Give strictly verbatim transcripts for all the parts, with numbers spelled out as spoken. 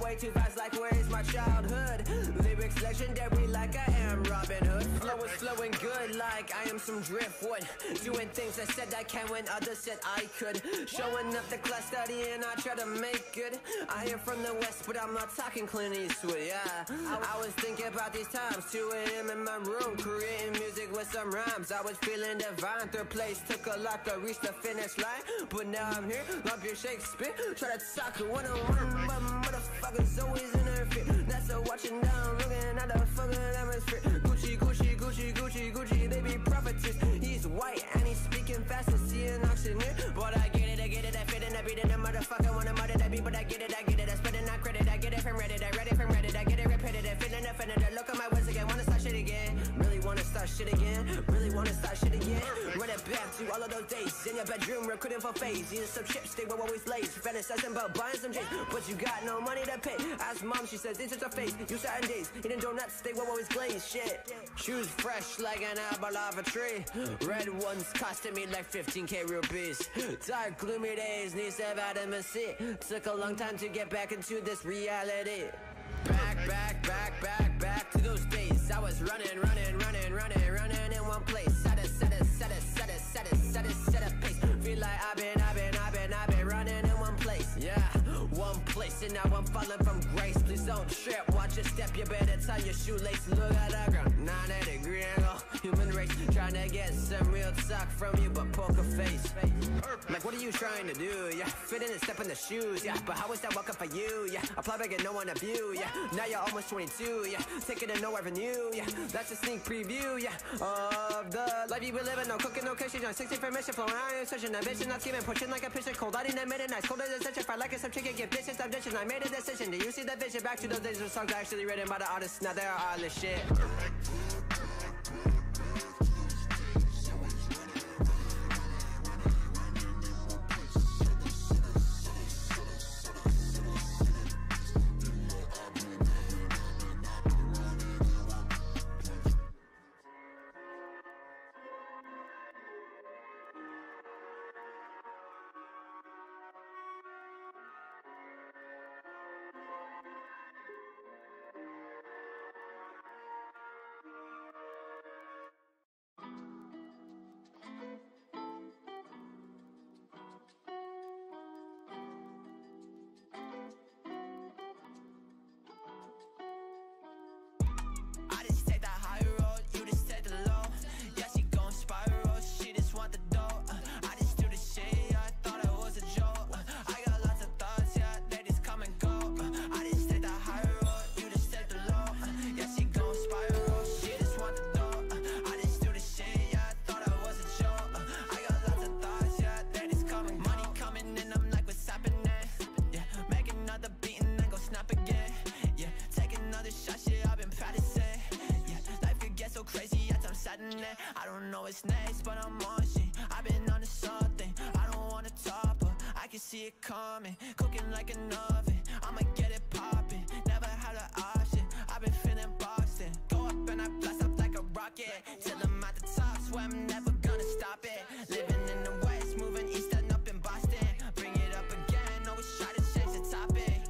way too fast, like where is my childhood? Lyrics legendary like I am Robin Hood. Flow is flowing good like I am some driftwood. Doing things I said I can when others said I could. Showing up the class studying, I try to make good. I am from the West, but I'm not talking Clint Eastwood, yeah. I was thinking about these times, two A M in my room, creating music with some rhymes. I was feeling divine, third place took a lot to reach the finish line. But now I'm here, love your Shakespeare. Try to talk one-on-one, but motherfuckers always in their fear. That's a watching down, looking at the fucking atmosphere. Gucci, Gucci, Gucci, Gucci, Gucci, baby prophetess. He's white and he's speaking fast as see an auctioneer. But I get it, I get it, I fit in, I beat it, a motherfucker wanna murder that beat. But I get it, I get it, I spit it, not credit. I get it from Reddit, I read it from Reddit. I get it repetitive, feeling offended. I look at my words again, wanna start shit again. Really wanna start shit again, really wanna start shit again. Run it back to all of those days in your bedroom, recruiting for phase. Eating some chips, they were always late. Fantasizing about buying some J's, but you got no money to pay. Ask mom, she says it's just a face. You certain days, eating donuts, they were always glazed. Shit, shoes fresh like an apple off a tree. Red ones costing me like fifteen K rupees. Dark gloomy days, needs to have vitamin C. Took a long time to get back into this reality. Back, back, back, back, back to those days. I was running, running, running, running, running in one place. Set a, set a, set a, set a, set a, set a, set a pace. Feel like I've been, I've been, I've been, I've been running in one place. Yeah, one place, and now I'm falling from grace. Please don't trip, watch your step, you better tie your shoelace. Look at the ground, ninety degree angle. Human race, trying to get some real talk from you, but poker face. Like, what are you trying to do? Yeah, fit in and step in the shoes. Yeah, but how is that welcome for you? Yeah, apply back and no one of you. Yeah, now you're almost twenty-two. Yeah, taking it nowhere new. Yeah, that's a sneak preview. Yeah, of the life you be living. No cooking, no kitchen. On sixty for mission, flowing iron, searching ambition, not scheming, pushing like a pitcher. Cold out in the midnight, cold as a stitcher. Fry like a some chicken, get dishes, stop dishes. I made a decision. Do you see the vision? Back to those days when songs actually written by the artists. Now they're all this shit. I don't know what's next, but I'm on shit. I've been on to something, I don't wanna top her. I can see it coming, cooking like an oven. I'ma get it popping, never had an option. I've been feeling boxed in. Go up and I blast up like a rocket, till I'm at the top, swear I'm never gonna stop it. Living in the West, moving east and up in Boston. Bring it up again, always try to change the topic.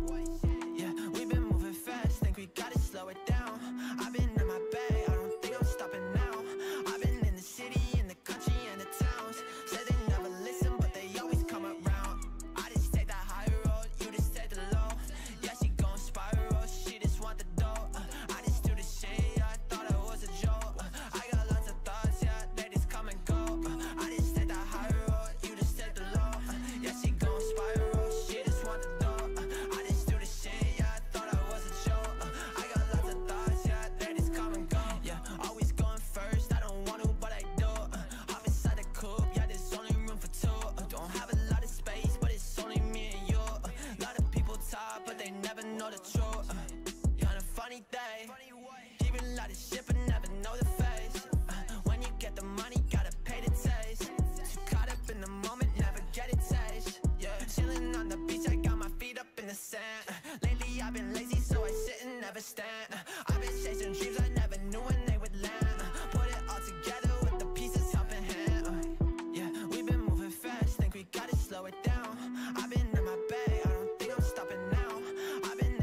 Yeah, we've been moving fast, think we gotta slow it down. I've been in my bag, I don't think I'm stopping now. I've been in the city, in the country, and the towns. Said they never listen, but they always come around. I just take that high road, you just take the low. Yeah, she gon' spiral, she just want the dough. uh, I just do the shit, yeah, I thought it was a joke. uh, I got lots of thoughts, yeah, they just come and go. uh, I just take that high road, you just take the low. uh, Yeah, she gon' spiral, she just want the dough. uh, I just do the shit, yeah, I thought I was a joke. uh, I got lots of thoughts, yeah, they just come and go. Yeah, always going first, I don't want to, but I do. uh, Hop inside the coupe, yeah, there's only room for two. uh, Don't have a lot of space, but it's only me and you. uh, Lot of people talk, but they never know the truth. uh, Yeah, on a funny day, giving a lot of shit, but never know the face. uh, When you get the money, gotta pay the taste. Too caught up in the moment, never get it taste. Yeah, chilling on the beach, I got my feet up in the sand. uh, Lately I've been lazy, so I sit and never stand. uh, I've been chasing dreams I never knew when they would land. uh, Put it all together with the pieces helping hand. uh, Yeah, we've been moving fast, think we gotta slow it down. I've been in my bag, I don't think I'm stopping now. I've been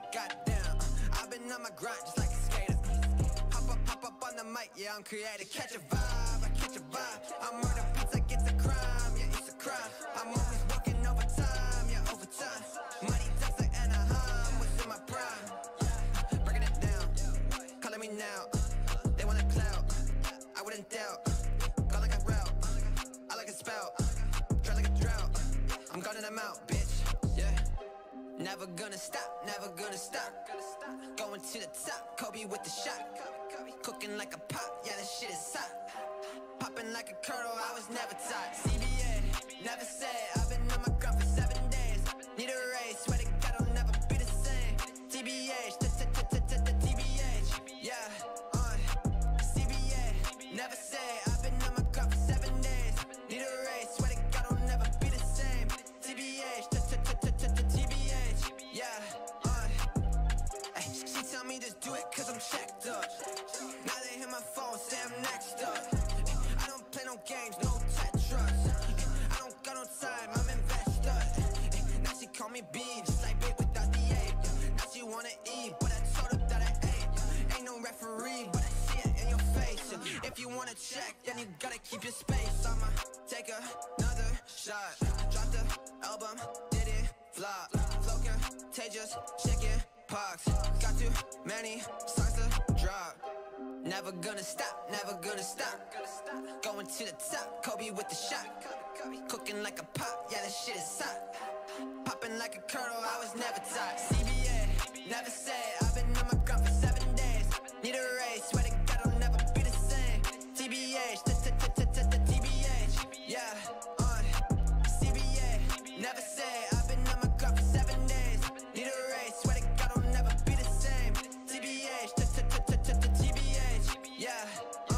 Goddamn, I've been on my grind just like a skater. Hop up, hop up on the mic, yeah, I'm creative. Catch a vibe, I catch a vibe. I murder beats like it's a crime, yeah, it's a crime. I'm always working overtime, yeah, overtime. Mighty ducks like Anaheim, was in my prime. Breaking it down, calling me now. They want a clout, I wouldn't doubt. Go like a route, I like a spout. Dry like a drought, I'm calling them out, bitch, yeah. Never gonna stop, never gonna stop. Going to the top, Kobe with the shot. Cooking like a pot, yeah, this shit is hot. Popping like a kernel, I was never taught. C B A, never said, I've been on my grind for seven days. Need a race, swear to God I'll never be the same. T B H, T B H, yeah, uh. C B A, never said, I've been on my grind for seven days. Need a race, swear to God I'll never be the same. T B H, T B H, yeah, uh. Ay, she tell me just do it cause I'm checked up. Now they hit my phone, say I'm next up. I don't play no games, no Tetris. I don't got no time, I'm invested. Now she call me B, just like babe without the A. Now she wanna eat, but I told her that I ate. Ain't no referee, but I see it in your face. If you wanna check, then you gotta keep your space. I'ma take another shot. Drop the album, did it flop. Flow contagious, chicken pox. Got too many songs to drop. Never gonna stop, never gonna stop. Going to the top, Kobe with the shot. Cooking like a pot, yeah, this shit is hot. Popping like a kernel, I was never taught. C B A, never said, I've been on my grind for seven days. Need a race, swear to God I'll never be the same. T B H, T B H, yeah, uh. C B A, never said, I've been on my grind for seven days. Need a race, swear to God I'll never be the same. T B H, T B H, yeah, uh.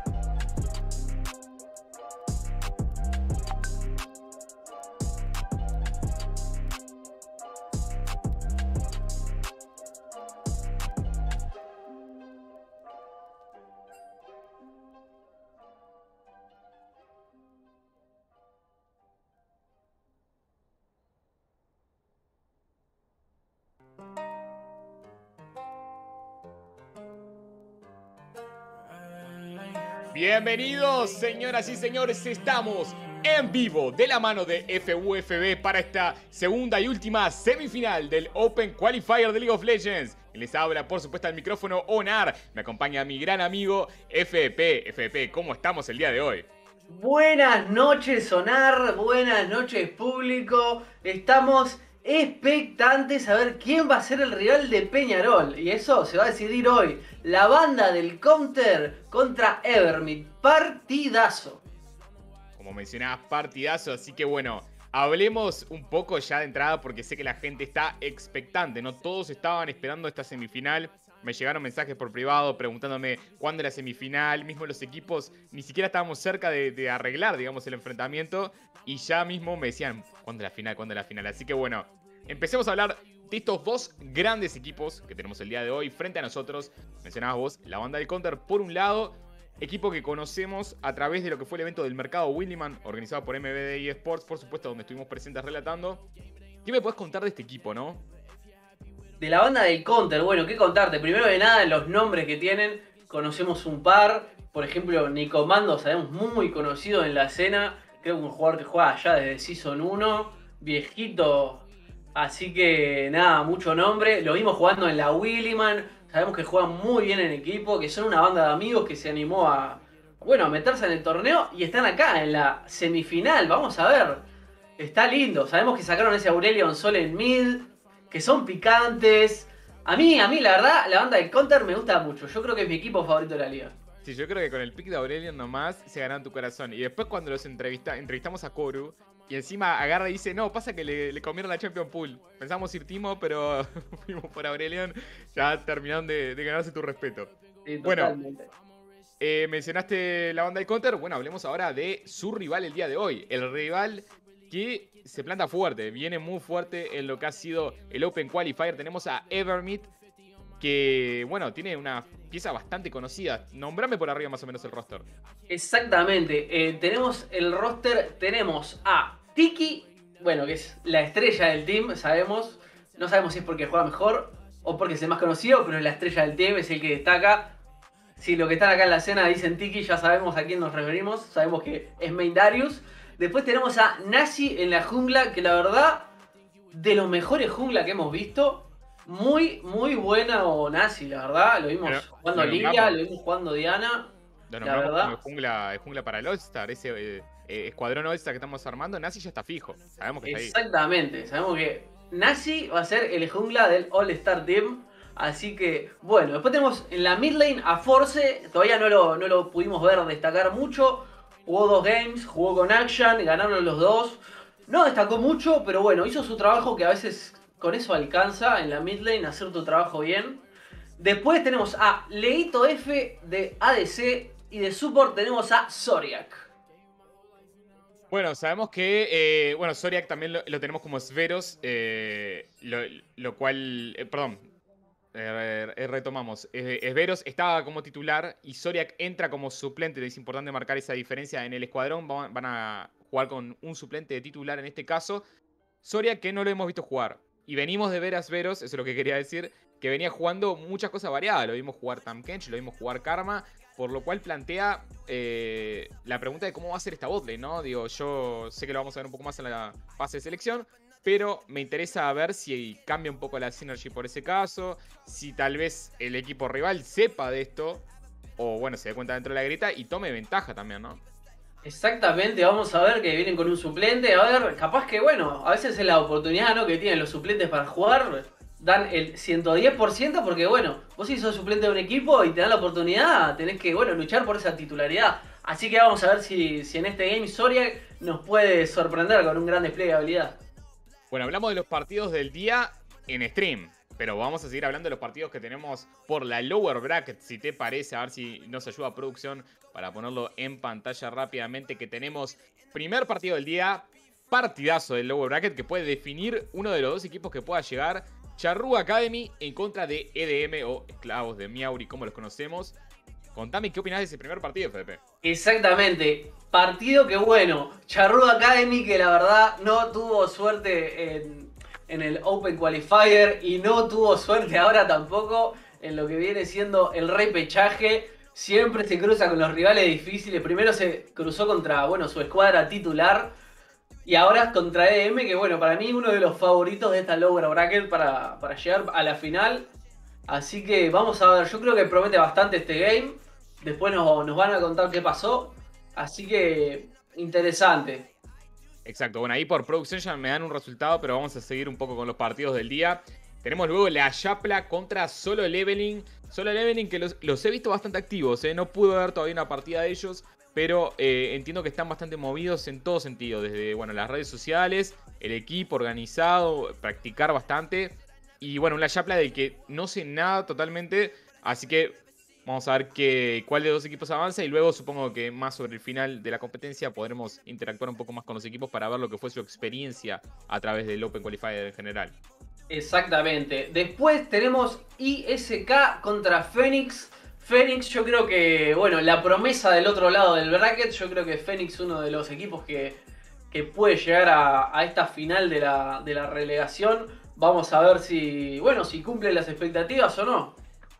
Bienvenidos, señoras y señores, estamos en vivo de la mano de F U F B para esta segunda y última semifinal del Open Qualifier de League of Legends. Les habla, por supuesto, al micrófono Onar. Me acompaña mi gran amigo F P. F P, ¿cómo estamos el día de hoy? Buenas noches, Onar. Buenas noches, público. Estamos expectantes a ver quién va a ser el rival de Peñarol. Y eso se va a decidir hoy. La banda del Counter contra Evermid. Partidazo. Como mencionabas, partidazo. Así que bueno, hablemos un poco ya de entrada porque sé que la gente está expectante, ¿no? Todos estaban esperando esta semifinal. Me llegaron mensajes por privado preguntándome cuándo era la semifinal. Mismo los equipos ni siquiera estábamos cerca de, de arreglar, digamos, el enfrentamiento. Y ya mismo me decían, ¿cuándo es la final? ¿Cuándo es la final? Así que bueno, empecemos a hablar de estos dos grandes equipos que tenemos el día de hoy frente a nosotros. Mencionabas vos, la banda del Counter por un lado, equipo que conocemos a través de lo que fue el evento del mercado Williman, organizado por M B D eSports, por supuesto, donde estuvimos presentes relatando. ¿Qué me puedes contar de este equipo, no? De la banda del Counter, bueno, ¿qué contarte? Primero de nada, los nombres que tienen, conocemos un par. Por ejemplo, Nicomando, sabemos, muy conocido en la escena. Creo que un jugador que juega allá desde Season uno, viejito. Así que nada, mucho nombre. Lo vimos jugando en la Williman. Sabemos que juegan muy bien en equipo, que son una banda de amigos que se animó a, bueno, a meterse en el torneo y están acá en la semifinal. Vamos a ver. Está lindo. Sabemos que sacaron ese Aurelion Sol en mid, que son picantes. A mí, a mí la verdad, la banda del Counter me gusta mucho. Yo creo que es mi equipo favorito de la liga. Sí, yo creo que con el pick de Aurelion nomás se ganaron tu corazón. Y después cuando los entrevista, entrevistamos a Koru, y encima agarra y dice, no, pasa que le, le comieron la Champion Pool. Pensamos ir Timo, pero fuimos por Aurelion. Ya terminaron de, de ganarse tu respeto. Sí, bueno, eh, mencionaste la banda del Counter. Bueno, hablemos ahora de su rival el día de hoy. El rival que se planta fuerte, viene muy fuerte en lo que ha sido el Open Qualifier. Tenemos a Evermid, que, bueno, tiene una pieza bastante conocida. Nombrame por arriba más o menos el roster. Exactamente. Eh, tenemos el roster, tenemos a Tiki, bueno, que es la estrella del team, sabemos. No sabemos si es porque juega mejor o porque es el más conocido, pero es la estrella del team, es el que destaca. Si los que están acá en la escena dicen Tiki, ya sabemos a quién nos referimos, sabemos que es Main Darius. Después tenemos a Nashi en la jungla, que la verdad, de los mejores jungla que hemos visto. Muy, muy buena o Nashi, la verdad. Lo vimos Pero, jugando lo Lilia, nombramos. lo vimos jugando Diana. Lo La nombramos verdad. como jungla, es jungla para el All-Star, ese eh, eh, escuadrón All-Star que estamos armando, Nazi ya está fijo. Sabemos que está ahí. Exactamente, sabemos que Nashi va a ser el jungla del All-Star Team. Así que, bueno, después tenemos en la mid lane a Force. Todavía no lo, no lo pudimos ver destacar mucho. Jugó dos games, jugó con Action, ganaron los dos. No destacó mucho, pero bueno, hizo su trabajo, que a veces con eso alcanza en la mid lane, hacer tu trabajo bien. Después tenemos a Leito F de A D C y de support tenemos a Zoriak. Bueno, sabemos que, eh, bueno, Zoriak también lo, lo tenemos como Sveros, eh, lo, lo cual, eh, perdón, eh, eh, retomamos. Eh, Sveros estaba como titular y Zoriak entra como suplente. Es importante marcar esa diferencia en el escuadrón. Van, van a jugar con un suplente de titular en este caso. Zoriak que no lo hemos visto jugar. Y venimos de ver a Sveros, eso es lo que quería decir, que venía jugando muchas cosas variadas. Lo vimos jugar Tahm Kench, lo vimos jugar Karma. Por lo cual plantea eh, la pregunta de cómo va a ser esta botlane, ¿no? Digo, yo sé que lo vamos a ver un poco más en la fase de selección, pero me interesa ver si cambia un poco la synergy por ese caso, si tal vez el equipo rival sepa de esto, o bueno, se dé cuenta dentro de la grieta y tome ventaja también, ¿no? Exactamente, vamos a ver que vienen con un suplente. A ver, capaz que bueno, a veces es la oportunidad, ¿no?, que tienen los suplentes para jugar. Dan el ciento diez por ciento porque bueno, vos si sos suplente de un equipo y te dan la oportunidad, tenés que bueno, luchar por esa titularidad. Así que vamos a ver si, si en este game Zoriak nos puede sorprender con un gran despliegue de habilidad. Bueno, hablamos de los partidos del día en stream, pero vamos a seguir hablando de los partidos que tenemos por la lower bracket, si te parece, a ver si nos ayuda producción para ponerlo en pantalla rápidamente, que tenemos primer partido del día, partidazo del lower bracket que puede definir uno de los dos equipos que pueda llegar. Charrúa Academy en contra de E D M o Esclavos de Miauri, como los conocemos. Contame qué opinás de ese primer partido, F D P. Exactamente, partido que bueno, Charrúa Academy que la verdad no tuvo suerte en, en el Open Qualifier y no tuvo suerte ahora tampoco en lo que viene siendo el repechaje. Siempre se cruza con los rivales difíciles. Primero se cruzó contra, bueno, su escuadra titular. Y ahora contra E D M, que bueno, para mí uno de los favoritos de esta lower bracket para, para llegar a la final. Así que vamos a ver, yo creo que promete bastante este game. Después nos, nos van a contar qué pasó. Así que interesante. Exacto, bueno, ahí por producción ya me dan un resultado, pero vamos a seguir un poco con los partidos del día. Tenemos luego la Yapla contra Solo Leveling. Solo Leveling que los, los he visto bastante activos, ¿eh? No pude ver todavía una partida de ellos. Pero eh, entiendo que están bastante movidos en todo sentido. Desde bueno, las redes sociales, el equipo organizado, practicar bastante. Y bueno, una Yapla del que no sé nada totalmente. Así que vamos a ver qué, cuál de los dos equipos avanza. Y luego supongo que más sobre el final de la competencia podremos interactuar un poco más con los equipos para ver lo que fue su experiencia a través del Open Qualifier en general. Exactamente. Después tenemos I S K contra Fénix. Fénix, yo creo que, bueno, la promesa del otro lado del bracket, yo creo que Fénix uno de los equipos que, que puede llegar a, a esta final de la, de la relegación. Vamos a ver si, bueno, si cumple las expectativas o no.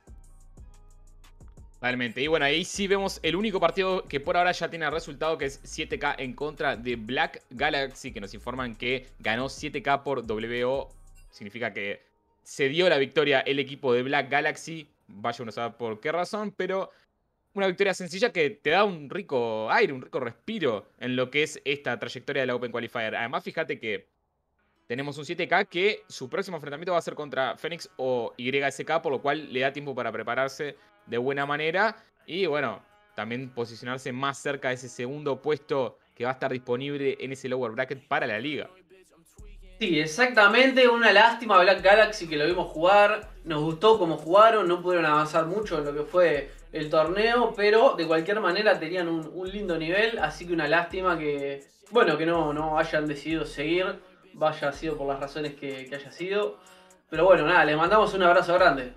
Totalmente. Y bueno, ahí sí vemos el único partido que por ahora ya tiene resultado, que es siete K en contra de Black Galaxy, que nos informan que ganó siete K por W O. Significa que se dio la victoria el equipo de Black Galaxy. Vaya uno a saber por qué razón, pero una victoria sencilla que te da un rico aire, un rico respiro en lo que es esta trayectoria de la Open Qualifier. Además, fíjate que tenemos un siete K que su próximo enfrentamiento va a ser contra Fénix o Y S K, por lo cual le da tiempo para prepararse de buena manera. Y bueno, también posicionarse más cerca de ese segundo puesto que va a estar disponible en ese lower bracket para la liga. Sí, exactamente, una lástima Black Galaxy que lo vimos jugar, nos gustó cómo jugaron, no pudieron avanzar mucho en lo que fue el torneo, pero de cualquier manera tenían un, un lindo nivel, así que una lástima que, bueno, que no, no hayan decidido seguir, vaya sido por las razones que, que haya sido, pero bueno, nada, les mandamos un abrazo grande.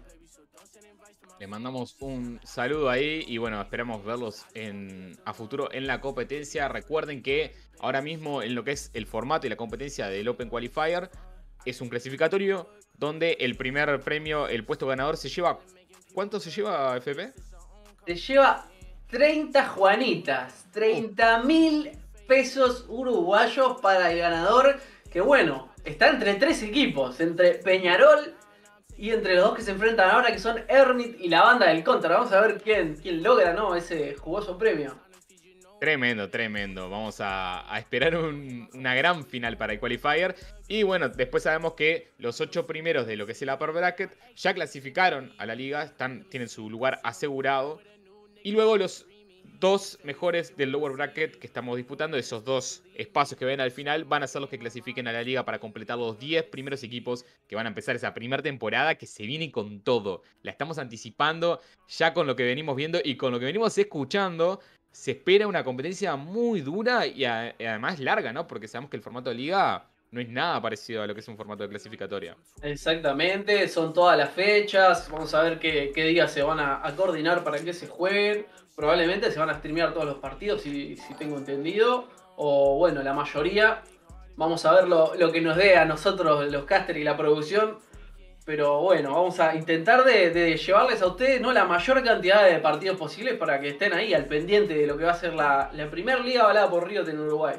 Les mandamos un saludo ahí y bueno, esperamos verlos en, a futuro en la competencia. Recuerden que ahora mismo en lo que es el formato y la competencia del Open Qualifier es un clasificatorio donde el primer premio, el puesto ganador, se lleva... ¿Cuánto se lleva, F P? Se lleva treinta juanitas, treinta mil pesos uruguayos para el ganador, que bueno, está entre tres equipos, entre Peñarol y entre los dos que se enfrentan ahora, que son Hermit y la banda del Counter. Vamos a ver quién, quién logra, ¿no?, ese jugoso premio. Tremendo, tremendo. Vamos a, a esperar un, una gran final para el Qualifier. Y bueno, después sabemos que los ocho primeros de lo que es el Upper Bracket ya clasificaron a la liga, están, tienen su lugar asegurado. Y luego los dos mejores del Lower Bracket que estamos disputando, esos dos espacios que ven al final, van a ser los que clasifiquen a la liga para completar los diez primeros equipos que van a empezar esa primera temporada que se viene con todo. La estamos anticipando ya con lo que venimos viendo y con lo que venimos escuchando. Se espera una competencia muy dura y, a, y además larga, ¿no? Porque sabemos que el formato de liga no es nada parecido a lo que es un formato de clasificatoria. Exactamente, son todas las fechas. Vamos a ver qué, qué días se van a, a coordinar para que se jueguen. Probablemente se van a streamear todos los partidos, si, si tengo entendido. O bueno, la mayoría. Vamos a ver lo, lo que nos dé a nosotros los casters y la producción. Pero bueno, vamos a intentar de, de llevarles a ustedes, ¿no?, la mayor cantidad de partidos posibles para que estén ahí al pendiente de lo que va a ser la, la primera liga avalada por Riot en Uruguay.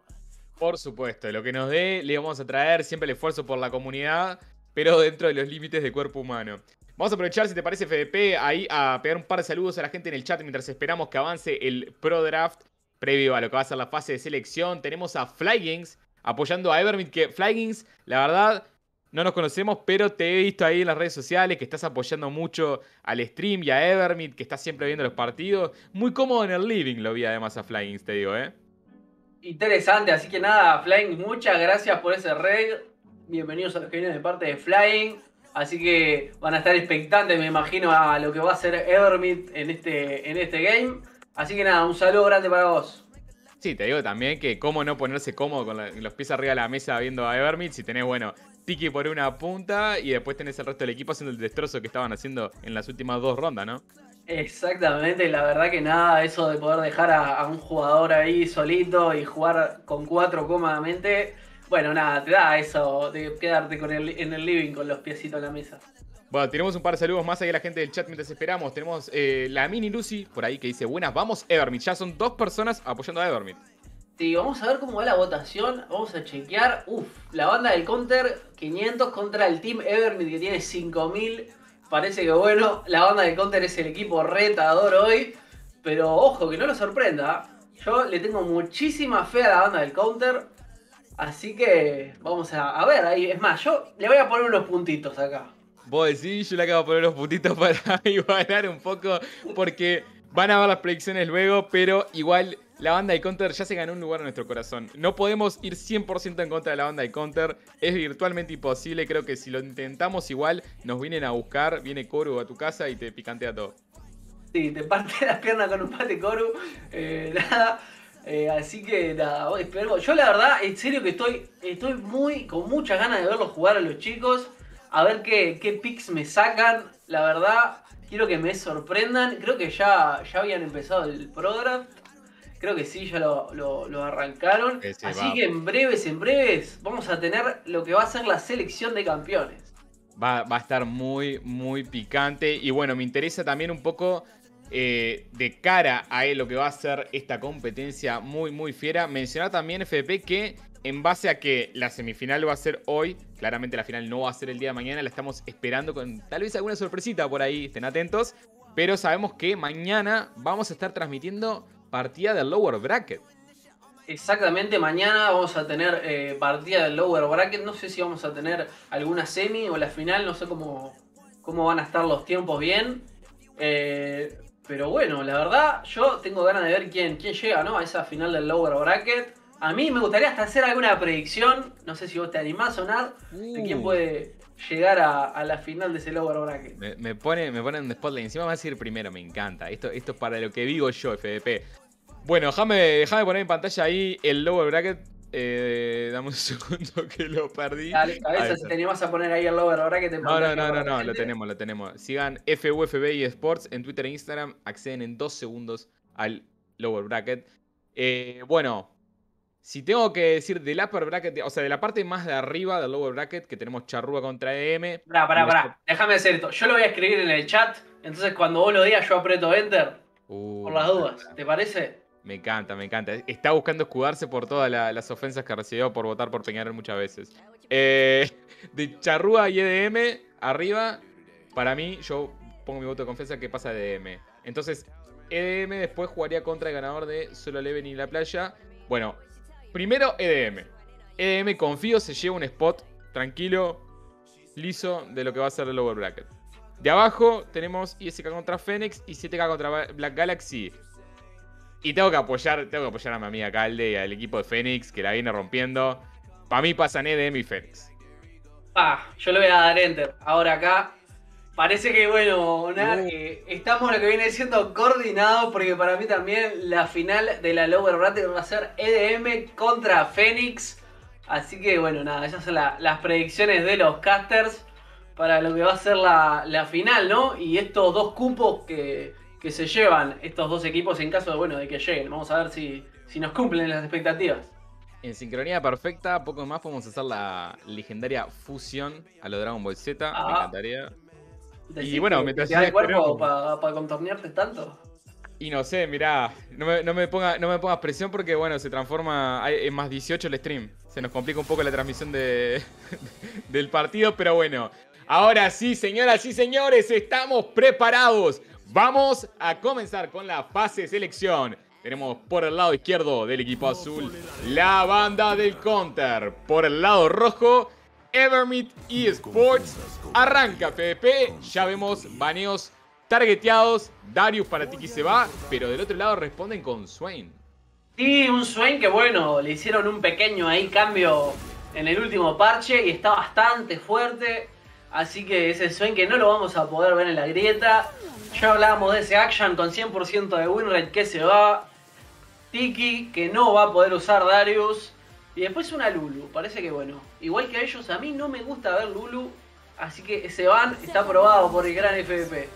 Por supuesto, lo que nos dé le vamos a traer, siempre el esfuerzo por la comunidad, pero dentro de los límites de cuerpo humano. Vamos a aprovechar, si te parece, F D P, ahí a pegar un par de saludos a la gente en el chat mientras esperamos que avance el Pro Draft previo a lo que va a ser la fase de selección. Tenemos a Flygames apoyando a Evermid, que Flygames, la verdad, no nos conocemos, pero te he visto ahí en las redes sociales que estás apoyando mucho al stream y a Evermid, que estás siempre viendo los partidos. Muy cómodo en el living lo vi además a Flygames, te digo, ¿eh? Interesante, así que nada, Flying, muchas gracias por ese raid. Bienvenidos a los que vienen de parte de Flying. Así que van a estar expectantes, me imagino, a lo que va a hacer Evermid en este, en este game. Así que nada, un saludo grande para vos. Sí, te digo también que cómo no ponerse cómodo con la, los pies arriba de la mesa viendo a Evermid si tenés, bueno, Tiki por una punta y después tenés el resto del equipo haciendo el destrozo que estaban haciendo en las últimas dos rondas, ¿no? Exactamente, la verdad que nada, eso de poder dejar a, a un jugador ahí solito y jugar con cuatro cómodamente, bueno, nada, te da eso de quedarte con el, en el living con los piecitos en la mesa. Bueno, tenemos un par de saludos más ahí a la gente del chat mientras esperamos. Tenemos eh, la Mini Lucy por ahí que dice, buenas, vamos Evermid. Ya son dos personas apoyando a Evermid. Sí, vamos a ver cómo va la votación, vamos a chequear. Uf, la banda del Counter quinientos contra el Team Evermid que tiene cinco mil. Parece que bueno, la banda del Counter es el equipo retador hoy. Pero ojo, que no lo sorprenda. Yo le tengo muchísima fe a la banda del Counter. Así que vamos a, a ver ahí. Es más, yo le voy a poner unos puntitos acá. Vos decís, yo le acabo de poner los puntitos para igualar un poco. Porque van a ver las predicciones luego, pero igual la banda de Counter ya se ganó un lugar en nuestro corazón. No podemos ir cien por ciento en contra de la banda de Counter. Es virtualmente imposible. Creo que si lo intentamos igual, nos vienen a buscar. Viene Koru a tu casa y te picantea todo. Sí, te parte las piernas con un pate Koru. Eh, nada. Eh, así que nada, esperemos. Yo la verdad, en serio que estoy, estoy muy con muchas ganas de verlos jugar a los chicos. A ver qué, qué picks me sacan. La verdad, quiero que me sorprendan. Creo que ya, ya habían empezado el Pro Draft. Creo que sí, ya lo, lo, lo arrancaron. Ese Así va. que en breves, en breves, vamos a tener lo que va a ser la selección de campeones. Va, va a estar muy, muy picante. Y bueno, me interesa también un poco eh, de cara a lo que va a ser esta competencia muy, muy fiera. Mencionar también, F D P, que en base a que la semifinal va a ser hoy, claramente la final no va a ser el día de mañana, la estamos esperando con tal vez alguna sorpresita por ahí, estén atentos. Pero sabemos que mañana vamos a estar transmitiendo partida del Lower Bracket. Exactamente, mañana vamos a tener eh, partida del Lower Bracket. No sé si vamos a tener alguna semi o la final, no sé cómo, cómo van a estar los tiempos bien. Eh, pero bueno, la verdad, yo tengo ganas de ver quién, quién llega, ¿no?, a esa final del Lower Bracket. A mí me gustaría hasta hacer alguna predicción, no sé si vos te animás a sonar, Uh. de quién puede llegar a, a la final de ese Lower Bracket. Me, me pone, me pone en spotlight. Encima me va a decir primero, me encanta. Esto, esto es para lo que vivo yo, F D P. Bueno, déjame, déjame poner en pantalla ahí el Lower Bracket. Eh, dame un segundo que lo perdí. Dale, cabeza, Ahí si está. te animás a poner ahí el Lower Bracket en No, pantalla no, no, para no, la no, gente. lo tenemos, lo tenemos. Sigan F U F B y Sports en Twitter e Instagram. Acceden en dos segundos al Lower Bracket. Eh, bueno, Si tengo que decir del upper bracket, o sea, de la parte más de arriba del lower bracket, que tenemos Charrúa contra E M. Pará, pará, pará. Déjame hacer esto. Yo lo voy a escribir en el chat. Entonces cuando vos lo digas yo aprieto enter. Uh, por las dudas. ¿Te parece? Me encanta, me encanta. Está buscando escudarse por todas la, las ofensas que recibió por votar por Peñarol muchas veces. Eh, de Charrúa y E D M, arriba, para mí, yo pongo mi voto de confianza que pasa de E D M. Entonces, E D M después jugaría contra el ganador de Solo Leven y La Playa. Bueno, primero E D M. E D M, confío, se lleva un spot tranquilo, liso, de lo que va a ser el lower bracket. De abajo tenemos I S K contra Fénix y siete K contra Black Galaxy. Y tengo que apoyar, tengo que apoyar a mi amiga Calde y al equipo de Fénix, que la viene rompiendo. Para mí pasan E D M y Fénix. Ah, yo le voy a dar enter. Ahora acá, parece que, bueno, Nar, uh. eh, estamos lo que viene siendo coordinados, porque para mí también la final de la lower bracket va a ser E D M contra Fénix. Así que, bueno, nada, esas son la, las predicciones de los casters para lo que va a ser la, la final, ¿no? Y estos dos cupos que... que se llevan estos dos equipos en caso de, bueno, de que lleguen. Vamos a ver si, si nos cumplen las expectativas. En sincronía perfecta, poco más podemos hacer la legendaria fusión a lo Dragon Ball Z. Ah, me encantaría. Y bueno, mientras ¿te da el cuerpo para pa contornearte tanto? Y no sé, mirá, no me, no, me ponga, no me pongas presión porque, bueno, se transforma en más dieciocho el stream. Se nos complica un poco la transmisión de, del partido, pero bueno. Ahora sí, señoras y señores, estamos preparados. Vamos a comenzar con la fase de selección. Tenemos por el lado izquierdo del equipo azul la banda del counter. Por el lado rojo, Evermeet eSports. Arranca F D P. Ya vemos baneos targeteados. Darius para Tiki se va. Pero del otro lado responden con Swain. Sí, un Swain que bueno, le hicieron un pequeño ahí cambio en el último parche. Y está bastante fuerte. Así que ese Swain que no lo vamos a poder ver en la grieta. Ya hablábamos de ese Action con cien por ciento de winrate que se va. Tiki que no va a poder usar Darius. Y después una Lulu. Parece que bueno, igual que a ellos, a mí no me gusta ver Lulu. Así que ese ban está aprobado por el gran F D P.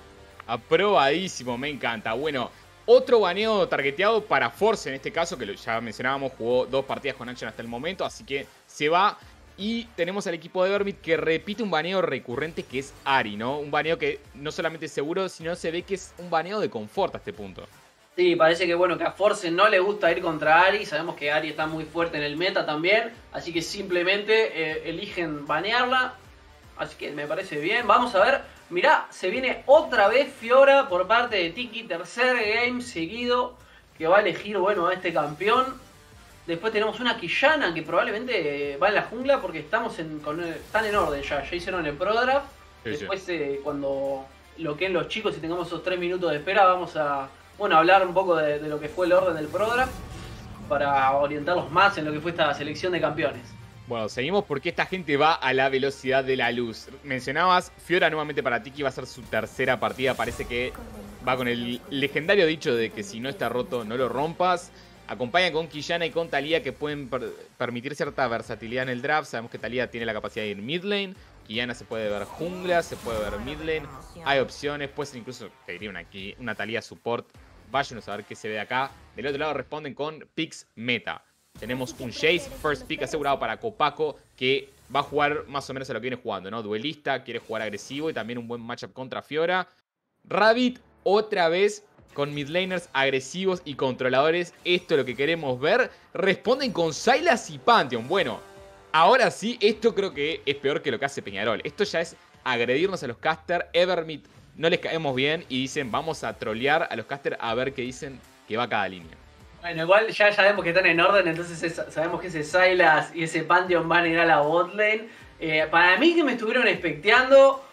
Aprobadísimo, me encanta. Bueno, otro baneo targeteado para Force en este caso, que ya mencionábamos, jugó dos partidas con Action hasta el momento. Así que se va. Y tenemos al equipo de Evermeet que repite un baneo recurrente que es Ari, ¿no? Un baneo que no solamente es seguro, sino se ve que es un baneo de confort a este punto. Sí, parece que bueno, que a Force no le gusta ir contra Ari. Sabemos que Ari está muy fuerte en el meta también. Así que simplemente eh, eligen banearla. Así que me parece bien. Vamos a ver. Mirá, se viene otra vez Fiora por parte de Tiki. Tercer game seguido que va a elegir, bueno, a este campeón. Después tenemos una Quillana que probablemente va en la jungla porque estamos en, con, están en orden ya. Ya hicieron el Pro Draft. Sí, Después sí. Eh, cuando loqueen los chicos y tengamos esos tres minutos de espera vamos a bueno, hablar un poco de, de lo que fue el orden del Pro Draft para orientarlos más en lo que fue esta selección de campeones. Bueno, seguimos porque esta gente va a la velocidad de la luz. Mencionabas, Fiora nuevamente para Tiki va a ser su tercera partida. Parece que va con el legendario dicho de que si no está roto no lo rompas. Acompañan con Quillana y con Talía que pueden per permitir cierta versatilidad en el draft. Sabemos que Talía tiene la capacidad de ir mid lane. Quillana se puede ver jungla, se puede ver mid lane. Hay opciones, puede ser incluso, te diría una, una Talía support. Váyanos a ver qué se ve acá. Del otro lado responden con picks meta. Tenemos un Jace, first pick asegurado para Copaco, que va a jugar más o menos a lo que viene jugando, ¿no? Duelista, quiere jugar agresivo y también un buen matchup contra Fiora. Rabbit, otra vez con midlaners agresivos y controladores. Esto es lo que queremos ver. Responden con Sylas y Pantheon. Bueno, ahora sí, esto creo que es peor que lo que hace Peñarol. Esto ya es agredirnos a los casters. Evermeet no les caemos bien y dicen vamos a trolear a los casters a ver qué dicen que va cada línea. Bueno, igual ya sabemos que están en orden, entonces es, sabemos que ese Sylas y ese Pantheon van a ir a la botlane. Eh, para mí que me estuvieron expecteando.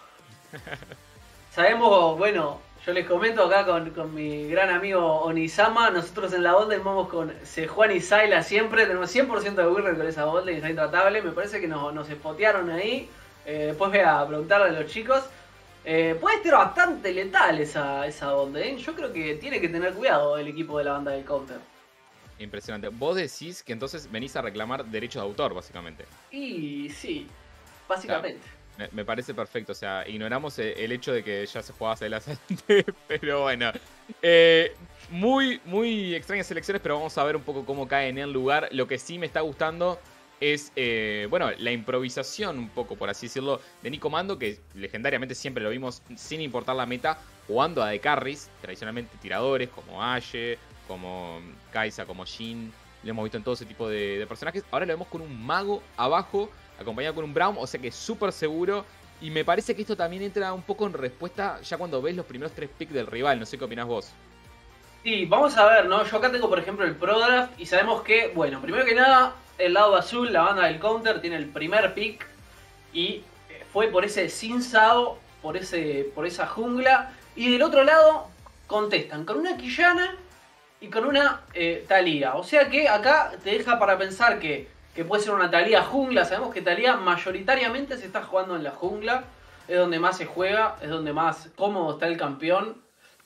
Sabemos, bueno... Yo les comento acá con, con mi gran amigo Onisama. Nosotros en la botlane vamos con Sejuani y Sylas siempre. Tenemos cien por ciento de winrate con esa botlane, está intratable. Me parece que nos, nos spotearon ahí. Eh, después voy a preguntarle a los chicos. Eh, puede ser bastante letal esa, esa botlane. Yo creo que tiene que tener cuidado el equipo de la banda del counter. Impresionante. Vos decís que entonces venís a reclamar derechos de autor, básicamente. Y sí, básicamente. Claro. Me, me parece perfecto, o sea, ignoramos el, el hecho de que ya se jugaba hacia adelante, pero bueno. Eh, muy, muy extrañas elecciones, pero vamos a ver un poco cómo cae en el lugar. Lo que sí me está gustando es, eh, bueno, la improvisación un poco, por así decirlo, de Nico Mando, que legendariamente siempre lo vimos sin importar la meta, jugando a de carries, tradicionalmente tiradores, como Ashe, como Kai'Sa, como Jhin. Lo hemos visto en todo ese tipo de, de personajes. Ahora lo vemos con un mago abajo, acompañado con un Braum, o sea que es súper seguro. Y me parece que esto también entra un poco en respuesta ya cuando ves los primeros tres picks del rival. No sé qué opinás vos. Sí, vamos a ver, ¿no? Yo acá tengo, por ejemplo, el Pro Draft y sabemos que, bueno, primero que nada, el lado azul, la banda del counter, tiene el primer pick y fue por ese Xin Zhao, por, ese, por esa jungla. Y del otro lado contestan con una Qiyana y con una eh, Taliyah. O sea que acá te deja para pensar que, que puede ser una Taliyah jungla. Sabemos que Taliyah mayoritariamente se está jugando en la jungla. Es donde más se juega, es donde más cómodo está el campeón.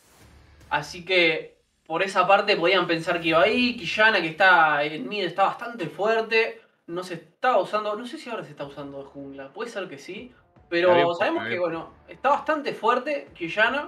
Así que por esa parte podían pensar que iba ahí. Qiyana, que está en mid, está bastante fuerte. No se está usando, no sé si ahora se está usando de jungla. Puede ser que sí. Pero sabemos que, bueno, está bastante fuerte Qiyana.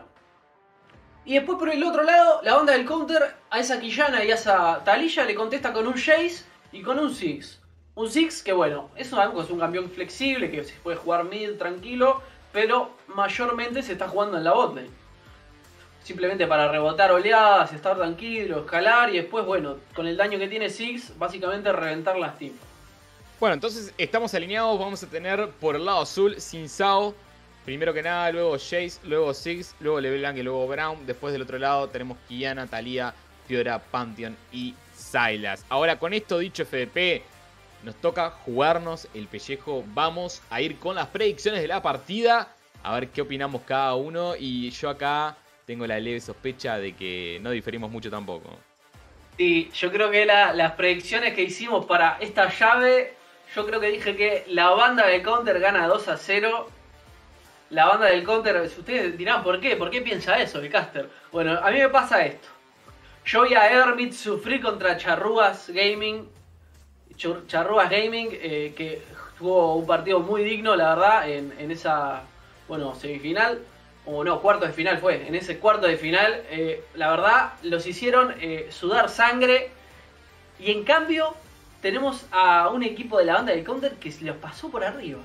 Y después por el otro lado, la banda del counter, a esa Qiyana y a esa Taliyah le contesta con un Jace y con un Ziggs. Un Ziggs que, bueno, eso es un campeón flexible, que se puede jugar mid tranquilo, pero mayormente se está jugando en la botlane. Simplemente para rebotar oleadas, estar tranquilo, escalar y después, bueno, con el daño que tiene Ziggs, básicamente reventar las teams. Bueno, entonces estamos alineados. Vamos a tener por el lado azul Xin Zhao. Primero que nada, luego Jace, luego Ziggs, luego LeBlanc y luego Braum. Después del otro lado tenemos Qiyana, Taliyah, Fiora, Pantheon y Sylas. Ahora con esto dicho, F D P, nos toca jugarnos el pellejo. Vamos a ir con las predicciones de la partida. A ver qué opinamos cada uno. Y yo acá tengo la leve sospecha de que no diferimos mucho tampoco. Sí, yo creo que la, las predicciones que hicimos para esta llave, yo creo que dije que la banda del counter gana dos a cero. La banda del counter, ustedes dirán, ¿por qué? ¿Por qué piensa eso el caster? Bueno, a mí me pasa esto. Yo vi a Hermit sufrir contra Charrúas Gaming. Charrúas Gaming, eh, que tuvo un partido muy digno, la verdad, en, en esa, bueno, semifinal. O no, cuarto de final fue. En ese cuarto de final, eh, la verdad, los hicieron eh, sudar sangre. Y en cambio, tenemos a un equipo de la banda del counter que se los pasó por arriba.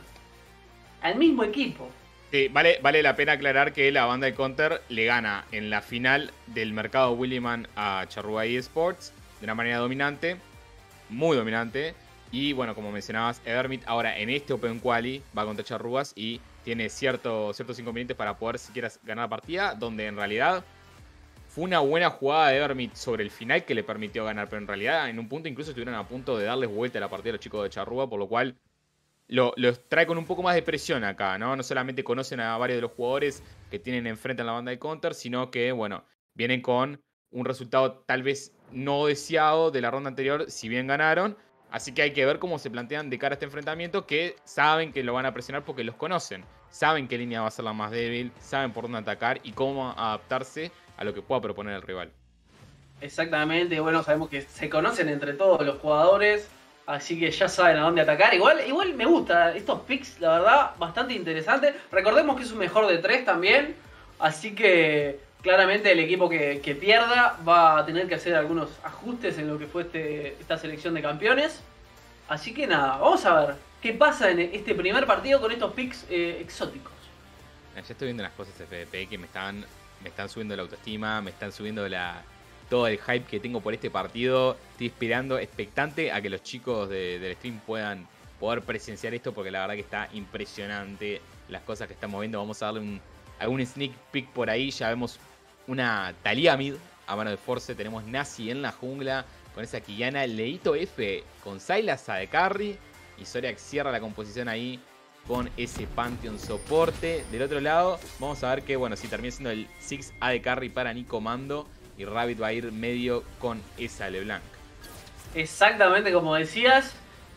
Al mismo equipo. Sí, vale, vale la pena aclarar que la banda de Counter le gana en la final del mercado Willyman a Charrúa eSports de una manera dominante, muy dominante. Y bueno, como mencionabas, Evermit ahora en este Open Quali va contra Charrúas y tiene cierto, ciertos inconvenientes para poder siquiera ganar la partida, donde en realidad fue una buena jugada de Evermit sobre el final que le permitió ganar, pero en realidad en un punto incluso estuvieron a punto de darles vuelta a la partida a los chicos de Charrúa, por lo cual Lo, los trae con un poco más de presión acá, ¿no? No solamente conocen a varios de los jugadores que tienen enfrente en la banda de counter, sino que, bueno, vienen con un resultado tal vez no deseado de la ronda anterior, si bien ganaron. Así que hay que ver cómo se plantean de cara a este enfrentamiento, que saben que lo van a presionar porque los conocen. Saben qué línea va a ser la más débil, saben por dónde atacar y cómo adaptarse a lo que pueda proponer el rival. Exactamente, bueno, sabemos que se conocen entre todos los jugadores. Así que ya saben a dónde atacar. Igual, igual me gusta estos picks, la verdad, bastante interesante. Recordemos que es un mejor de tres también. Así que claramente el equipo que, que pierda va a tener que hacer algunos ajustes en lo que fue este, esta selección de campeones. Así que nada, vamos a ver qué pasa en este primer partido con estos picks eh, exóticos. Ya estoy viendo las cosas F D P que me están, me están subiendo la autoestima, me están subiendo la... todo el hype que tengo por este partido. Estoy esperando, expectante a que los chicos de, del stream puedan poder presenciar esto, porque la verdad que está impresionante las cosas que estamos viendo. Vamos a darle un, algún sneak peek por ahí. Ya vemos una Taliyah mid a mano de Force. Tenemos Nazi en la jungla con esa Qiyana. Leito F con Sylas A de carry. Y Zoriak cierra la composición ahí con ese Pantheon soporte. Del otro lado vamos a ver que, bueno, si termina siendo el Ziggs A de carry para Nico Mando. Y Rabbit va a ir medio con esa LeBlanc. Exactamente como decías.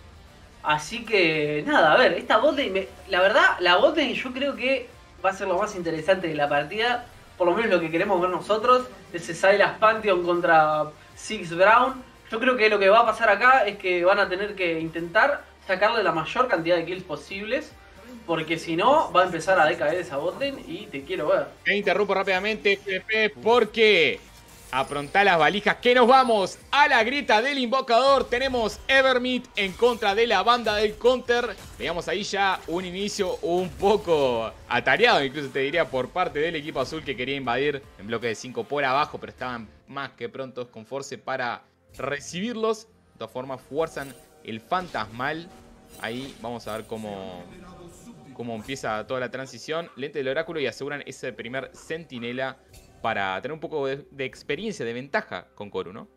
Así que nada, a ver, esta botlane, me, la verdad, la botlane yo creo que va a ser lo más interesante de la partida. Por lo menos lo que queremos ver nosotros. Ese Sylas Pantheon contra Ziggs Braum. Yo creo que lo que va a pasar acá es que van a tener que intentar sacarle la mayor cantidad de kills posibles. porque si no va a empezar a decaer esa botlane y te quiero ver. Me interrumpo rápidamente, Pepe, porque aprontá las valijas que nos vamos a la grieta del invocador. Tenemos Evermeet en contra de la banda del counter. Veamos ahí ya un inicio un poco atareado, incluso te diría, por parte del equipo azul, que quería invadir en bloque de cinco por abajo, pero estaban más que prontos con Force para recibirlos. De todas formas, fuerzan el fantasmal. Ahí vamos a ver cómo, cómo empieza toda la transición. Lente del oráculo y aseguran ese primer sentinela para tener un poco de, de experiencia, de ventaja con Koru, ¿no?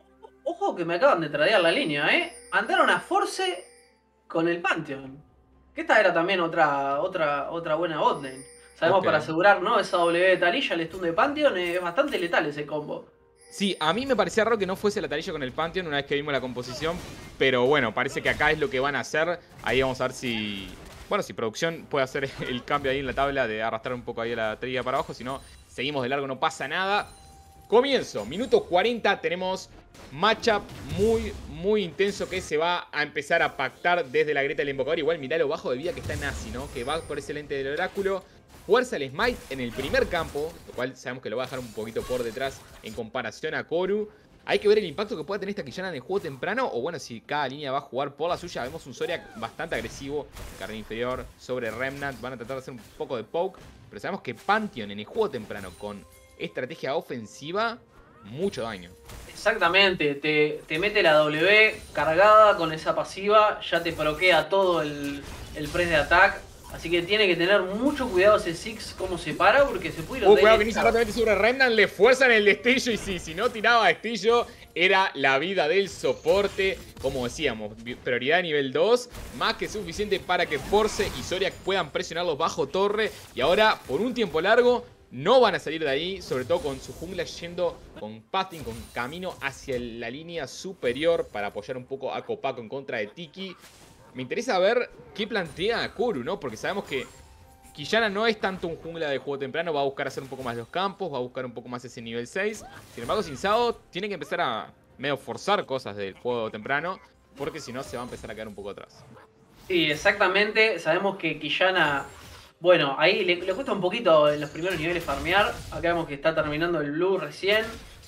Ojo que me acaban de tradear la línea, ¿eh? Mandaron a Force con el Pantheon. Que esta era también otra otra otra buena botlane. Sabemos, okay, para asegurar, ¿no? Esa W de Taliyah, el stun de Pantheon, es bastante letal ese combo. Sí, a mí me parecía raro que no fuese la Taliyah con el Pantheon una vez que vimos la composición. Pero bueno, parece que acá es lo que van a hacer. Ahí vamos a ver si... Bueno, si producción puede hacer el cambio ahí en la tabla de arrastrar un poco ahí la trilla para abajo. Si no, seguimos de largo, no pasa nada. Comienzo, minuto cuarenta. Tenemos matchup muy, muy intenso que se va a empezar a pactar desde la grieta del invocador. Igual mirá lo bajo de vida que está Nazi, ¿no? Que va por ese lente del oráculo. Fuerza el smite en el primer campo, lo cual sabemos que lo va a dejar un poquito por detrás en comparación a Koru. Hay que ver el impacto que pueda tener esta Qiyana en el juego temprano, o bueno, si cada línea va a jugar por la suya. Vemos un Zodiac bastante agresivo, carril inferior sobre Remnant. Van a tratar de hacer un poco de poke, pero sabemos que Pantheon en el juego temprano con estrategia ofensiva, mucho daño. Exactamente, te, te mete la W cargada con esa pasiva, ya te bloquea todo el, el press de attack. Así que tiene que tener mucho cuidado ese Six cómo se para, porque se puede ir. Uh, cuidado que inicia rápidamente sobre Remnant, le fuerzan el destello y sí, si no tiraba destello era la vida del soporte. Como decíamos, prioridad nivel dos, más que suficiente para que Force y Zodiac puedan presionarlos bajo torre. Y ahora, por un tiempo largo, no van a salir de ahí, sobre todo con su jungla yendo con pathing, con camino hacia la línea superior para apoyar un poco a Copaco en contra de Tiki. Me interesa ver qué plantea Koru, ¿no? Porque sabemos que Qiyana no es tanto un jungla de juego temprano. Va a buscar hacer un poco más los campos, va a buscar un poco más ese nivel seis. Sin embargo, Sin Sao tiene que empezar a medio forzar cosas del juego temprano, porque si no se va a empezar a quedar un poco atrás. Sí, exactamente. Sabemos que Qiyana, bueno, ahí le, le cuesta un poquito en los primeros niveles farmear. Acá vemos que está terminando el blue recién.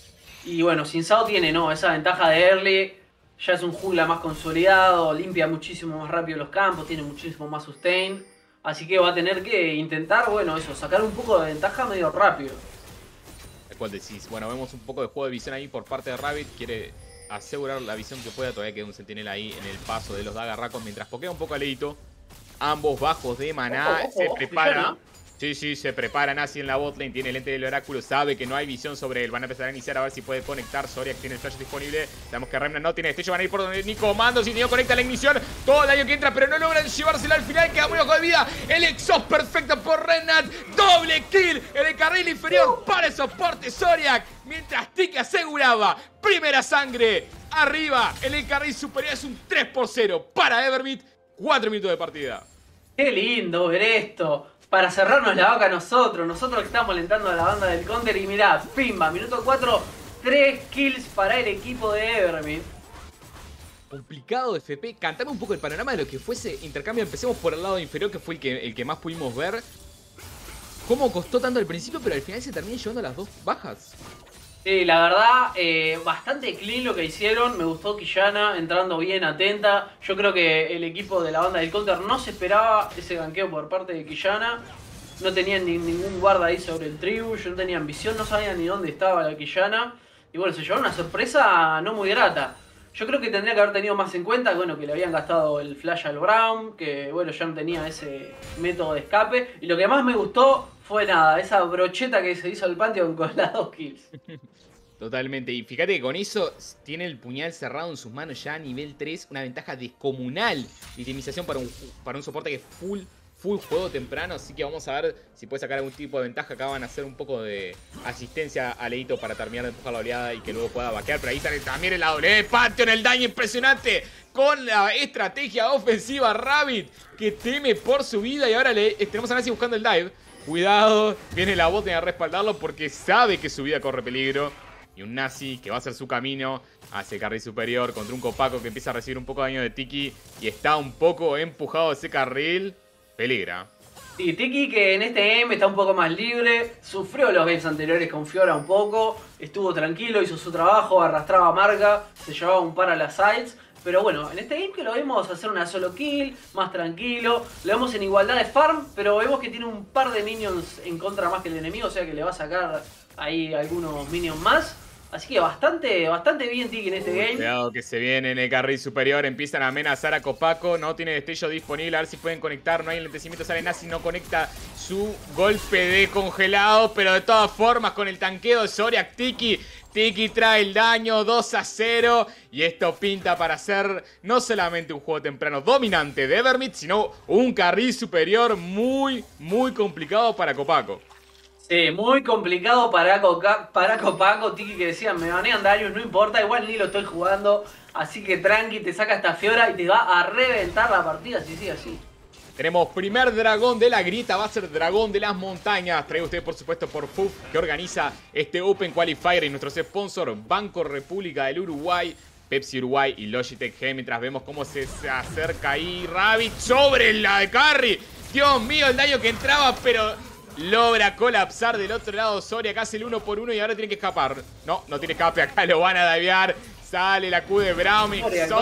Y bueno, Sin Sao tiene, ¿no? Esa ventaja de early. Ya es un jungla más consolidado, limpia muchísimo más rápido los campos, tiene muchísimo más sustain. Así que va a tener que intentar, bueno, eso, sacar un poco de ventaja medio rápido. ¿De cuál decís? Bueno, vemos un poco de juego de visión ahí por parte de Rabbit. Quiere asegurar la visión que pueda. Todavía queda un sentinela ahí en el paso de los dagarracos. Mientras pokea un poco a Leito. Ambos bajos de maná. Ojo, ojo, se ojo, prepara. Qiyana. Sí, sí, se prepara Nazi en la botlane, tiene el lente del oráculo, sabe que no hay visión sobre él. Van a empezar a iniciar a ver si puede conectar. Zodiac tiene el flash disponible. Sabemos que Remnant no tiene destello, van a ir por donde Nico Mando. Si no conecta la ignición, todo el daño que entra, pero no logran llevársela al final. Queda muy bajo de vida. El exhaust perfecto por Remnant. Doble kill en el carril inferior para el soporte Zodiac. Mientras Tiki aseguraba primera sangre arriba en el carril superior. Es un tres por cero para Evermeet. cuatro minutos de partida. Qué lindo ver esto. Para cerrarnos la vaca a nosotros. Nosotros que estamos alentando a la banda del counter. Y mirá, pimba, minuto cuatro. tres kills para el equipo de Evermeet. Complicado F P. Cantame un poco el panorama de lo que fuese intercambio. Empecemos por el lado inferior, que fue el que, el que más pudimos ver. Cómo costó tanto al principio, pero al final se termina llevando las dos bajas. Sí, la verdad, eh, bastante clean lo que hicieron. Me gustó Qiyana entrando bien, atenta. Yo creo que el equipo de la banda del counter no se esperaba ese ganqueo por parte de Qiyana. No tenían ni, ningún guarda ahí sobre el tribush, no tenían visión, no sabían ni dónde estaba la Qiyana. Y bueno, se llevaron una sorpresa no muy grata. Yo creo que tendría que haber tenido más en cuenta, bueno, que le habían gastado el flash al Brown, que bueno, ya no tenía ese método de escape. Y lo que más me gustó fue nada, esa brocheta que se hizo al Pantheon con las dos kills. Totalmente, y fíjate que con eso tiene el puñal cerrado en sus manos ya a nivel tres, una ventaja descomunal de itemización para un, para un soporte que es full, full juego temprano, así que vamos a ver si puede sacar algún tipo de ventaja. Acá van a hacer un poco de asistencia a Leito para terminar de empujar la oleada y que luego pueda vaquear, pero ahí está también el W de Pantheon, el daño impresionante con la estrategia ofensiva Rabbit, que teme por su vida y ahora le tenemos a Nazi buscando el dive. Cuidado, viene la bot a respaldarlo porque sabe que su vida corre peligro. Y un Nazi que va a hacer su camino hacia el carril superior contra un Copaco que empieza a recibir un poco de daño de Tiki y está un poco empujado ese carril. peligra. Sí, Tiki que en este game está un poco más libre, sufrió los games anteriores con Fiora un poco, estuvo tranquilo, hizo su trabajo, arrastraba marca, se llevaba un par a las sides. Pero bueno, en este game que lo vemos hacer una solo kill, más tranquilo, lo vemos en igualdad de farm, pero vemos que tiene un par de minions en contra más que el enemigo, o sea que le va a sacar ahí algunos minions más. Así que bastante, bastante bien Tiki en este game. Cuidado que se viene en el carril superior. Empiezan a amenazar a Copaco. No tiene destello disponible. A ver si pueden conectar. No hay lentecimiento. Sale Nazi. No conecta su golpe de congelado. Pero de todas formas, con el tanqueo de Zoriak, Tiki. Tiki trae el daño. dos a cero. Y esto pinta para ser no solamente un juego temprano dominante de Evermid, sino un carril superior muy, muy complicado para Copaco. Sí, muy complicado para, Coca para Copaco. Tiki que decía, me banean Darius, no importa, igual ni lo estoy jugando. Así que tranqui, te saca esta Fiora y te va a reventar la partida si sigue así. Tenemos primer dragón de la grieta, va a ser dragón de las montañas. Traído usted por supuesto por F U F, que organiza este Open Qualifier, y nuestros sponsors Banco República del Uruguay, Pepsi Uruguay y Logitech G. Mientras vemos cómo se, se acerca ahí Rabbit sobre la de Carry. Dios mío, el daño que entraba, pero logra colapsar del otro lado Zoriak. Hace el uno por uno y ahora tiene que escapar. No, no tiene escape, acá lo van a divear. Sale la Q de Braum.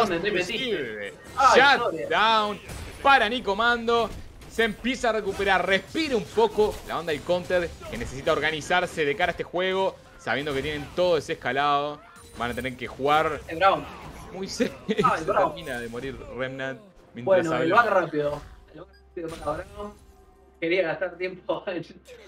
Shutdown para Nicomando. Se empieza a recuperar, respira un poco la onda del counter, que necesita organizarse de cara a este juego, sabiendo que tienen todo ese escalado. Van a tener que jugar muy serio. Se termina de morir Remnant. Bueno, el va rápido. El va rápido para Braum. Quería gastar tiempo en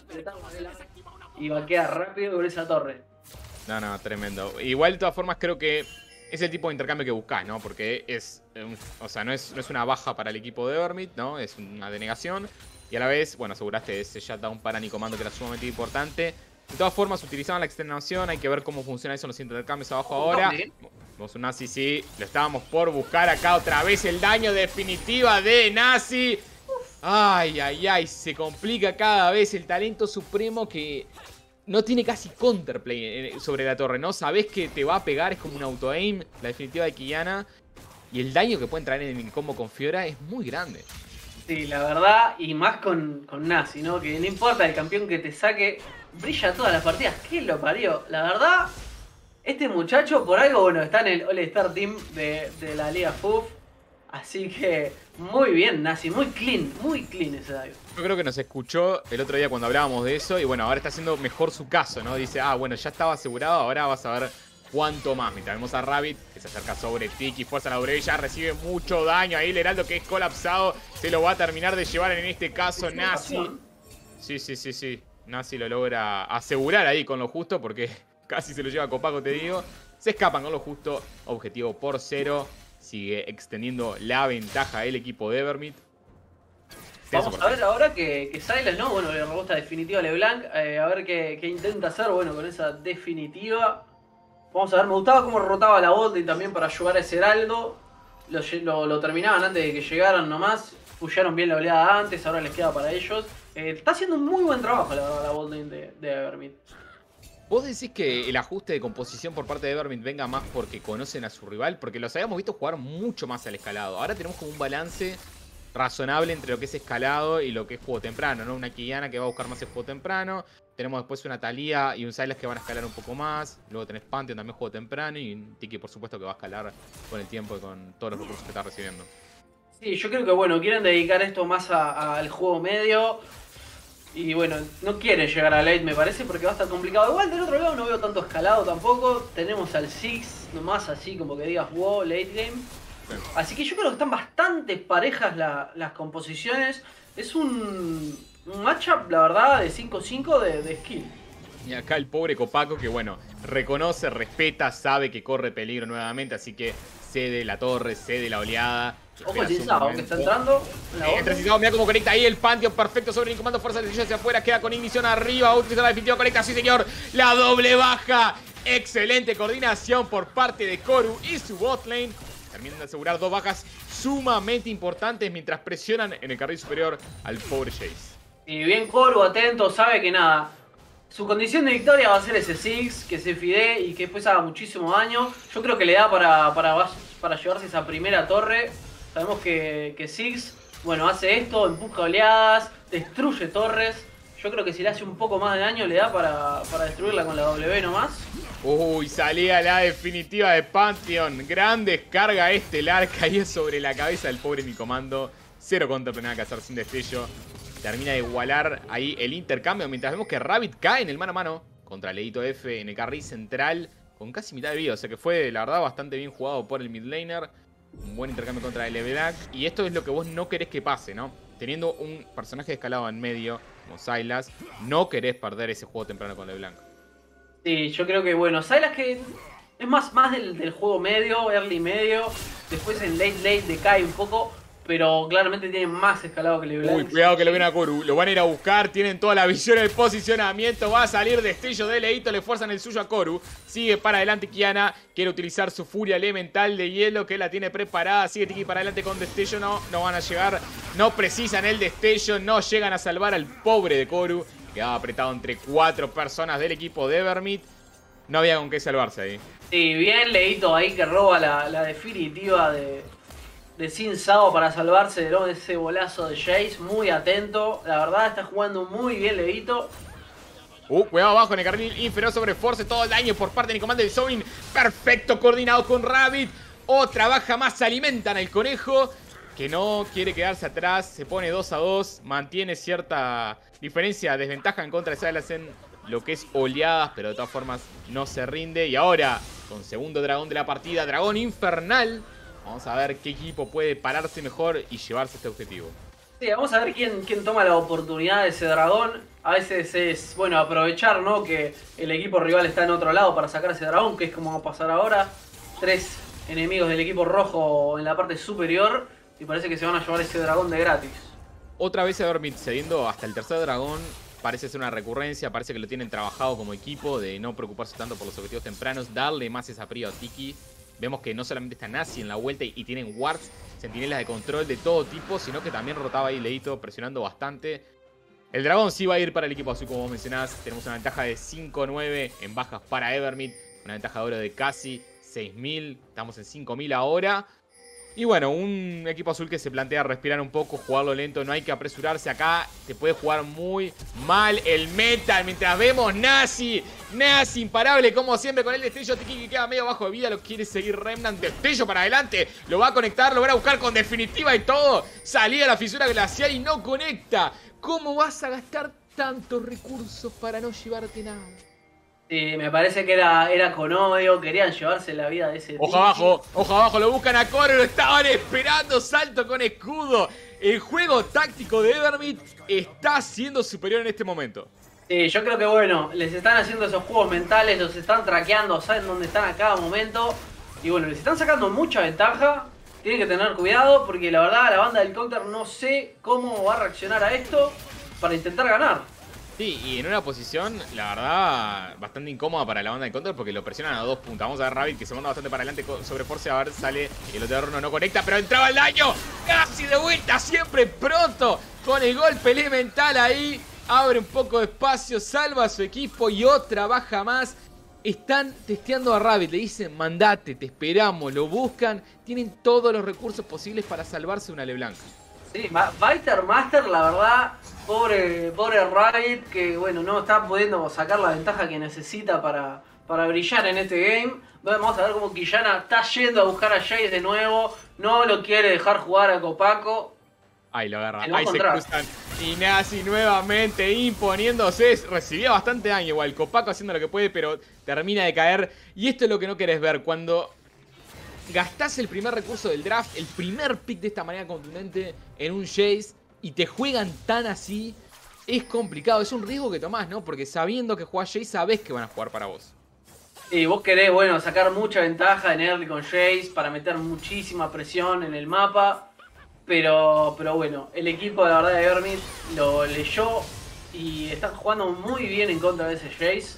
y vaquea rápido con esa torre. No, no, tremendo. Igual de todas formas creo que es el tipo de intercambio que buscás, ¿no? Porque es, un, o sea, no es, no es una baja para el equipo de Evermid, ¿no? Es una denegación. Y a la vez, bueno, aseguraste ese shutdown para Nicomando, que era sumamente importante. De todas formas, utilizaban la extenuación. Hay que ver cómo funciona eso en los intercambios abajo ahora. Vamos un Nazi, sí. Lo estábamos por buscar acá otra vez. El daño definitiva de Nazi. Ay, ay, ay, se complica cada vez el talento supremo que no tiene casi counterplay sobre la torre, ¿no? Sabés que te va a pegar, es como un auto-aim, la definitiva de Qiyana. Y el daño que pueden traer en el combo con Fiora es muy grande. Sí, la verdad, y más con, con Nazi, ¿no? Que no importa el campeón que te saque, brilla todas las partidas. ¿Qué lo parió? La verdad, este muchacho por algo, bueno, está en el All-Star Team de, de la Liga F U F. Así que muy bien, Nazi, muy clean, muy clean ese dive. Yo creo que nos escuchó el otro día cuando hablábamos de eso y bueno, ahora está haciendo mejor su caso, ¿no? Dice, ah, bueno, ya estaba asegurado, ahora vas a ver cuánto más. Mientras vemos a Rabbit, que se acerca sobre Tiki, fuerza la W, ya recibe mucho daño ahí. El Heraldo que es colapsado, se lo va a terminar de llevar en este caso Nazi. Sí, sí, sí, sí. Nazi lo logra asegurar ahí con lo justo porque casi se lo lleva a Copaco, te digo. Se escapan con lo justo, objetivo por cero. Sigue extendiendo la ventaja el equipo de Evermid. Vamos a ver ahora que, que Sylas, ¿no? Bueno, le robó esta definitiva a LeBlanc. Eh, a ver qué, qué intenta hacer, bueno, con esa definitiva. Vamos a ver, me gustaba cómo rotaba la botlane también para ayudar a ese Heraldo. Lo, lo, lo terminaban antes de que llegaran nomás. Pusieron bien la oleada antes, ahora les queda para ellos. Eh, está haciendo un muy buen trabajo la verdad la botlane de, de Evermid. ¿Vos decís que el ajuste de composición por parte de Evermid venga más porque conocen a su rival? Porque los habíamos visto jugar mucho más al escalado. Ahora tenemos como un balance razonable entre lo que es escalado y lo que es juego temprano, ¿no? Una Qiyana que va a buscar más el juego temprano. Tenemos después una Taliyah y un Sylas que van a escalar un poco más. Luego tenés Pantheon también juego temprano. Y un Tiki por supuesto que va a escalar con el tiempo y con todos los recursos que está recibiendo. Sí, yo creo que bueno, quieren dedicar esto más al juego medio. Y bueno, no quieren llegar a late me parece porque va a estar complicado. Igual del otro lado no veo tanto escalado tampoco. Tenemos al Six nomás así como que digas wow, late game. Sí. Así que yo creo que están bastante parejas la, las composiciones. Es un, un matchup, la verdad, de cinco cinco de, de skill. Y acá el pobre Copaco que bueno, reconoce, respeta, sabe que corre peligro nuevamente. Así que cede la torre, cede la oleada. Ojo el Cinsao que está entrando. Entra Cinsao, mira cómo conecta ahí el Pantheon perfecto sobre Nicomando. Fuerza de hacia afuera, queda con ignición arriba. Utiliza la definitiva, conecta, sí señor. La doble baja. Excelente coordinación por parte de Koru y su botlane. Terminan de asegurar dos bajas sumamente importantes mientras presionan en el carril superior al pobre Jace. Y bien Koru, atento, sabe que nada. Su condición de victoria va a ser ese Six, que se fide y que después haga muchísimo daño. Yo creo que le da para, para, para llevarse esa primera torre. Sabemos que, que Six Bueno, hace esto, empuja oleadas, destruye torres. Yo creo que si le hace un poco más de daño le da para, para destruirla con la W nomás. Uy, salía la definitiva de Pantheon. Gran descarga estelar, caía sobre la cabeza del pobre Nicomando. Cero contra, pero nada que hacer sin destello. Termina de igualar ahí el intercambio, mientras vemos que Rabbit cae en el mano a mano contra Leito F en el carril central con casi mitad de vida. O sea que fue, la verdad, bastante bien jugado por el mid laner. Un buen intercambio contra el LeBlanc. Y esto es lo que vos no querés que pase, ¿no? Teniendo un personaje escalado en medio, como Sylas, no querés perder ese juego temprano con LeBlanc. Sí, yo creo que, bueno, Sylas que es más, más del, del juego medio, early medio. Después en late late decae un poco. Pero claramente tiene más escalado que LeBlanc. Uy, cuidado que lo ven a Koru. Lo van a ir a buscar. Tienen toda la visión, el posicionamiento. Va a salir destello de Leito. Le fuerzan el suyo a Koru. Sigue para adelante Kiana. Quiere utilizar su furia elemental de hielo que la tiene preparada. Sigue Tiki para adelante con destello. No, no van a llegar. No precisan el destello. No llegan a salvar al pobre de Koru. Quedaba apretado entre cuatro personas del equipo de Evermeet. No había con qué salvarse ahí. Sí, bien Leito ahí que roba la, la definitiva de... de Sin Sao para salvarse de, ¿no? de ese bolazo de Jace. Muy atento. La verdad está jugando muy bien Leito. Uh, cuidado abajo en el carril inferior sobre Force. Todo el daño por parte de Nicomando y Zoin. Perfecto, coordinado con Rabbit. Otra baja más. Se alimentan al conejo, que no quiere quedarse atrás. Se pone dos a dos. Mantiene cierta diferencia, desventaja en contra de Sylas en lo que es oleadas, pero de todas formas no se rinde. Y ahora, con segundo dragón de la partida, dragón infernal. Vamos a ver qué equipo puede pararse mejor y llevarse este objetivo. Sí, vamos a ver quién, quién toma la oportunidad de ese dragón. A veces es, bueno, aprovechar, ¿no? Que el equipo rival está en otro lado para sacar ese dragón, que es como va a pasar ahora. Tres enemigos del equipo rojo en la parte superior y parece que se van a llevar ese dragón de gratis. Otra vez Evermeet cediendo hasta el tercer dragón. Parece ser una recurrencia, parece que lo tienen trabajado como equipo, de no preocuparse tanto por los objetivos tempranos, darle más esa frío a Tiki. Vemos que no solamente está Nazi en la vuelta y tienen wards, centinelas de control de todo tipo, sino que también rotaba ahí Leito presionando bastante. El dragón sí va a ir para el equipo azul, como vos mencionás. Tenemos una ventaja de cinco nueve en bajas para Evermeet. Una ventaja de oro de casi seis mil. Estamos en cinco mil ahora. Y bueno, un equipo azul que se plantea respirar un poco, jugarlo lento. No hay que apresurarse acá. Te puede jugar muy mal el metal. Mientras vemos Nazi. Nazi imparable como siempre con el destello. Tiki que queda medio bajo de vida. Lo quiere seguir Remnant. Destello para adelante. Lo va a conectar. Lo va a buscar con definitiva y todo. Salía la fisura glacial y no conecta. ¿Cómo vas a gastar tantos recursos para no llevarte nada? Sí, me parece que era, era con odio, querían llevarse la vida de ese Ojo abajo, ojo abajo, lo buscan a Koru, lo estaban esperando, salto con escudo. El juego táctico de Evermeet está siendo superior en este momento. Sí, yo creo que bueno, les están haciendo esos juegos mentales, los están traqueando, saben dónde están a cada momento. Y bueno, les están sacando mucha ventaja, tienen que tener cuidado porque la verdad la banda del counter no sé cómo va a reaccionar a esto para intentar ganar. Sí, y en una posición, la verdad, bastante incómoda para la banda de Counter porque lo presionan a dos puntas. Vamos a ver Rabbit que se manda bastante para adelante sobre Force. A ver, sale el Eterno, no conecta, pero entraba el daño. Casi de vuelta, siempre pronto. Con el golpe elemental ahí. Abre un poco de espacio, salva a su equipo y otra baja más. Están testeando a Rabbit, le dicen, mandate, te esperamos, lo buscan. Tienen todos los recursos posibles para salvarse una LeBlanc. Sí, Fighter Master, la verdad, pobre, pobre Rabbit, que bueno, no está pudiendo sacar la ventaja que necesita para, para brillar en este game. Vamos a ver cómo Quillana está yendo a buscar a Jace de nuevo, no lo quiere dejar jugar a Copaco. Ahí lo agarra, ahí se cruzan. Y Nazi nuevamente imponiéndose. Recibía bastante daño igual, Copaco haciendo lo que puede, pero termina de caer. Y esto es lo que no querés ver, cuando gastás el primer recurso del draft, el primer pick de esta manera contundente en un Jace y te juegan tan así, es complicado. Es un riesgo que tomás, ¿no? Porque sabiendo que jugás Jace, sabés que van a jugar para vos. Y vos querés, bueno, sacar mucha ventaja en early con Jace para meter muchísima presión en el mapa. Pero, pero bueno, el equipo de la verdad de Evermeet lo leyó y están jugando muy bien en contra de ese Jace.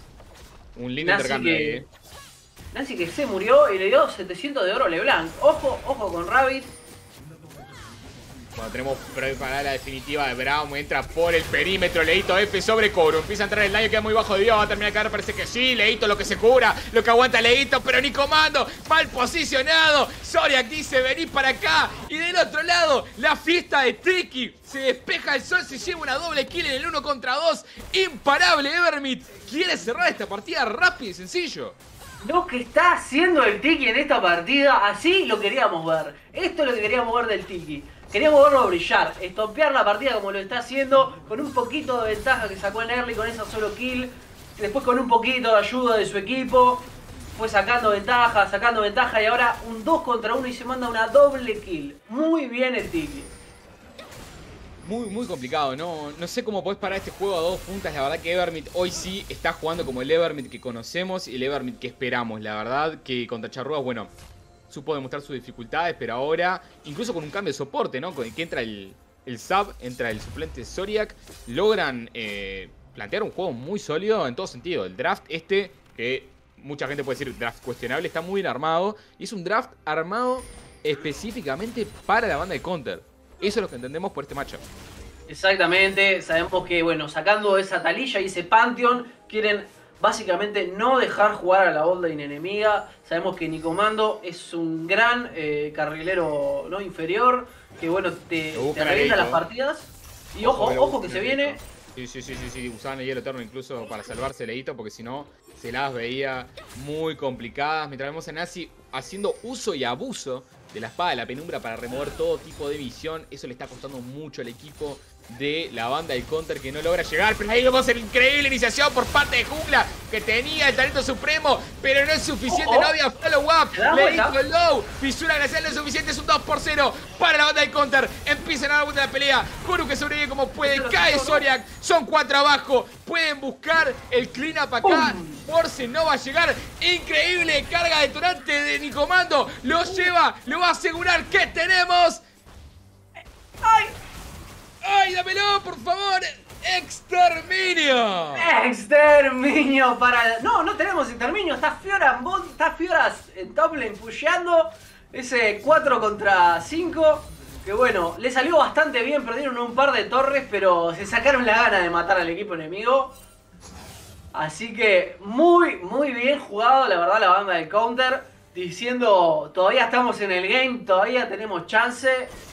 Un lindo Nazi intercambio que, ahí, ¿eh? Nazi que se murió y le dio setecientos de oro a LeBlanc. Ojo, ojo con Rabbit. Cuando tenemos preparada la definitiva de Braum, entra por el perímetro, Leito F sobre Cobro. Empieza a entrar el daño, queda muy bajo de vida, va a terminar de caer, parece que sí. Leito lo que se cura, lo que aguanta Leito, pero ni comando, mal posicionado. Zoriak dice, vení para acá. Y del otro lado, la fiesta de Tiki. Se despeja el sol, se lleva una doble kill en el uno contra dos. Imparable Evermit. Quiere cerrar esta partida rápido y sencillo. Lo que está haciendo el Tiki en esta partida, así lo queríamos ver. Esto es lo que queríamos ver del Tiki. Queríamos verlo brillar, estompear la partida como lo está haciendo, con un poquito de ventaja que sacó en early con esa solo kill. Después con un poquito de ayuda de su equipo, fue sacando ventaja, sacando ventaja y ahora un dos contra uno y se manda una doble kill. Muy bien el Tiki. Muy, muy complicado, ¿no? No sé cómo podés parar este juego a dos puntas. La verdad que Evermit hoy sí está jugando como el Evermit que conocemos y el Evermit que esperamos. La verdad que contra Charrúas, bueno, supo demostrar sus dificultades, pero ahora, incluso con un cambio de soporte, ¿no? Con el que entra el, el sub, entra el suplente Zoriak, logran eh, plantear un juego muy sólido en todo sentido. El draft este, que mucha gente puede decir draft cuestionable, está muy bien armado. Y es un draft armado específicamente para la banda de Counter. Eso es lo que entendemos por este matchup. Exactamente, sabemos que, bueno, sacando esa Taliyah y ese Pantheon, quieren básicamente no dejar jugar a la botlane enemiga. Sabemos que Nicomando es un gran eh, carrilero no inferior, que bueno, te, te revienta las partidas. Y ojo, ojo, ojo que se viene. Sí, sí, sí, sí, sí, usaban el hielo eterno incluso para salvarse Leito, porque si no, se las veía muy complicadas. Mientras vemos a Nazi haciendo uso y abuso de la espada de la penumbra para remover todo tipo de visión. Eso le está costando mucho al equipo de la banda del Counter, que no logra llegar. Pero ahí vemos la increíble iniciación por parte de Jungla, que tenía el talento supremo, pero no es suficiente, oh, oh. no había follow up. Le hizo el low, fisura glacial no es suficiente, es un dos por cero para la banda del Counter. Empiezan a dar vuelta la pelea. Kuru que sobrevive como puede, cae Zoriak, son cuatro abajo. Pueden buscar el clean up acá. Force no va a llegar. Increíble carga detonante de Nicomando. Lo lleva, lo va a asegurar. ¿Qué tenemos? ¡Ay! ¡Ay, dámelo, por favor! ¡Exterminio! ¡Exterminio para... No, no tenemos exterminio. Está Fiora en bot, está Fiora en top lane pusheando. Ese cuatro contra cinco. Que bueno, le salió bastante bien. Perdieron un par de torres, pero se sacaron la gana de matar al equipo enemigo. Así que muy, muy bien jugado, la verdad, la banda de Counter. Diciendo, todavía estamos en el game, todavía tenemos chance.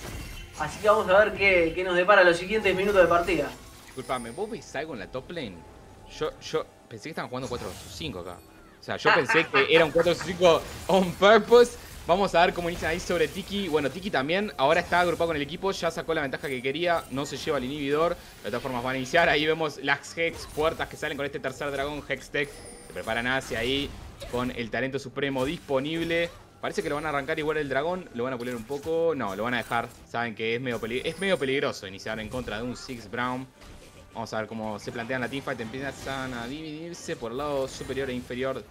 Así que vamos a ver qué, qué nos depara los siguientes minutos de partida. Disculpame, ¿vos veis algo en la top lane? Yo, yo pensé que estaban jugando cuatro versus cinco acá. O sea, yo pensé que era un cuatro versus cinco on purpose. Vamos a ver cómo inician ahí sobre Tiki. Bueno, Tiki también ahora está agrupado con el equipo. Ya sacó la ventaja que quería. No se lleva el inhibidor. De todas formas van a iniciar. Ahí vemos las Hex puertas que salen con este tercer dragón Hextech. Se preparan hacia ahí con el talento supremo disponible. Parece que lo van a arrancar igual el dragón. Lo van a pulir un poco. No, lo van a dejar. Saben que es medio, pelig es medio peligroso iniciar en contra de un Six Braum. Vamos a ver cómo se plantean la teamfight. Empiezan a dividirse por el lado superior e inferior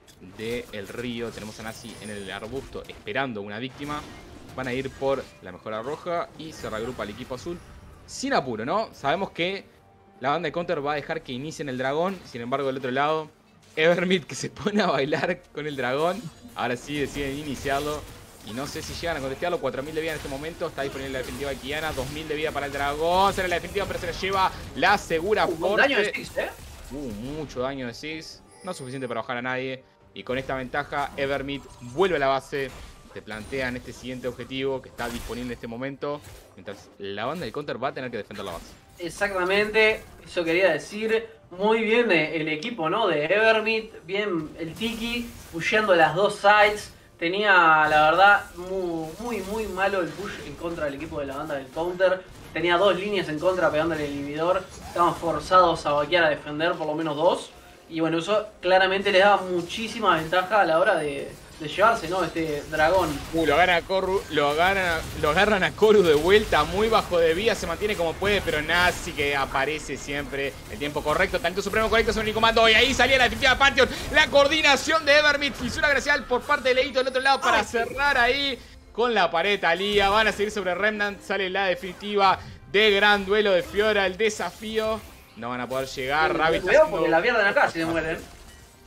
del río. Tenemos a Nazi en el arbusto esperando una víctima. Van a ir por la mejora roja y se reagrupa el equipo azul. Sin apuro, ¿no? Sabemos que la banda de Counter va a dejar que inicien el dragón. Sin embargo, del otro lado, Evermit que se pone a bailar con el dragón. Ahora sí deciden iniciarlo. Y no sé si llegan a contestarlo. cuatro mil de vida en este momento. Está disponible la definitiva de Kiana. dos mil de vida para el dragón. Será la definitiva, pero se la lleva la segura uh, Force. daño de Six, ¿eh? Uh, mucho daño de Six. No suficiente para bajar a nadie. Y con esta ventaja, Evermit vuelve a la base. Te plantean este siguiente objetivo que está disponible en este momento. Mientras la banda del Counter va a tener que defender la base. Exactamente, eso quería decir. Muy bien el equipo, ¿no? De Evermit. Bien el Tiki, pusheando las dos sides. Tenía, la verdad, muy, muy, muy malo el push en contra del equipo de la banda del Counter. Tenía dos líneas en contra pegándole el inhibidor. Estaban forzados a vaquear a defender por lo menos dos. Y bueno, eso claramente les daba muchísima ventaja a la hora de, de llevarse, ¿no? Este dragón. Uh, lo agarran a Koru, lo agarran, lo agarran a Koru de vuelta, muy bajo de vida, se mantiene como puede, pero Nazi que aparece siempre el tiempo correcto, talento supremo correcto sobre el comando. Y ahí salía la definitiva Pantheon, la coordinación de Evermit, fisura glacial por parte de Leito del otro lado para Ay, cerrar ahí con la pared Taliyah. Van a seguir sobre Remnant, sale la definitiva de gran duelo de Fiora, el desafío. No van a poder llegar. Sí, Rabbit cuidado porque la pierden acá si se mueren.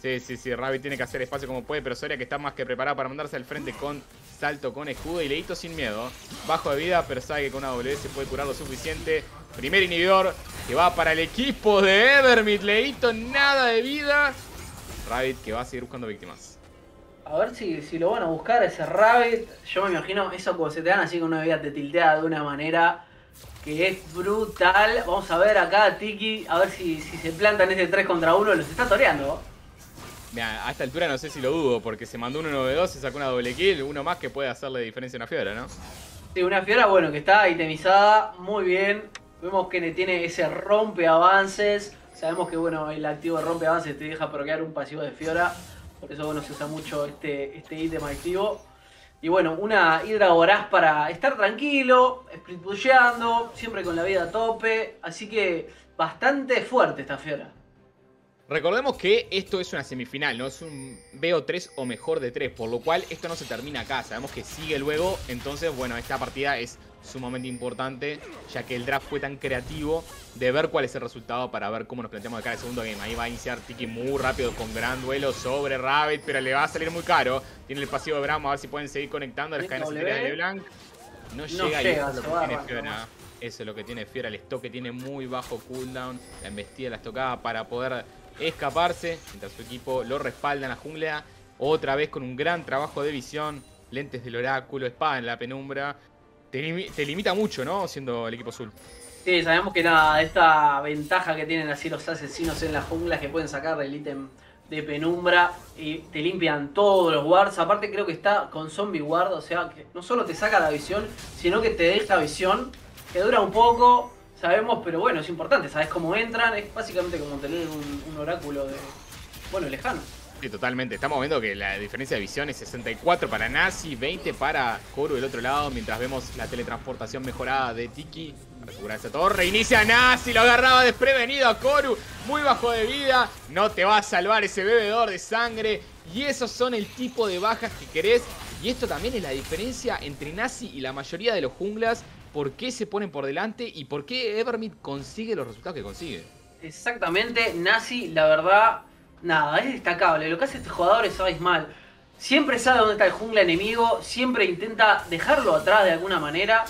Sí, sí, sí, Rabbit tiene que hacer espacio como puede, pero Soria que está más que preparada para mandarse al frente con salto con escudo y Leito sin miedo. Bajo de vida, pero sabe que con una W se puede curar lo suficiente. Primer inhibidor que va para el equipo de Evermid. Leito nada de vida. Rabbit que va a seguir buscando víctimas. A ver si, si lo van a buscar ese Rabbit. Yo me imagino eso cuando se te dan así con una vida te tiltea de una manera que es brutal. Vamos a ver acá Tiki, a ver si, si se plantan ese tres contra uno. Los está toreando. Mira, a esta altura no sé si lo dudo, porque se mandó un uno de dos, se sacó una doble kill, uno más que puede hacerle diferencia a una Fiora, ¿no? Sí, una Fiora, bueno, que está itemizada, muy bien. Vemos que tiene ese rompe avances. Sabemos que, bueno, el activo de rompe avances te deja proquear un pasivo de Fiora. Por eso, bueno, se usa mucho este, este ítem activo. Y bueno, una Hidra Voraz para estar tranquilo, split pusheando, siempre con la vida a tope. Así que bastante fuerte esta Fiora. Recordemos que esto es una semifinal, ¿no? Es un B O tres o mejor de tres, por lo cual esto no se termina acá. Sabemos que sigue luego, entonces, bueno, esta partida es sumamente importante, ya que el draft fue tan creativo de ver cuál es el resultado para ver cómo nos planteamos de cara al segundo game. Ahí va a iniciar Tiki muy rápido con gran duelo sobre Rabbit, pero le va a salir muy caro. Tiene el pasivo de Brahma, a ver si pueden seguir conectando las cadenas enteras de LeBlanc. No, no llega, y eso es lo que tiene Fiora. Eso es lo que tiene Fiora, el estoque tiene muy bajo cooldown, la embestida, la estocada para poder escaparse, mientras su equipo lo respalda en la jungla, otra vez con un gran trabajo de visión, lentes del oráculo, espada en la penumbra. Te, lim te limita mucho, ¿no? Siendo el equipo azul. Sí, sabemos que nada, esta ventaja que tienen así los asesinos en la jungla es que pueden sacar el ítem de penumbra y te limpian todos los wards. Aparte creo que está con zombie ward, o sea que no solo te saca la visión, sino que te deja visión, que dura un poco. Sabemos, pero bueno, es importante, sabes cómo entran, es básicamente como tener un, un oráculo de, bueno, lejano. Sí, totalmente, estamos viendo que la diferencia de visión es sesenta y cuatro para Nazi, veinte para Koru del otro lado, mientras vemos la teletransportación mejorada de Tiki para asegurar esa torre. Inicia Nazi, lo agarraba desprevenido a Koru, muy bajo de vida, no te va a salvar ese bebedor de sangre, y esos son el tipo de bajas que querés, y esto también es la diferencia entre Nazi y la mayoría de los junglas. ¿Por qué se ponen por delante y por qué Evermid consigue los resultados que consigue? Exactamente, Nazi, la verdad, nada, es destacable. Lo que hace este jugador es abismal. Siempre sabe dónde está el jungla enemigo, siempre intenta dejarlo atrás de alguna manera.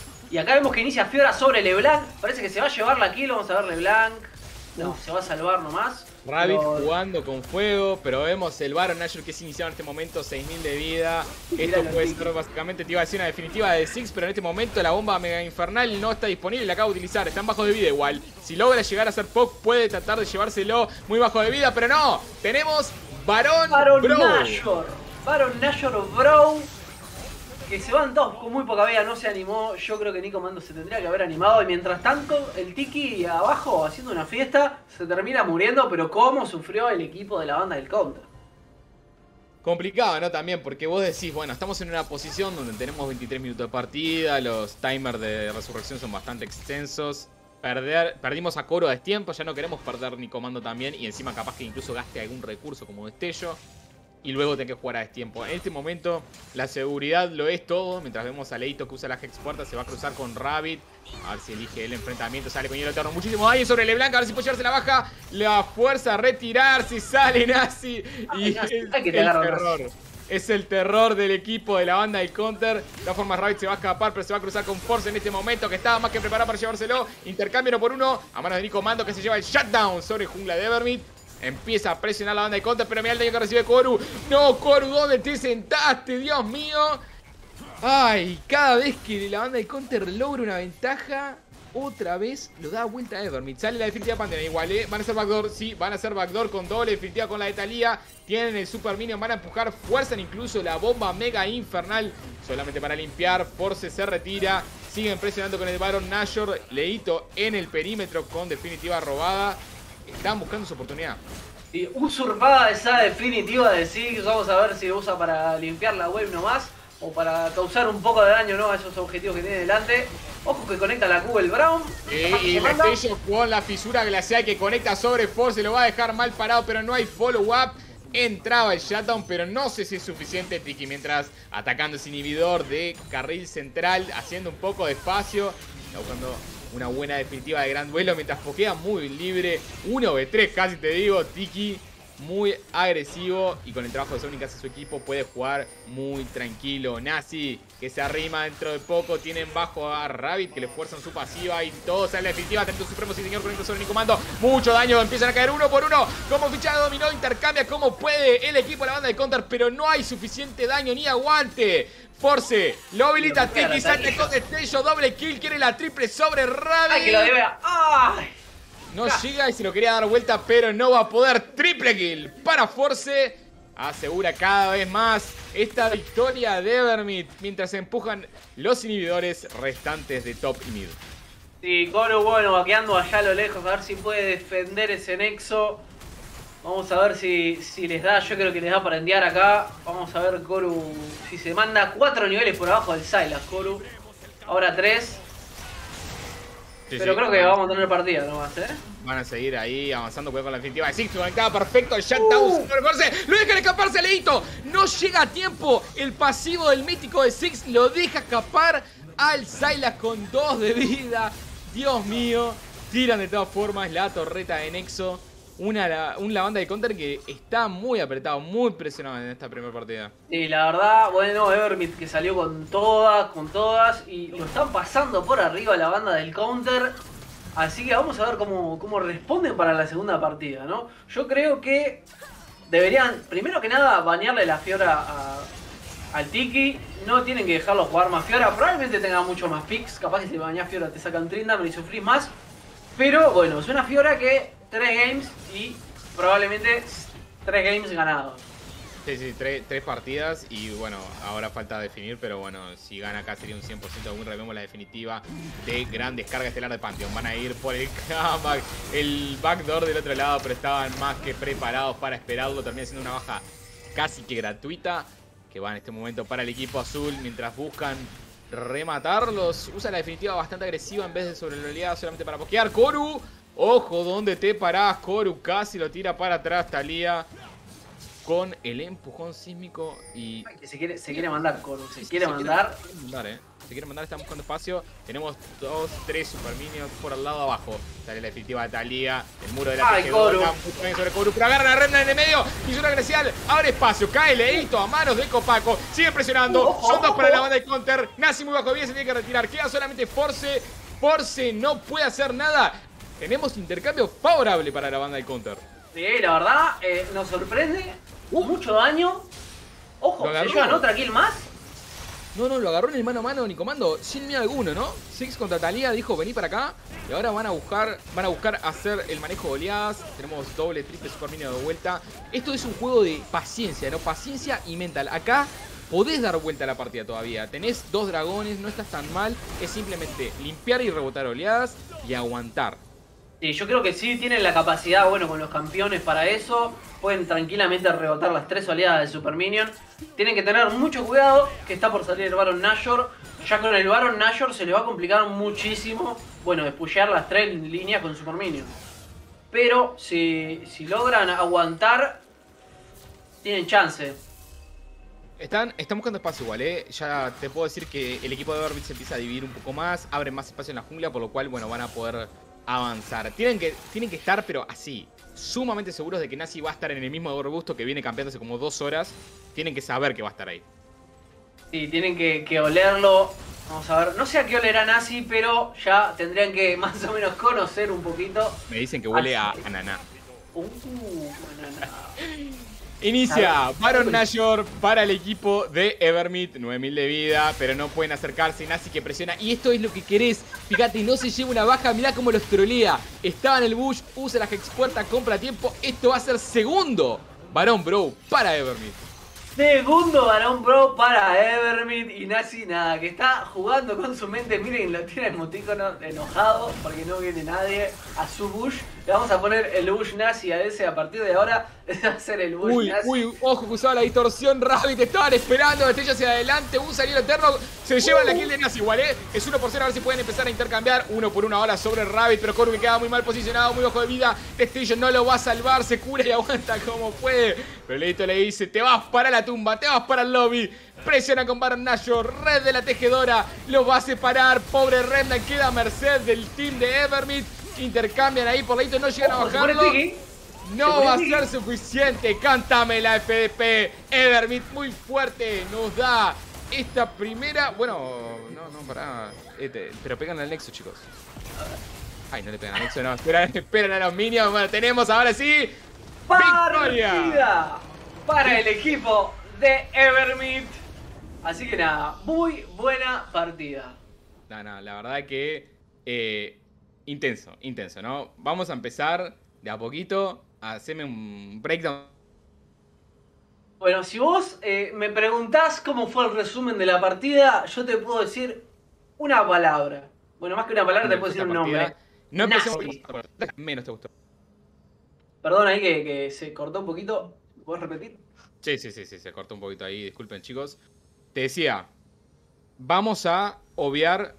Y acá vemos que inicia Fiora sobre LeBlanc. Parece que se va a llevar la kill, vamos a ver LeBlanc. No, se va a salvar nomás. Rabbit pero... jugando con fuego, pero vemos el Baron Nashor que es iniciado en este momento, seis mil de vida. Esto puede ser básicamente, te iba a decir, una definitiva de Six, pero en este momento la bomba mega infernal no está disponible y la acaba de utilizar. Están bajos de vida igual. Si logra llegar a hacer Pok, puede tratar de llevárselo muy bajo de vida, pero no. Tenemos Baron, Baron Bro. Nashor. Baron Nashor Bro. Que se van todos con muy poca vida, no se animó. Yo creo que Nico Mando se tendría que haber animado. Y mientras tanto, el Tiki abajo haciendo una fiesta, se termina muriendo. Pero cómo sufrió el equipo de la banda del Counter. Complicado, ¿no? También, porque vos decís, bueno, estamos en una posición donde tenemos veintitrés minutos de partida, los timers de resurrección son bastante extensos. Perder, perdimos a Koru a destiempo, ya no queremos perder ni comando también, y encima capaz que incluso gaste algún recurso como destello. Y luego tenés que jugar a destiempo. En este momento la seguridad lo es todo. Mientras vemos a Leito que usa la Hex Puerta, se va a cruzar con Rabbit. A ver si elige el enfrentamiento. Sale con hielo eterno. Muchísimo daño sobre LeBlanc. A ver si puede llevarse la baja. La fuerza a retirarse. Sale Nazi. Y es el terror. Es el terror del equipo de la banda del Counter. De todas formas, Rabbit se va a escapar, pero se va a cruzar con Force en este momento, que estaba más que preparado para llevárselo. Intercambio uno por uno. A manos de Nico Mando, que se lleva el shutdown sobre jungla de Evermid. Empieza a presionar la banda de Counter, pero mira el daño que recibe Koru. No, Koru, ¿dónde te sentaste? Dios mío. Ay, cada vez que la banda de Counter logra una ventaja, otra vez lo da vuelta a Evermid. Sale la definitiva Pantera igual, ¿eh? Van a ser backdoor, sí, van a ser backdoor con doble definitiva con la de Thalía. Tienen el Super Minion, van a empujar, fuerzan incluso la bomba mega infernal. Solamente para limpiar, Force se retira. Siguen presionando con el Baron Nashor. Leito en el perímetro con definitiva robada. Están buscando su oportunidad. Y usurpada esa definitiva de Six. Vamos a ver si lo usa para limpiar la wave nomás. O para causar un poco de daño, ¿no? A esos objetivos que tiene delante. Ojo que conecta la Q el Brown. Eh, y el destello con la fisura glacial que conecta sobre Force. Lo va a dejar mal parado, pero no hay follow-up. Entraba el shutdown, pero no sé si es suficiente. Tiki mientras atacando ese inhibidor de carril central, haciendo un poco de espacio. Está buscando una buena definitiva de gran duelo mientras pokea muy libre. uno v tres casi te digo. Tiki muy agresivo y con el trabajo de Sonic que hace su equipo puede jugar muy tranquilo. Nazi que se arrima dentro de poco, tienen bajo a Rabbit que le fuerzan su pasiva y todo sale a la definitiva. Atento Supremo, sí señor, conecta sobre Nicomando. Mucho daño, empiezan a caer uno por uno. Como ficha de dominó, intercambia como puede el equipo de la banda de Counter, pero no hay suficiente daño ni aguante. Force, lo habilita Tiki, salta con destello, doble kill, quiere la triple sobre Rabbit. ¡Ay, que lo debe! ¡Ay! No llega y se lo quería dar vuelta, pero no va a poder. Triple kill para Force. Asegura cada vez más esta victoria de Evermid mientras se empujan los inhibidores restantes de top y mid. Sí, Coru, bueno, vaqueando allá a lo lejos, a ver si puede defender ese nexo. Vamos a ver si, si les da, yo creo que les da para enviar acá. Vamos a ver Coru, si se manda cuatro niveles por abajo del Sylas, Coru. Ahora tres. Sí, pero sí, creo que vamos a tener partida nomás, ¿eh? Van a seguir ahí avanzando, cuidado con la definitiva de Six, conectada perfecto, el shutdown, uh. lo dejan escaparse, Leito, no llega a tiempo, el pasivo del mítico de Six lo deja escapar al Sylas con dos de vida, Dios mío, tiran de todas formas la torreta de Nexo, una, una banda de Counter que está muy apretado, muy presionado en esta primera partida. Sí, la verdad, bueno, Evermid que salió con todas, con todas, y lo están pasando por arriba la banda del Counter. Así que vamos a ver cómo, cómo responden para la segunda partida, ¿no? Yo creo que deberían, primero que nada, banearle la Fiora a, al Tiki. No tienen que dejarlo jugar más Fiora. Probablemente tenga mucho más picks. Capaz que si baneas Fiora te sacan Tryndamere y sufrís más. Pero bueno, es una Fiora que tres games y probablemente tres games ganados. Sí, sí, tres, tres partidas y bueno, ahora falta definir, pero bueno, si gana acá sería un cien por ciento de win rate. Vemos la definitiva de gran descarga estelar de Pantheon. Van a ir por el comeback, el backdoor del otro lado, pero estaban más que preparados para esperarlo. Termina siendo una baja casi que gratuita, que va en este momento para el equipo azul, mientras buscan rematarlos. Usa la definitiva bastante agresiva en vez de sobre la oleada solamente para pokear. Coru, ojo, ¿dónde te parás? Coru casi lo tira para atrás, Talía. Con el empujón sísmico y... Se quiere, se quiere mandar, Coru, se, se quiere se mandar. Quiere mandar, eh. Se quiere mandar, está buscando espacio. Tenemos dos, tres super minions por al lado abajo. Sale la definitiva de Talía. El muro de la tejedora. Mucho bien sobre Coru. Pero agarran a Remnant en el medio. Y una agresial. Abre espacio. Cae Leito a manos de Copaco. Sigue presionando. Uh, Son dos para la banda de Counter. Nazi muy bajo bien. Se tiene que retirar. Queda solamente Force. Force no puede hacer nada. Tenemos intercambio favorable para la banda de Counter. Sí, la verdad, eh, nos sorprende. Uh, mucho daño. Ojo, ¿se llevan otra kill más? No, no, lo agarró en el mano a mano Nicomando sin miedo alguno, ¿no? Six contra Talía dijo vení para acá. Y ahora van a buscar van a buscar hacer el manejo de oleadas. Tenemos doble, triple super minion de vuelta. Esto es un juego de paciencia, ¿no? Paciencia y mental. Acá podés dar vuelta a la partida todavía. Tenés dos dragones, no estás tan mal. Es simplemente limpiar y rebotar oleadas y aguantar. Sí, yo creo que sí tienen la capacidad, bueno, con los campeones para eso. Pueden tranquilamente rebotar las tres oleadas del Super Minion. Tienen que tener mucho cuidado, que está por salir el Baron Nashor. Ya con el Baron Nashor se le va a complicar muchísimo, bueno, despushear las tres líneas con Super Minion. Pero si, si logran aguantar, tienen chance. Están, están buscando espacio igual, ¿eh? Ya te puedo decir que el equipo de Evermid se empieza a dividir un poco más. Abren más espacio en la jungla, por lo cual, bueno, van a poder avanzar. Tienen que, tienen que estar, pero así, sumamente seguros de que Nazi va a estar en el mismo arbusto que viene campeando hace como dos horas. Tienen que saber que va a estar ahí. Sí, tienen que, que olerlo. Vamos a ver, no sé a qué olerá Nazi, pero ya tendrían que más o menos conocer un poquito. Me dicen que huele a ananá. Uh, ananá. Inicia Baron Nashor para el equipo de Evermid, nueve mil de vida, pero no pueden acercarse. Nazi que presiona, y esto es lo que querés. Fíjate, no se lleva una baja, mirá cómo los trolea. Estaba en el bush, usa la Hex Puerta, compra tiempo. Esto va a ser segundo Baron Bro para Evermid. Segundo Baron Bro para Evermid y Nazi nada, que está jugando con su mente. Miren, lo tiene el emoticono enojado porque no viene nadie a su bush. Le vamos a poner el bush Nazi a ese a partir de ahora. Va a ser el bush uy, Nazi. Uy, ojo que usaba la distorsión. Rabbit estaban esperando, destello hacia adelante. Un salido eterno. Se llevan uh. la kill de Nazi igual, ¿eh? Es uno por cero, a ver si pueden empezar a intercambiar. Uno por uno ahora sobre Rabbit, pero Coru que queda muy mal posicionado, muy bajo de vida. Destello no lo va a salvar, se cura y aguanta como puede. Pero Leito le dice, te vas para la tumba, te vas para el lobby. Presiona con Baron Nashor, red de la tejedora, lo va a separar. Pobre Remnant queda a merced del team de Evermid. Intercambian ahí por Leito, no llegan Ojo, a bajarlo. No va a ser suficiente. Cántame la F D P. Evermit muy fuerte. Nos da esta primera. Bueno, no, no, pará. Este, pero pegan al Nexo, chicos. Ay, no le pegan al Nexo, no. Esperan, esperan a los minions. Bueno, tenemos ahora sí. ¡Victoria! Partida para el equipo de Evermit. Así que nada, muy buena partida. No, no, la verdad que eh, intenso, intenso, ¿no? Vamos a empezar de a poquito a hacerme un breakdown. Bueno, si vos eh, me preguntás cómo fue el resumen de la partida, yo te puedo decir una palabra. Bueno, más que una palabra, te puedo decir un nombre. No empecemos Nazi. por menos te gustó. Perdón ahí que, que se cortó un poquito. ¿Puedes repetir? Sí, sí, sí, sí, se cortó un poquito ahí, disculpen chicos. Te decía, vamos a obviar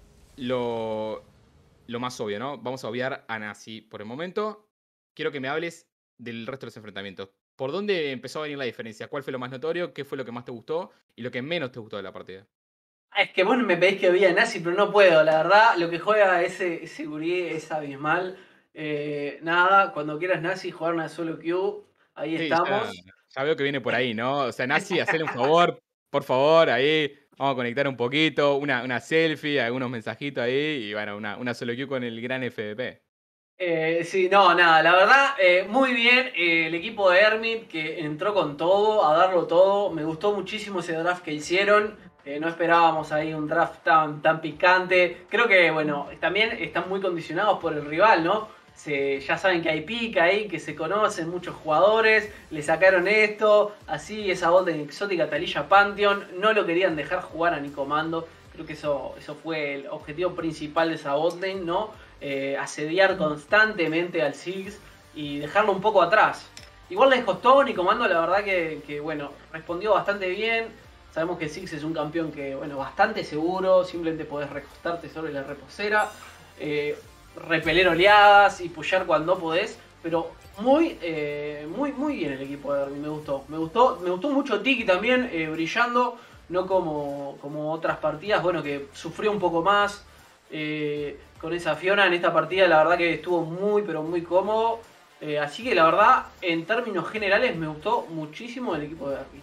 lo, lo más obvio, ¿no? Vamos a obviar a Nazi por el momento. Quiero que me hables del resto de los enfrentamientos. ¿Por dónde empezó a venir la diferencia? ¿Cuál fue lo más notorio? ¿Qué fue lo que más te gustó? Y lo que menos te gustó de la partida. Es que vos me pedís que veía Nazi, pero no puedo. La verdad, lo que juega ese, ese gurí es abismal. Eh, nada, cuando quieras Nazi, jugar una solo queue. Ahí Sí, estamos. ya, ya veo que viene por ahí, ¿no? O sea, Nazi, hacele un favor, por favor, ahí. Vamos a conectar un poquito, una, una selfie, algunos mensajitos ahí. Y bueno, una, una solo queue con el gran F D P. Eh, sí, no, nada, la verdad, eh, muy bien eh, el equipo de Hermit que entró con todo, a darlo todo. Me gustó muchísimo ese draft que hicieron. Eh, no esperábamos ahí un draft tan, tan picante. Creo que, bueno, también están muy condicionados por el rival, ¿no? Se, ya saben que hay pica ahí, que se conocen muchos jugadores. Le sacaron esto, así esa bot de exótica Taliyah Pantheon. No lo querían dejar jugar a Nicomando. Creo que eso, eso fue el objetivo principal de esa botlane, ¿no? Eh, asediar constantemente al Ziggs y dejarlo un poco atrás. Igual les costó, Nicomando la verdad que, que bueno, respondió bastante bien. Sabemos que Ziggs es un campeón que, bueno, bastante seguro, simplemente podés recostarte sobre la reposera, eh, repeler oleadas y pushear cuando podés, pero muy, eh, muy, muy bien el equipo de Derby, me gustó. Me gustó, me gustó mucho Tiki también, eh, brillando, no como, como otras partidas, bueno, que sufrió un poco más. Eh, con esa Fiona en esta partida la verdad que estuvo muy pero muy cómodo, eh, así que la verdad en términos generales me gustó muchísimo el equipo de Derby.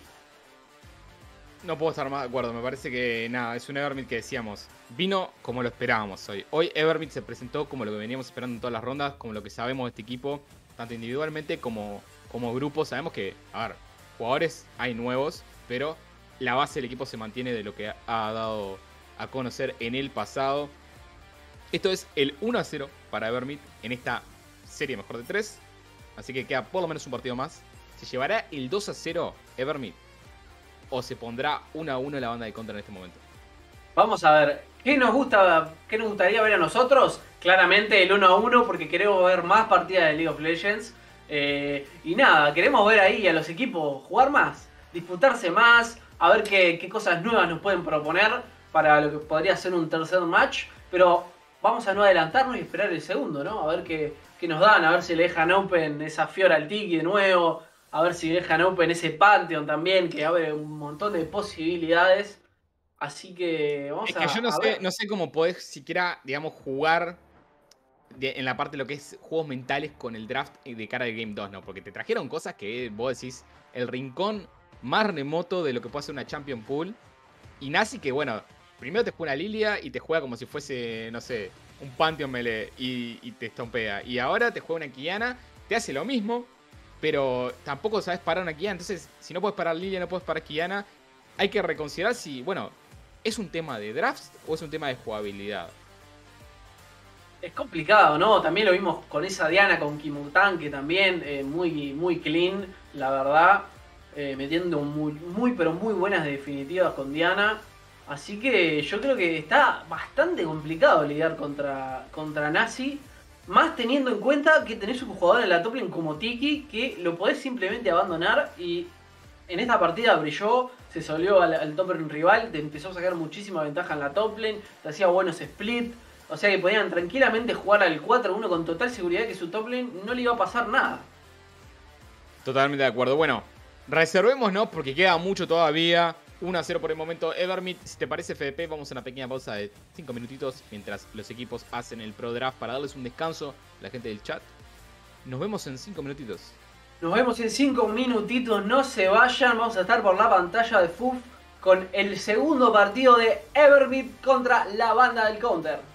No puedo estar más de acuerdo, me parece que nada, es un Evermit que decíamos, vino como lo esperábamos hoy. Hoy Evermit se presentó como lo que veníamos esperando en todas las rondas, como lo que sabemos de este equipo, tanto individualmente como, como grupo. Sabemos que, a ver, jugadores hay nuevos, pero la base del equipo se mantiene de lo que ha dado a conocer en el pasado. Esto es el uno a cero para Evermit en esta serie mejor de tres. Así que queda por lo menos un partido más. ¿Se llevará el dos a cero Evermit? ¿O se pondrá uno a uno la banda de contra en este momento? Vamos a ver, ¿qué nos gusta, qué nos gustaría ver a nosotros? Claramente el uno a uno porque queremos ver más partidas de League of Legends. Eh, y nada, queremos ver ahí a los equipos jugar más, disputarse más, a ver qué, qué cosas nuevas nos pueden proponer para lo que podría ser un tercer match. Pero vamos a no adelantarnos y esperar el segundo, ¿no? A ver qué, qué nos dan, a ver si le dejan open esa Fiora al Tiki de nuevo, a ver si le dejan open ese Pantheon también, que abre un montón de posibilidades. Así que vamos a Es que yo no a sé, ver. no sé cómo podés siquiera, digamos, jugar de- en la parte de lo que es juegos mentales con el draft de cara al Game dos, ¿no? Porque te trajeron cosas que vos decís, el rincón más remoto de lo que puede ser una Champion Pool. Y Nazi que, bueno, primero te juega una Lilia y te juega como si fuese, no sé, un Pantheon melee y, y te estompea. Y ahora te juega una Kiana, te hace lo mismo, pero tampoco sabes parar una Kiana. Entonces, si no puedes parar Lilia, no puedes parar Kiana. Hay que reconsiderar si, bueno, ¿es un tema de drafts o es un tema de jugabilidad? Es complicado, ¿no? También lo vimos con esa Diana, con Kimutan, que también eh, muy, muy clean, la verdad. Eh, metiendo muy, muy, pero muy buenas definitivas con Diana. Así que yo creo que está bastante complicado lidiar contra, contra Nazi. Más teniendo en cuenta que tenés un jugador en la top lane como Tiki, que lo podés simplemente abandonar. Y en esta partida brilló, se solió al, al top lane rival, te empezó a sacar muchísima ventaja en la top lane, te hacía buenos split. O sea que podían tranquilamente jugar al cuatro uno con total seguridad que su top lane no le iba a pasar nada. Totalmente de acuerdo. Bueno, reservémonos porque queda mucho todavía. uno a cero por el momento Evermit. Si te parece, F D P, vamos a una pequeña pausa de cinco minutitos mientras los equipos hacen el Pro Draft para darles un descanso a la gente del chat. Nos vemos en cinco minutitos. Nos vemos en cinco minutitos, no se vayan, vamos a estar por la pantalla de F U F con el segundo partido de Everbeat contra la banda del Counter.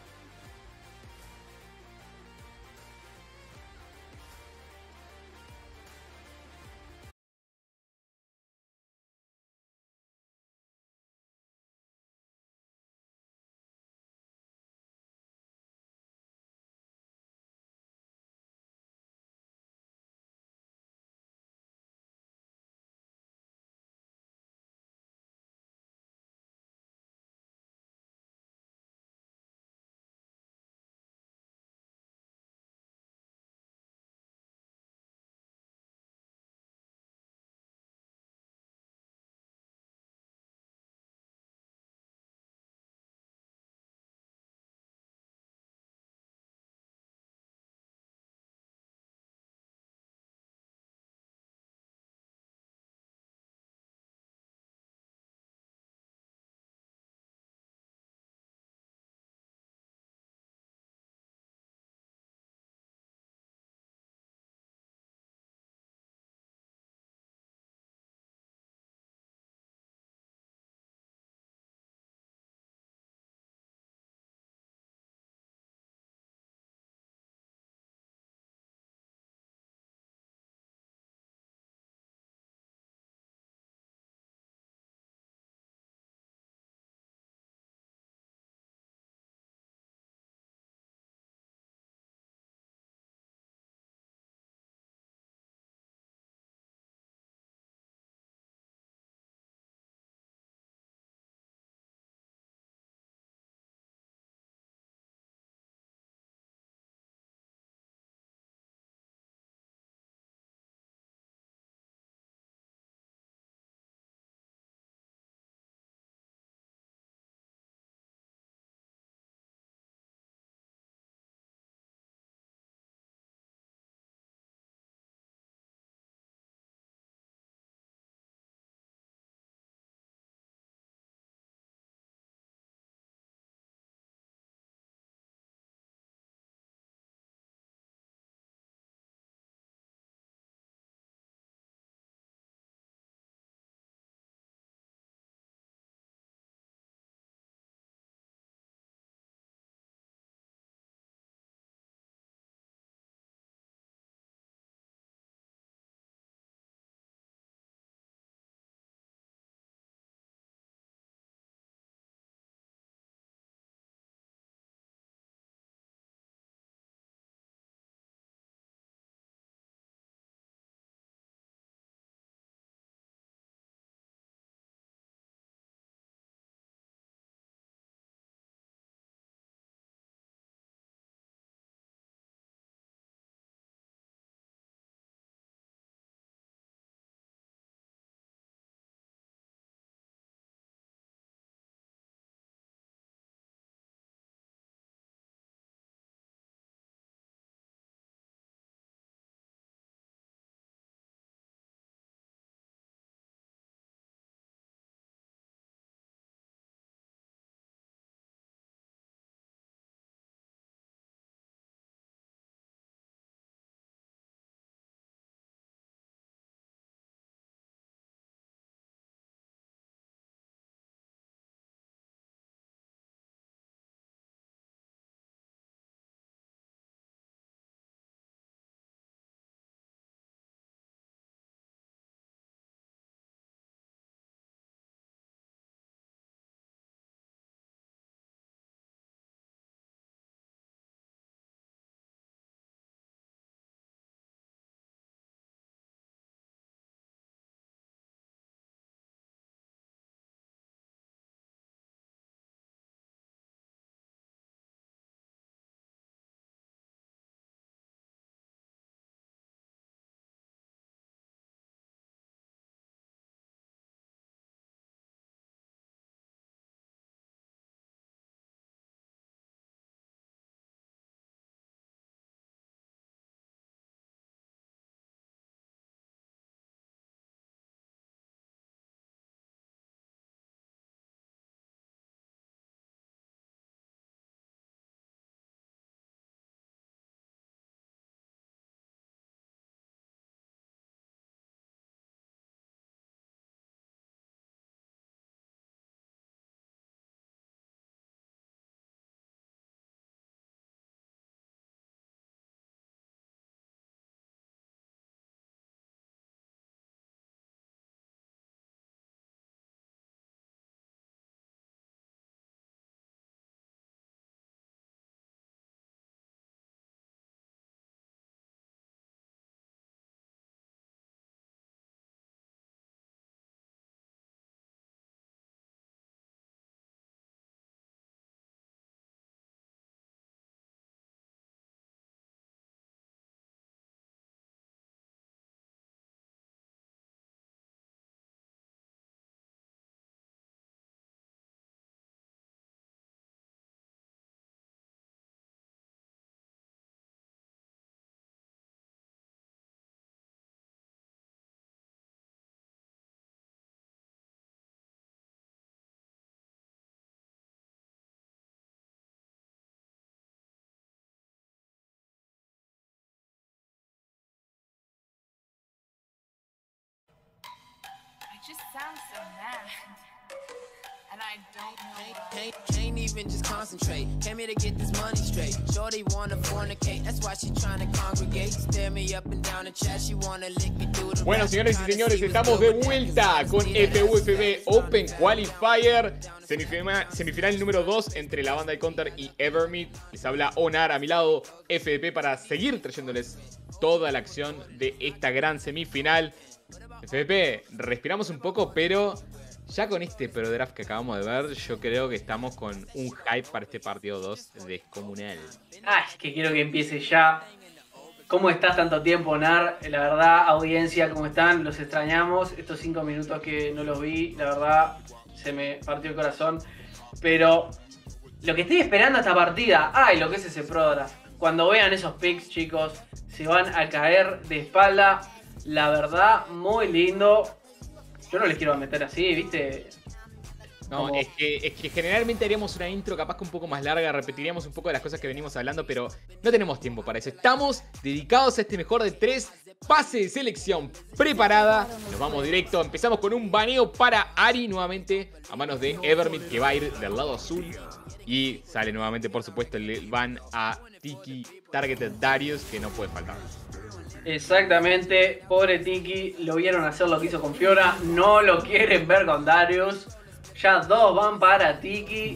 just sound so mad. And I don't know why. Can't, can't even just concentrate. Came here to get this money straight. Shorty wanna fornicate, that's why she trying to congregate. Stare me up and down the chat, she wanna lick me through the. Bueno, señores y señores, estamos de vuelta con F U F B Open Qualifier. Semifinal, semifinal número dos entre la banda del Counter y Evermeet. Les habla Onar a mi lado, F D P, para seguir trayéndoles toda la acción de esta gran semifinal. F D P, respiramos un poco, pero ya con este Pro Draft que acabamos de ver, yo creo que estamos con un hype para este partido dos descomunal. Ay, que quiero que empiece ya. ¿Cómo estás tanto tiempo, Nar? La verdad, audiencia, ¿cómo están? Los extrañamos. Estos cinco minutos que no los vi, la verdad, se me partió el corazón. Pero lo que estoy esperando a esta partida, ay, lo que es ese Pro Draft. Cuando vean esos picks, chicos, se van a caer de espalda. La verdad, muy lindo. Yo no les quiero meter así, ¿viste? No, Como... es que, es que generalmente haríamos una intro capaz que un poco más larga, repetiríamos un poco de las cosas que venimos hablando, pero no tenemos tiempo para eso. Estamos dedicados a este mejor de tres, pase de selección preparada. Nos vamos directo, empezamos con un baneo para Ari nuevamente, a manos de Evermeet, que va a ir del lado azul. Y sale nuevamente, por supuesto, el ban a Tiki Targeted Darius, que no puede faltar. Exactamente, pobre Tiki, lo vieron hacer lo que hizo con Fiora, no lo quieren ver con Darius. Ya dos van para Tiki.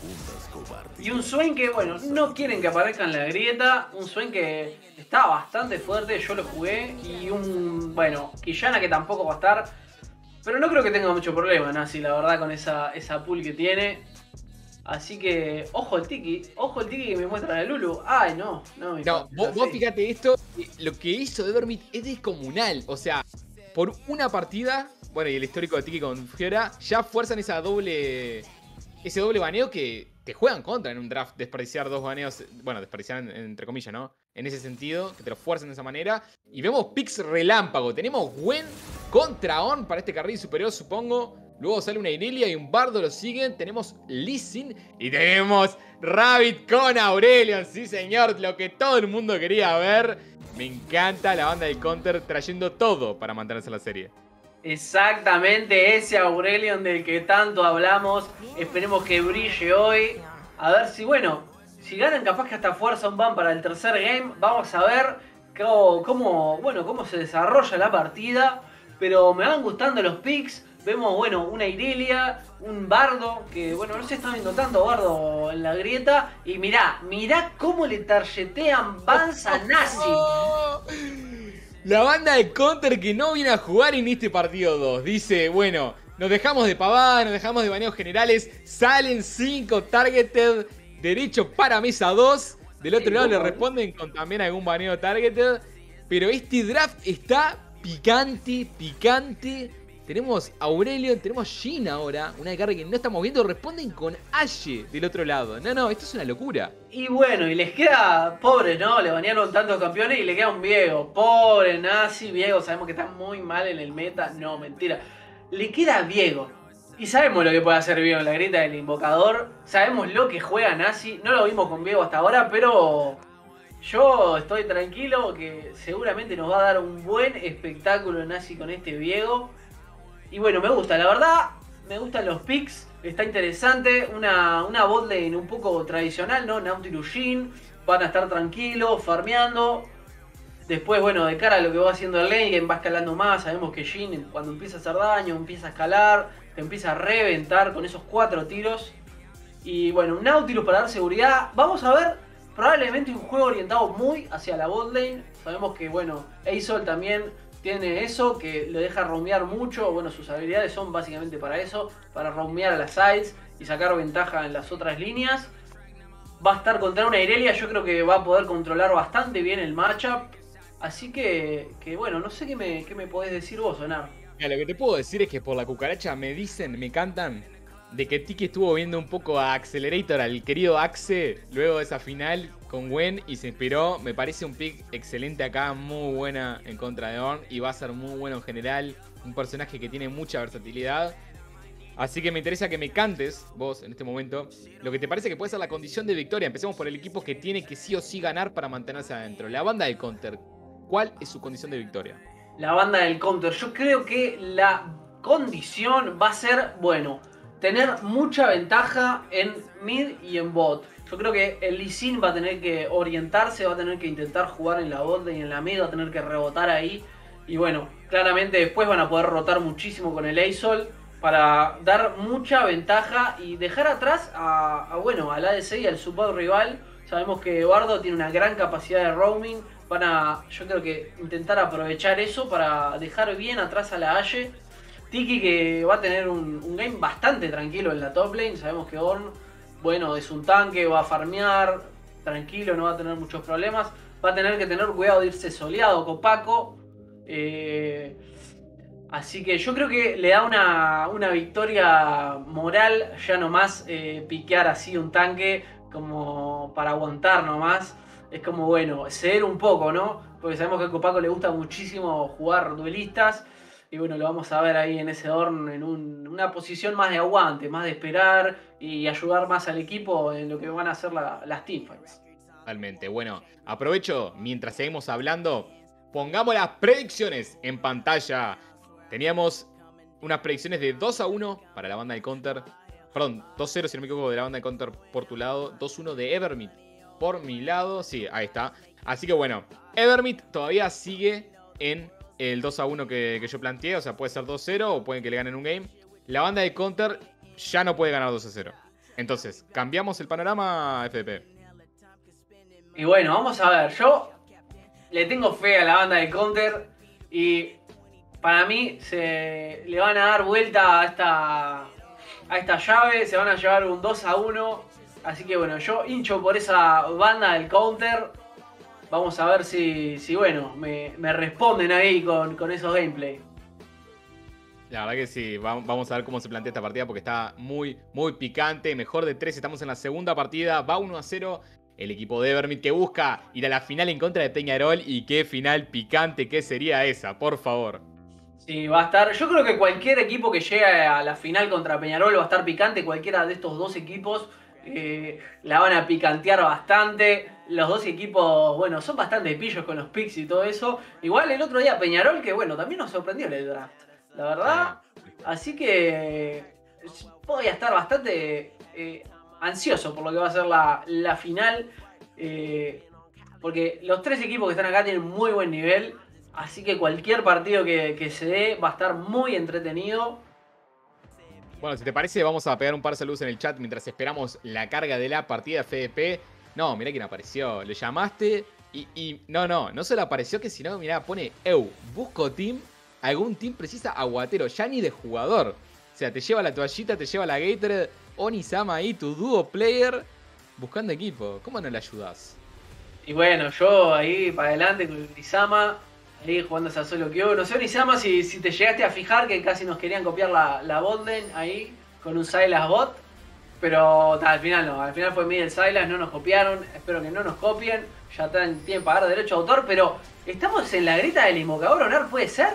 Y un Swain que, bueno, no quieren que aparezca en la grieta. Un Swain que está bastante fuerte, yo lo jugué. Y un, bueno, Quillana que tampoco va a estar. Pero no creo que tenga mucho problema, Nazi, la verdad, con esa, esa pool que tiene. Así que, ojo el Tiki, ojo el Tiki que me muestra la Lulu. Ay, no, no, mi No, vos, vos fíjate esto, lo que hizo Evermeet es descomunal. O sea, por una partida, bueno, y el histórico de Tiki con Fiora, ya fuerzan esa doble, ese doble baneo que te juegan contra en un draft. Desperdiciar dos baneos, bueno, desperdiciar en, entre comillas, ¿no? En ese sentido, que te lo fuerzan de esa manera. Y vemos picks relámpago. Tenemos Gwen contra On para este carril superior, supongo. Luego sale una Irelia y un Bardo lo siguen. Tenemos Lee Sin y tenemos Rabbit con Aurelion. Sí, señor, lo que todo el mundo quería ver. Me encanta la banda del Counter trayendo todo para mantenerse en la serie. Exactamente, ese Aurelion del que tanto hablamos. Esperemos que brille hoy. A ver si, bueno, si ganan capaz que hasta fuerza un ban para el tercer game. Vamos a ver cómo, cómo, bueno, cómo se desarrolla la partida. Pero me van gustando los picks. Vemos, bueno, una Irelia, un Bardo, que, bueno, no se está viendo tanto Bardo en la grieta. Y mirá, mirá cómo le tarjetean bans a Nazi. La banda de Counter que no viene a jugar en este partido dos. Dice, bueno, nos dejamos de pavada, nos dejamos de baneos generales. Salen cinco targeted derecho para mesa dos. Del otro lado le responden con también algún baneo targeted. Pero este draft está picante, picante. Tenemos Aurelion, tenemos Jhin ahora, una de carga que no estamos viendo, responden con Ashe del otro lado. No, no, esto es una locura. Y bueno, y les queda, pobre, ¿no? Le banearon tantos campeones y le queda un Viego. Pobre Nazi, Viego, sabemos que está muy mal en el meta. No, mentira. Le queda Viego. Y sabemos lo que puede hacer Viego en la grieta del invocador. Sabemos lo que juega Nazi. No lo vimos con Viego hasta ahora, pero yo estoy tranquilo que seguramente nos va a dar un buen espectáculo Nazi con este Viego. Y bueno, me gusta, la verdad, me gustan los picks, está interesante, una, una botlane un poco tradicional, ¿no? Nautilus Jhin, van a estar tranquilos, farmeando. Después, bueno, de cara a lo que va haciendo el lane game, va escalando más, sabemos que Jhin cuando empieza a hacer daño, empieza a escalar, te empieza a reventar con esos cuatro tiros. Y bueno, un Nautilus para dar seguridad, vamos a ver probablemente un juego orientado muy hacia la botlane. Sabemos que, bueno, Azol también tiene eso, que le deja roamear mucho. Bueno, sus habilidades son básicamente para eso, para roamear a las sides y sacar ventaja en las otras líneas. Va a estar contra una Irelia, yo creo que va a poder controlar bastante bien el matchup. Así que, que bueno, no sé qué me, qué me podés decir vos, Onar. Mira, lo que te puedo decir es que por la cucaracha me dicen, me cantan, de que Tiki estuvo viendo un poco a Accelerator, al querido Axe, luego de esa final con Gwen y se inspiró. Me parece un pick excelente acá, muy buena en contra de Ornn y va a ser muy bueno en general. Un personaje que tiene mucha versatilidad. Así que me interesa que me cantes, vos, en este momento, lo que te parece que puede ser la condición de victoria. Empecemos por el equipo que tiene que sí o sí ganar para mantenerse adentro. La banda del Counter, ¿cuál es su condición de victoria? La banda del Counter, yo creo que la condición va a ser, bueno, tener mucha ventaja en mid y en bot. Yo creo que el Lee Sin va a tener que orientarse, va a tener que intentar jugar en la bot y en la mid, va a tener que rebotar ahí. Y bueno, claramente después van a poder rotar muchísimo con el A-Sol para dar mucha ventaja y dejar atrás a, a bueno, al A D C y al support rival. Sabemos que Bardo tiene una gran capacidad de roaming. Van a, yo creo que intentar aprovechar eso para dejar bien atrás a la Ashe. Tiki que va a tener un, un game bastante tranquilo en la top lane. Sabemos que Ornn, bueno, es un tanque, va a farmear tranquilo, no va a tener muchos problemas. Va a tener que tener cuidado de irse soleado con Paco. Eh, así que yo creo que le da una, una victoria moral ya nomás eh, piquear así un tanque como para aguantar nomás. Es como, bueno, ceder un poco, ¿no? Porque sabemos que a Copaco le gusta muchísimo jugar duelistas. Y bueno, lo vamos a ver ahí en ese Ornn en un, una posición más de aguante, más de esperar y ayudar más al equipo en lo que van a hacer la, las teamfights. Totalmente. Bueno, aprovecho mientras seguimos hablando. Pongamos las predicciones en pantalla. Teníamos unas predicciones de dos a uno para la banda del Counter. Perdón, dos cero si no me equivoco de la banda del Counter por tu lado. dos uno de Evermid por mi lado. Sí, ahí está. Así que bueno, Evermid todavía sigue en el dos a uno que, que yo planteé. O sea, puede ser dos cero o pueden que le ganen un game. La banda del Counter ya no puede ganar dos a cero. Entonces, cambiamos el panorama, F D P. Y bueno, vamos a ver. Yo le tengo fe a la banda del Counter y para mí se le van a dar vuelta a esta, a esta llave, se van a llevar un dos a uno, así que bueno, yo hincho por esa banda del Counter. Vamos a ver si, si bueno, me, me responden ahí con, con esos gameplay. La verdad que sí, vamos a ver cómo se plantea esta partida porque está muy, muy picante. Mejor de tres, estamos en la segunda partida, va uno a cero. El equipo de Evermid que busca ir a la final en contra de Peñarol. Y qué final picante que sería esa, por favor. Sí, va a estar. Yo creo que cualquier equipo que llegue a la final contra Peñarol va a estar picante. Cualquiera de estos dos equipos eh, la van a picantear bastante. Los dos equipos, bueno, son bastante pillos con los picks y todo eso. Igual el otro día Peñarol, que bueno, también nos sorprendió en el draft, la verdad. Así que voy a estar bastante eh, ansioso por lo que va a ser la, la final. Eh, porque los tres equipos que están acá tienen muy buen nivel. Así que cualquier partido que, que se dé va a estar muy entretenido. Bueno, si te parece, vamos a pegar un par de saludos en el chat mientras esperamos la carga de la partida F D P. No, mirá quién apareció. Le llamaste y, y... No, no, no solo apareció, que si no, mirá, pone Eu, busco team. Algún team precisa aguatero, ya ni de jugador. O sea, te lleva la toallita, te lleva la Gatorade. Onisama ahí, tu dúo player, buscando equipo. ¿Cómo no le ayudás? Y bueno, yo ahí para adelante con Onisama, ahí jugando a solo queue. No sé, Onisama, si, si te llegaste a fijar que casi nos querían copiar la, la botlane ahí con un Sylas bot. Pero ta, al final no, al final fue Middle Sylas, no nos copiaron. Espero que no nos copien. Ya tienen que pagar derecho de autor, pero ¿estamos en la grita del invocador Honor? ¿Puede ser?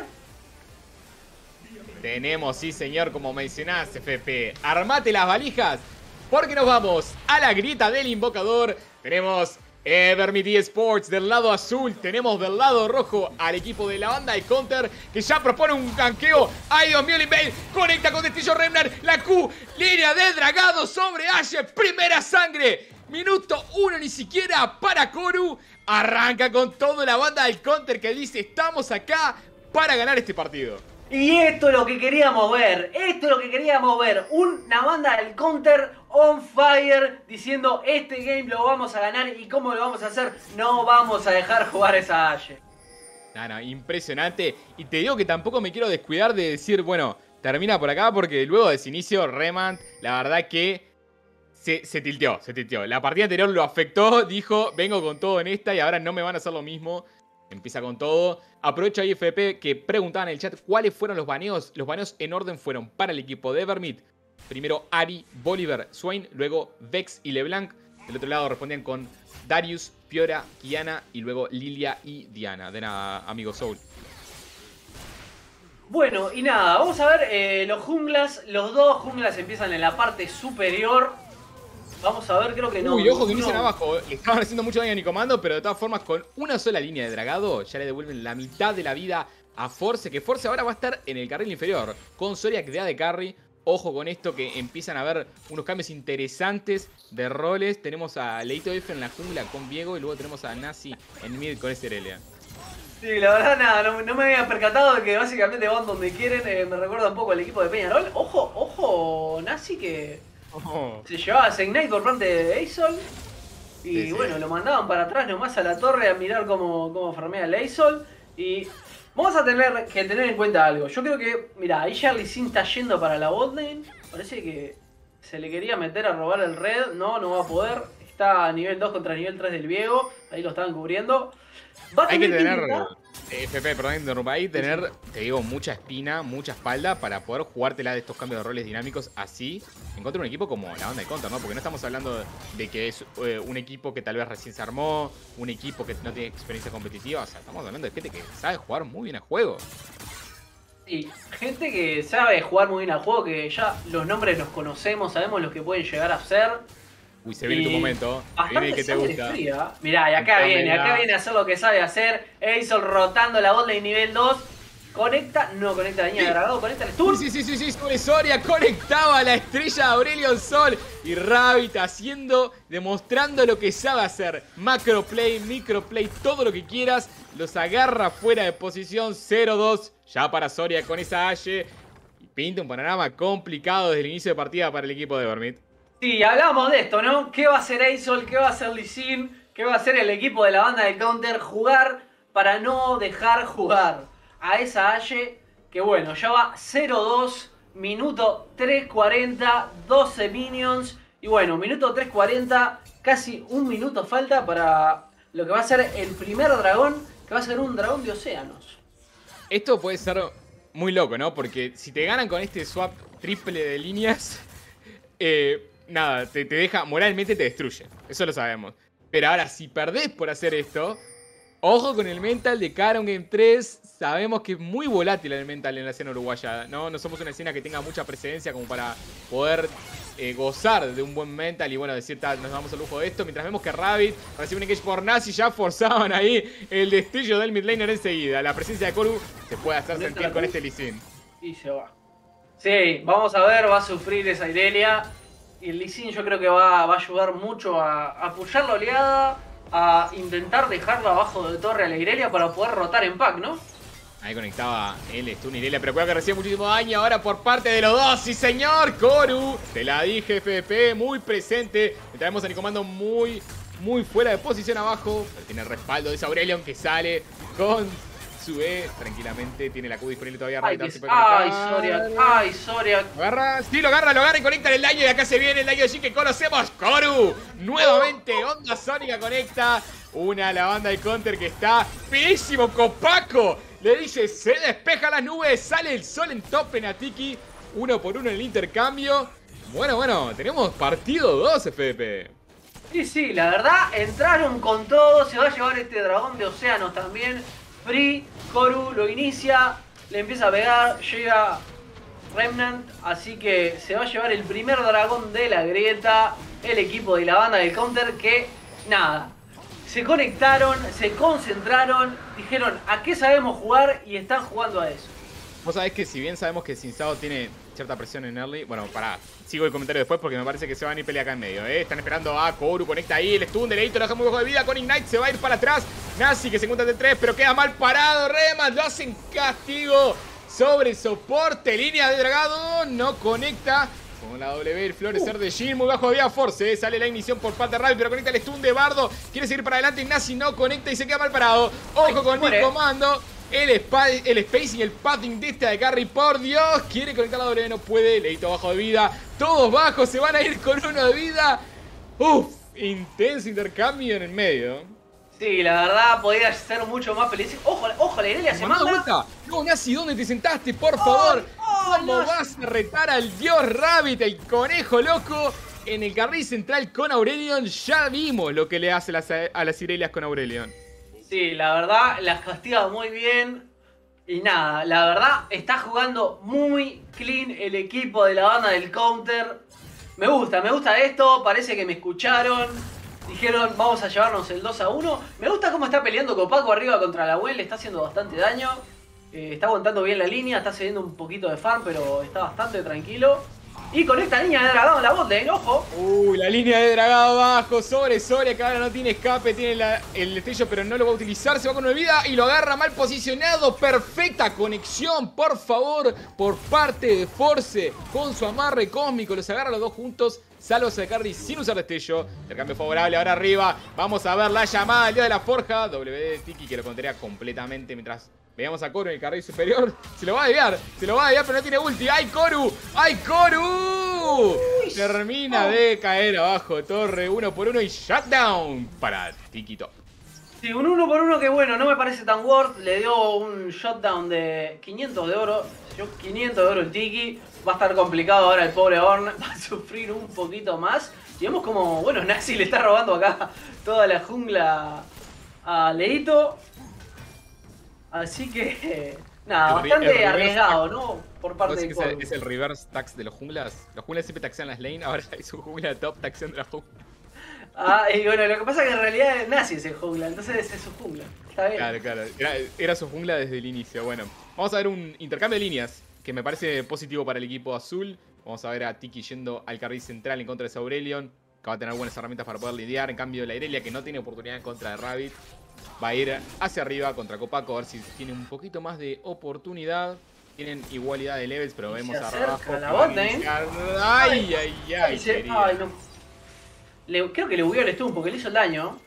Tenemos, sí señor, como mencionás, F P. Armate las valijas, porque nos vamos a la grita del invocador. Tenemos Evermid eSports del lado azul. Tenemos del lado rojo al equipo de la banda de Counter, que ya propone un ganqueo. Ay, Dios mío, Limbane conecta con Destello Remnant. La Q, línea de dragado sobre Ashe. Primera sangre. Minuto uno ni siquiera para Koru. Arranca con toda la banda del Counter que dice: estamos acá para ganar este partido. Y esto es lo que queríamos ver, esto es lo que queríamos ver, una banda del Counter on fire, diciendo este game lo vamos a ganar y cómo lo vamos a hacer, no vamos a dejar jugar esa Ashe. No, no, impresionante, y te digo que tampoco me quiero descuidar de decir, bueno, termina por acá porque luego de ese inicio, Remnant, la verdad que se, se tilteó, se tilteó. La partida anterior lo afectó, dijo, vengo con todo en esta y ahora no me van a hacer lo mismo. Empieza con todo. Aprovecho ahí, F D P, que preguntaban en el chat cuáles fueron los baneos. Los baneos en orden fueron para el equipo de Evermid. Primero Ari, Bolívar, Swain. Luego Vex y LeBlanc. Del otro lado respondían con Darius, Fiora, Kiana. Y luego Lilia y Diana. De nada, amigo Soul. Bueno, y nada, vamos a ver eh, los junglas. Los dos junglas empiezan en la parte superior. Vamos a ver, creo que no. Uy, ojo que no. inician abajo. Le estaban haciendo mucho daño a Nicomando, pero de todas formas, con una sola línea de dragado, ya le devuelven la mitad de la vida a Force, que Force ahora va a estar en el carril inferior, con Zoriak de A D Carry. Ojo con esto, que empiezan a haber unos cambios interesantes de roles. Tenemos a Leito F en la jungla con Viego y luego tenemos a Nazi en mid con Eserelia. Sí, la verdad nada, no, no me había percatado de que básicamente van donde quieren. Eh, me recuerda un poco al equipo de Peñarol. Ojo, ojo, Nazi que Oh. se llevaba a Ignite por parte de Azol. Y Sí, sí. bueno, lo mandaban para atrás nomás a la torre a mirar cómo, cómo farmea el Azol. Y vamos a tener que tener en cuenta algo. Yo creo que, mira, ahí Charlie Sin está yendo para la botlane. Parece que se le quería meter a robar el red. No, no va a poder. Está a nivel dos contra nivel tres del Viego. Ahí lo estaban cubriendo. Va a Hay que tener tener, intentar- F P, perdón, interrumpa ahí, tener, te digo, mucha espina, mucha espalda para poder jugártela de estos cambios de roles dinámicos así en contra de un equipo como la banda de Counter, ¿no? Porque no estamos hablando de que es eh, un equipo que tal vez recién se armó, un equipo que no tiene experiencia competitiva, o sea, estamos hablando de gente que sabe jugar muy bien al juego. Sí, gente que sabe jugar muy bien al juego, que ya los nombres los conocemos, sabemos lo que pueden llegar a ser. Uy, se viene Y tu momento, se viene Bastante el que te sangre gusta. fría. Mirá, y acá Contame viene, acá la- viene a hacer lo que sabe hacer. Azol rotando la botlane nivel dos. Conecta, no conecta la línea de Sí. dragado, conecta el stun. Sí, sí, sí, sí, sobre Soria conectaba a la estrella de Aurelion Sol y Rabbit haciendo, demostrando lo que sabe hacer. Macro play, micro play, todo lo que quieras. Los agarra fuera de posición cero dos. Ya para Soria con esa Ashe. Y pinta un panorama complicado desde el inicio de partida para el equipo de Vermit. Sí, hablamos de esto, ¿no? ¿Qué va a hacer Azol? ¿Qué va a hacer Lee Sin? ¿Qué va a hacer el equipo de la banda de Counter? Jugar para no dejar jugar a esa Ashe. Que bueno, ya va cero dos, minuto tres cuarenta, doce minions. Y bueno, minuto tres cuarenta, casi un minuto falta para lo que va a ser el primer dragón, que va a ser un dragón de océanos. Esto puede ser muy loco, ¿no? Porque si te ganan con este swap triple de líneas, eh, nada, te, te deja, moralmente te destruye. Eso lo sabemos. Pero ahora, si perdés por hacer esto, ojo con el mental de cara a un Game tres. Sabemos que es muy volátil el mental en la escena uruguaya, ¿no? No somos una escena que tenga mucha precedencia como para poder eh, gozar de un buen mental y bueno, decir, tal, nos damos el lujo de esto. Mientras vemos que Rabbit recibe un engage por Nazi, ya forzaban ahí el destello del midlaner enseguida. La presencia de Koru se puede hacer sentir con este Lee Sin. Y se va. Sí, vamos a ver, va a sufrir esa Irelia. Y el Lee Sin yo creo que va, va a ayudar mucho a, a apoyar la oleada, a intentar dejarlo abajo de torre a la Irelia para poder rotar en pack, ¿no? Ahí conectaba el stun Irelia, pero cuidado que recibe muchísimo daño ahora por parte de los dos. ¡Sí, señor! Koru, te la dije, F P, muy presente. Le traemos a Nicomando muy, muy fuera de posición abajo. Pero tiene el respaldo de esa Aurelion que sale con su E tranquilamente. Tiene la Q disponible todavía. Ay, Rabbit, que- a ver si puede ay, conectar. Zoriak, ay, Zoriak. Lo agarra, sí, lo agarra, lo agarra y conecta el daño. Y acá se viene el daño de Jin que conocemos. Koru, nuevamente, Onda Sónica conecta. Una a la banda de Counter que está finísimo con Paco. Le dice, se despeja las nubes, sale el sol en top en Atiki. Uno por uno en el intercambio. Bueno, bueno, tenemos partido dos, F P. Sí, sí, la verdad, entraron con todo, se va a llevar este dragón de océanos también. Free, Koru lo inicia, le empieza a pegar, llega Remnant, así que se va a llevar el primer dragón de la grieta, el equipo de la banda del Counter que, nada, se conectaron, se concentraron, dijeron a qué sabemos jugar y están jugando a eso. Vos sabés que si bien sabemos que Sinsado tiene cierta presión en early, bueno, pará, sigo el comentario después porque me parece que se van a ir pelea acá en medio, ¿eh? Están esperando a Koru, conecta ahí, el stun de Leito, lo deja muy bajo de vida, con Ignite se va a ir para atrás, Nazi que se encuentra de tres, pero queda mal parado, Remat, lo hacen castigo sobre soporte, línea de dragado, no conecta. Con la W, el florecer de Jin, muy bajo de vida Force, ¿eh? Sale la ignición por parte de Rabbit, pero conecta el stun de Bardo, quiere seguir para adelante, Nazi no conecta y se queda mal parado. Ojo Ay, con muere. el comando. El, el spacing, el padding de este de Carry, por Dios. Quiere conectar la W, no puede. Leito bajo de vida. Todos bajos, se van a ir con uno de vida. Uf, intenso intercambio en el medio. Sí, la verdad podría ser mucho más feliz. Ojo, ojo, la Irelia se Mandá manda. vuelta. No, Nazi, ¿dónde te sentaste? Por favor. oh, ¿Cómo Nazi. vas a retar al dios Rabbit, el conejo loco? En el carril central con Aurelion. Ya vimos lo que le hace las- a las Irelias con Aurelion. Sí, la verdad, las castiga muy bien. Y nada, la verdad, está jugando muy clean el equipo de la banda del Counter. Me gusta, me gusta esto. Parece que me escucharon. Dijeron, vamos a llevarnos el dos a uno. Me gusta cómo está peleando con Paco arriba contra la Well. Le está haciendo bastante daño. Eh, está aguantando bien la línea, está cediendo un poquito de farm, pero está bastante tranquilo. Y con esta línea de dragado en la botlane, ojo. Uy, la línea de dragado abajo sobre Soria, que ahora no tiene escape, tiene la, el destello, pero no lo va a utilizar. Se va con una vida y lo agarra mal posicionado. Perfecta conexión, por favor, por parte de Force con su amarre cósmico. Los agarra los dos juntos. Salva a Carry sin usar destello. Intercambio favorable ahora arriba. Vamos a ver la llamada del dios de la forja. W de Tiki que lo contaría completamente mientras veamos a Koru en el carril superior. Se lo va a desviar. Se lo va a desviar, pero no tiene ulti. ¡Ay, Koru! ¡Ay, Koru! Uy, termina oh. de caer abajo. Torre uno por uno y shutdown para Tiki Top. Sí, un uno por uno que bueno, no me parece tan worth. Le dio un shutdown de quinientos de oro. Yo quinientos de oro el Tiki. Va a estar complicado ahora el pobre Ornn. Va a sufrir un poquito más. Y vemos como, bueno, Nazi le está robando acá toda la jungla a Leito. Así que, nada, el, bastante el arriesgado, ¿no? Por parte de Koru. Es el reverse tax de los junglas. Los junglas siempre taxean las lane, ahora es su jungla top taxeando la jungla. Ah, y bueno, lo que pasa es que en realidad Nazi es el jungla, entonces es su jungla. Está bien. Claro, claro. Era, era su jungla desde el inicio. Bueno, vamos a ver un intercambio de líneas que me parece positivo para el equipo azul. Vamos a ver a Tiki yendo al carril central en contra de Saurelion, que va a tener buenas herramientas para poder lidiar. En cambio, la Irelia, que no tiene oportunidad en contra de Rabbit, va a ir hacia arriba contra Copaco, a ver si tiene un poquito más de oportunidad. Tienen igualdad de levels, pero vemos a abajo. La bota, ¿eh? Ay, ay, ay. Ay, se... ay no. le... Creo que le hubiera le estuvo porque le hizo el daño.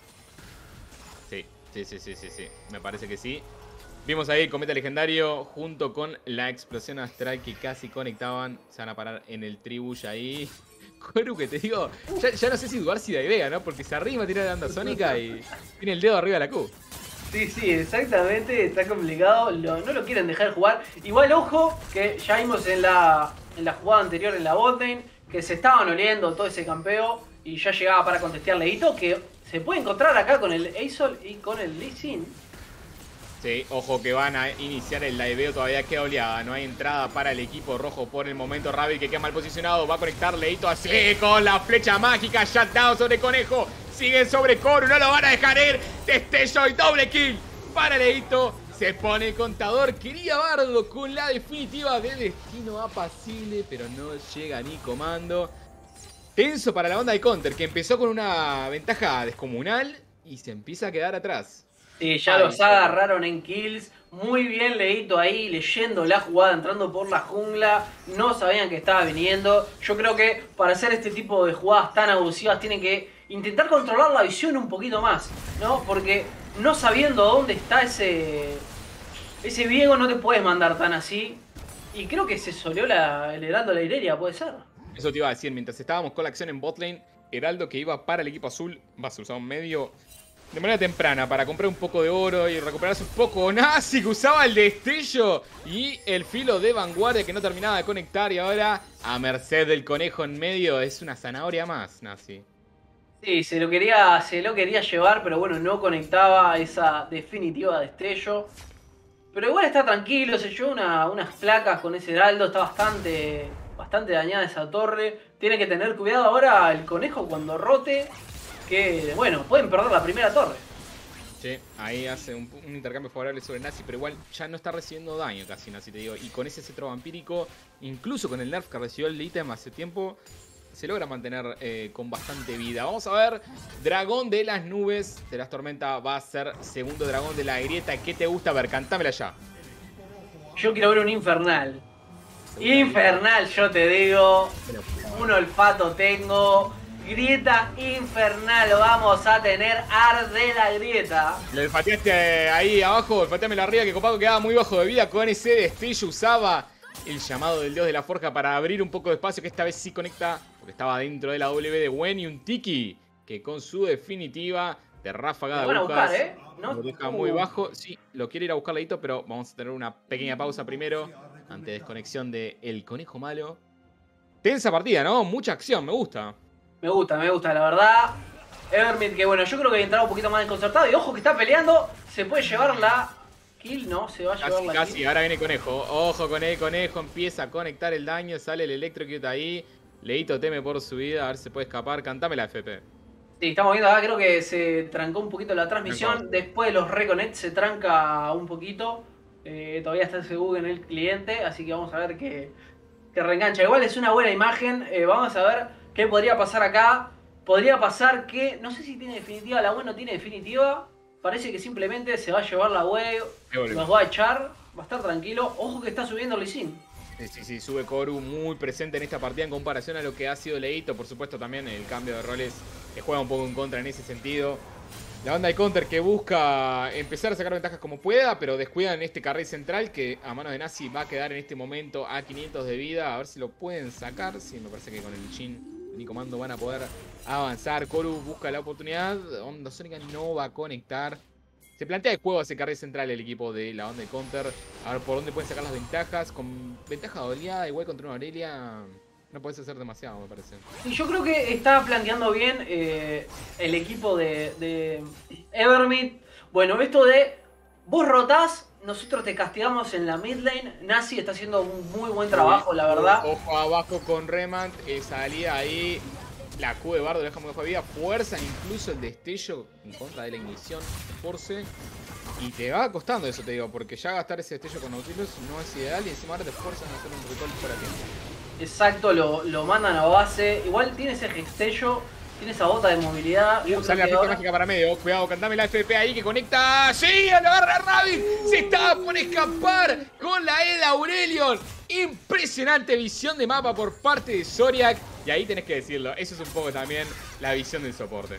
Sí, sí, sí, sí, sí, sí. Me parece que sí. Vimos ahí el cometa legendario junto con la explosión astral que casi conectaban. Se van a parar en el tribush ahí. Koru, que te digo, ya, ya no sé si dudar si de Vega, ¿no? Porque se arrima, tira la onda sónica y tiene el dedo arriba de la Q. Sí, sí, exactamente, está complicado, lo, no lo quieren dejar jugar. Igual, ojo, que ya vimos en la, en la jugada anterior en la botlane que se estaban oliendo todo ese campeo y ya llegaba para contestar Leito, que se puede encontrar acá con el Azol y con el Lee Sin. Sí, ojo que van a iniciar el liveo, todavía queda oleada, no hay entrada para el equipo rojo por el momento. Rabbit que queda mal posicionado, va a conectar Leito así con la flecha mágica, shutdown sobre Conejo, siguen sobre Koru, no lo van a dejar ir, destello y doble kill para Leito. Se pone el contador, quería Bardo con la definitiva de destino apacible, pero no llega ni comando. Tenso para la banda de Counter, que empezó con una ventaja descomunal y se empieza a quedar atrás. Sí, ya Ay, los agarraron en kills. Muy bien Leito ahí, leyendo la jugada, entrando por la jungla. No sabían que estaba viniendo. Yo creo que para hacer este tipo de jugadas tan abusivas tienen que intentar controlar la visión un poquito más, ¿no? Porque no sabiendo dónde está ese ese Viego no te puedes mandar tan así. Y creo que se soleó la, el Heraldo la Irelia, ¿puede ser? Eso te iba a decir, mientras estábamos con la acción en botlane, Heraldo que iba para el equipo azul, va a usar un medio de manera temprana para comprar un poco de oro y recuperarse un poco. Nazi que usaba el destello y el filo de vanguardia que no terminaba de conectar y ahora a merced del conejo en medio. Es una zanahoria más, Nazi. Sí, se lo quería, se lo quería llevar, pero bueno, no conectaba esa definitiva destello. Pero igual está tranquilo, se llevó una, unas placas con ese heraldo, está bastante, bastante dañada esa torre. Tiene que tener cuidado ahora el conejo cuando rote. Que, bueno, pueden perder la primera torre. Sí, ahí hace un, un intercambio favorable sobre Nazi, pero igual ya no está recibiendo daño casi Nazi, te digo. Y con ese cetro vampírico, incluso con el nerf que recibió el ítem hace tiempo, se logra mantener eh, con bastante vida. Vamos a ver, dragón de las nubes, de las tormentas va a ser segundo dragón de la grieta. ¿Qué te gusta ver? Cantámela ya. Yo quiero ver un infernal. Infernal, yo te digo. Un olfato tengo. Grieta infernal, vamos a tener arde la grieta. Le olfateaste ahí abajo, olfateamelo arriba, que Copaco quedaba muy bajo de vida. Con ese destello usaba el llamado del dios de la forja para abrir un poco de espacio, que esta vez sí conecta, porque estaba dentro de la W de Gwen. Y un Tiki que con su definitiva de ráfaga de agujas ¿eh? ¿No? lo deja muy bajo. Sí, lo quiere ir a buscar Leito, pero vamos a tener una pequeña pausa primero ante desconexión del conejo malo. Tensa partida, ¿no? Mucha acción, me gusta. Me gusta, me gusta, la verdad. Evermid, que bueno, yo creo que entraba un poquito más desconcertado. Y ojo que está peleando. Se puede llevar la kill, ¿no? Se va a llevar casi, la casi. kill. Ahora viene Conejo. Ojo con el Conejo. Empieza a conectar el daño. Sale el Electrocute ahí. Leito teme por su vida. A ver si se puede escapar. Cantame la F P. Sí, estamos viendo acá. Creo que se trancó un poquito la transmisión. Después de los reconnects se tranca un poquito. Eh, todavía está ese bug en el cliente, así que vamos a ver qué, qué reengancha. Igual es una buena imagen. Eh, vamos a ver qué podría pasar acá. Podría pasar que, no sé si tiene definitiva, la web no tiene definitiva. Parece que simplemente se va a llevar la web, los va a echar, va a estar tranquilo. Ojo que está subiendo Lee Sin. Sí, sí, sí, sube Koru muy presente en esta partida en comparación a lo que ha sido Leito. Por supuesto también el cambio de roles que juega un poco en contra en ese sentido. La banda de counter que busca empezar a sacar ventajas como pueda, pero descuida en este carril central que a mano de Nazi va a quedar en este momento a quinientos de vida. A ver si lo pueden sacar. Sí, me parece que con el Jhin y Comando van a poder avanzar. Koru busca la oportunidad. Onda Sónica no va a conectar. Se plantea de juego ese carril central el equipo de la banda de counter. A ver por dónde pueden sacar las ventajas. Con ventaja de oleada, igual contra una Aurelia, no puedes hacer demasiado, me parece. Y yo creo que está planteando bien eh, el equipo de, de Evermid. Bueno, esto de vos rotás, nosotros te castigamos en la mid lane. Nazi está haciendo un muy buen trabajo, la verdad. Ojo abajo con Remant, eh, salida ahí. La Q de Bardo le deja muy bajo de vida. Fuerza incluso el destello en contra de la ignición. Force. Y te va costando eso, te digo, porque ya gastar ese destello con Nautilus no es ideal. Y encima ahora te fuerzan a hacer un recall fuera de tiempo. Exacto, lo, lo mandan a base. Igual tiene ese destello, tiene esa bota de movilidad. Uh, sale la fiesta mágica para medio. Cuidado, cantame la F P ahí que conecta. ¡Sí! ¡Lo agarra Rabbit! Se estaba por escapar con la E de Aurelion. Impresionante visión de mapa por parte de Zoriak. Y ahí tenés que decirlo, eso es un poco también la visión del soporte.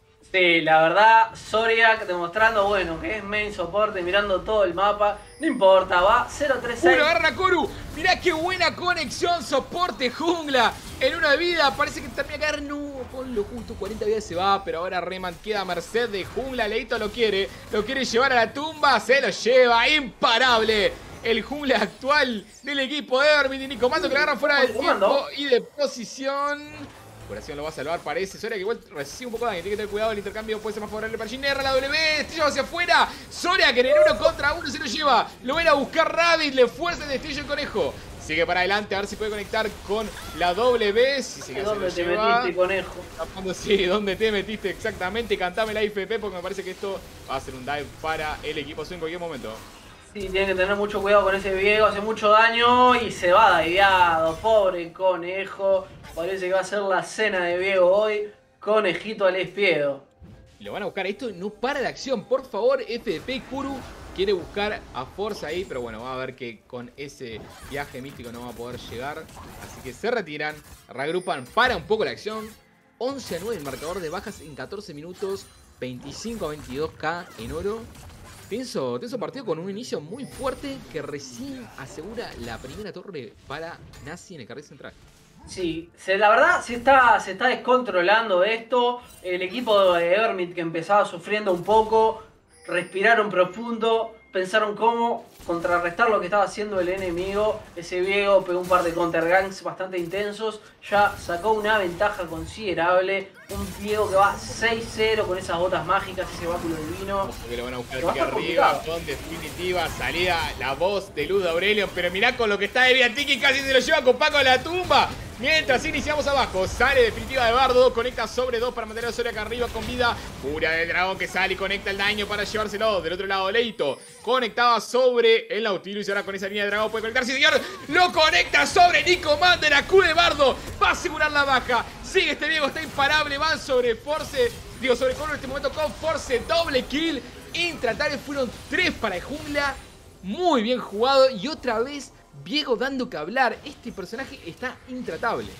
Sí, la verdad, Zoriak demostrando, bueno, que es main soporte, mirando todo el mapa. No importa, va cero tres seis. ¡Uh, lo agarra Koru! Mirá qué buena conexión, soporte jungla. En una vida, parece que termina de caer. No, ponlo justo, cuarenta vidas se va. Pero ahora Rayman queda a merced de jungla. Leito lo quiere, lo quiere llevar a la tumba. Se lo lleva, imparable. El jungla actual del equipo de Evermid y Nico Mando que lo agarran fuera del tiempo y de posición. Curación lo va a salvar, parece. Soria que igual recibe un poco de daño. Tiene que tener cuidado, el intercambio puede ser más favorable para Ginnerra. La W, destello hacia afuera. Soria que en el uno contra uno se lo lleva. Lo ven a buscar Rabbit, le fuerza el destello el conejo. Sigue para adelante, a ver si puede conectar con la W. Si se ¿Dónde te lleva. metiste, conejo? Sí, ¿dónde te metiste exactamente? Cantame la I F P porque me parece que esto va a ser un dive para el equipo en cualquier momento. Sí, tiene que tener mucho cuidado con ese Viego, hace mucho daño y se va diveado. Pobre conejo. Parece que va a ser la cena de Viego hoy. Conejito al espiedo. Lo van a buscar. Esto no para la acción. Por favor, F D P Kuru quiere buscar a Forza ahí. Pero bueno, va a ver que con ese viaje místico no va a poder llegar. Así que se retiran, reagrupan, para un poco la acción. once a nueve el marcador de bajas en catorce minutos. veinticinco a veintidós K en oro. Tenso, tenso partido con un inicio muy fuerte que recién asegura la primera torre para Nazi en el carril central. Sí, se, la verdad se está, se está descontrolando esto. El equipo de Evermid que empezaba sufriendo un poco, respiraron profundo, pensaron cómo contrarrestar lo que estaba haciendo el enemigo. Ese Viego pegó un par de counter ganks bastante intensos, ya sacó una ventaja considerable. Un Viego que va seis cero con esas botas mágicas, ese báculo divino. Ojo que lo van a buscar aquí arriba con definitiva salida, la voz de luz de Aurelion. Pero mirá con lo que está de Viatiki, casi se lo lleva con Paco a la tumba. Mientras iniciamos abajo, sale definitiva de Bardo, conecta sobre dos para mantener a Soria acá arriba con vida. Furia del dragón que sale y conecta el daño para llevárselo. Del otro lado, Leito conectaba sobre el Nautilus y ahora con esa línea de dragón puede conectar. Sí, señor, lo conecta sobre Nico Mando, la Q de Bardo. Va a asegurar la baja. Sigue este Viego, está imparable. Van sobre Force, digo sobre Koru en este momento con Force. Doble kill. Intratable fueron tres para el jungla. Muy bien jugado y otra vez Viego dando que hablar. Este personaje está intratable.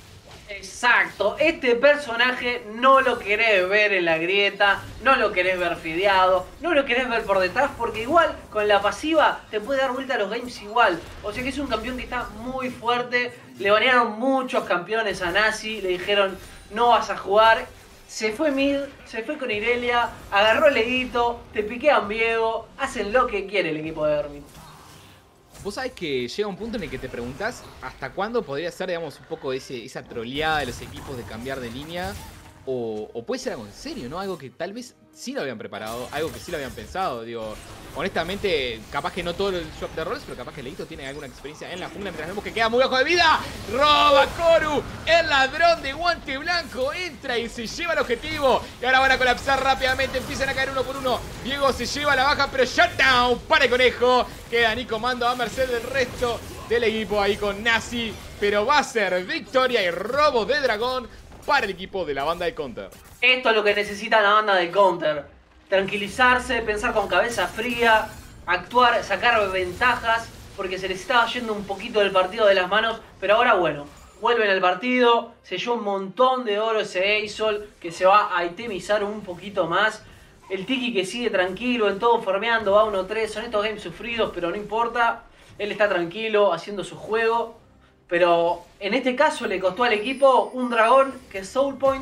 Exacto, este personaje no lo querés ver en la grieta, no lo querés ver fideado, no lo querés ver por detrás porque igual con la pasiva te puede dar vuelta a los games igual. O sea que es un campeón que está muy fuerte, le banearon muchos campeones a Nazi, le dijeron no vas a jugar. Se fue mid, se fue con Irelia, agarró el leguito, te piquean Viego, hacen lo que quiere el equipo de Hermit. Vos sabés que llega un punto en el que te preguntás hasta cuándo podría ser, digamos, un poco ese, esa troleada de los equipos de cambiar de línea. O, o puede ser algo en serio, ¿no? Algo que tal vez sí lo habían preparado, algo que sí lo habían pensado. Digo, honestamente, capaz que no todo el swap de roles, pero capaz que Leito tiene alguna experiencia en la jungla. Mientras vemos que queda muy bajo de vida. Roba Koru, el ladrón de guante blanco. Entra y se lleva el objetivo. Y ahora van a colapsar rápidamente. Empiezan a caer uno por uno. Diego se lleva la baja, pero shutdown para el conejo. Queda Nico Mando a merced del resto del equipo ahí con Nazi. Pero va a ser victoria y robo de dragón para el equipo de la banda de Counter. Esto es lo que necesita la banda de Counter. Tranquilizarse, pensar con cabeza fría, actuar, sacar ventajas, porque se les estaba yendo un poquito del partido de las manos. Pero ahora, bueno, vuelven al partido, se llevó un montón de oro ese Eisol, que se va a itemizar un poquito más. El Tiki que sigue tranquilo, en todo farmeando, va uno tres. Son estos games sufridos, pero no importa. Él está tranquilo, haciendo su juego. Pero en este caso le costó al equipo un dragón que es Soul Point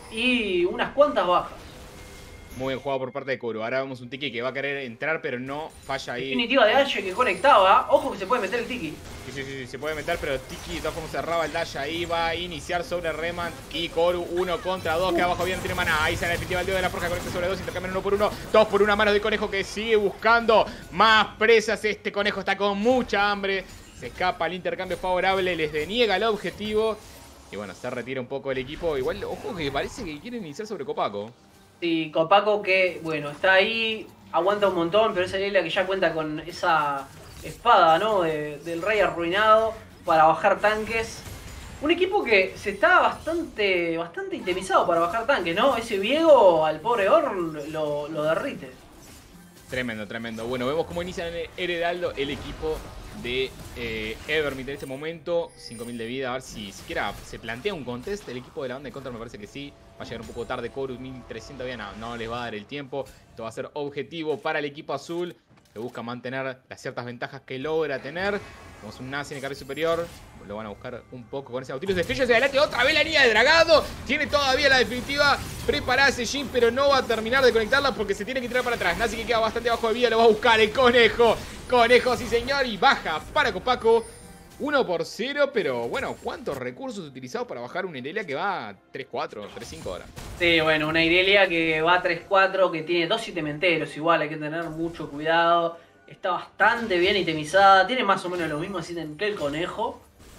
y unas cuantas bajas. Muy bien jugado por parte de Koru. Ahora vemos un Tiki que va a querer entrar, pero no falla ahí. Definitiva de Ashe que conectaba. Ojo que se puede meter el Tiki. Sí, sí, sí, sí, se puede meter, pero Tiki de todas formas cerraba el dash ahí. Va a iniciar sobre Reman y Koru. Uno contra dos, que abajo bien tiene maná. Ahí sale la definitiva el dedo de la forja, conecta sobre dos. Intercambian uno por uno. Dos por una, mano de conejo que sigue buscando más presas. Este conejo está con mucha hambre. Se escapa el intercambio favorable, les deniega el objetivo. Y bueno, se retira un poco el equipo. Igual, ojo que parece que quieren iniciar sobre Copaco. Sí, Copaco que, bueno, está ahí, aguanta un montón, pero esa Lilia que ya cuenta con esa espada, ¿no? De, del rey arruinado para bajar tanques. Un equipo que se está bastante, bastante itemizado para bajar tanques, ¿no? Ese Viego al pobre Orn lo, lo derrite. Tremendo, tremendo. Bueno, vemos cómo inicia en Heraldo el equipo de eh, Evermint en este momento. cinco mil de vida, a ver si siquiera se plantea un contest. El equipo de la banda de Counter me parece que sí. Va a llegar un poco tarde. Koru mil trescientos todavía no, no les va a dar el tiempo. Esto va a ser objetivo para el equipo azul, que busca mantener las ciertas ventajas que logra tener. Tenemos un Nazi en el carril superior. Lo van a buscar un poco con ese Nautilus. Destello hacia adelante. Otra vez la línea de dragado. Tiene todavía la definitiva preparada ese Jhin, pero no va a terminar de conectarla porque se tiene que tirar para atrás. Nazi que queda bastante bajo de vida. Lo va a buscar el conejo. Conejo, sí señor. Y baja para Copaco. uno por cero, pero bueno, ¿cuántos recursos utilizados para bajar una Irelia que va a tres cuatro, tres cinco ahora? Sí, bueno, una Irelia que va a tres cuatro, que tiene dos itementeros. Igual hay que tener mucho cuidado. Está bastante bien itemizada. Tiene más o menos los mismos ítems que el conejo.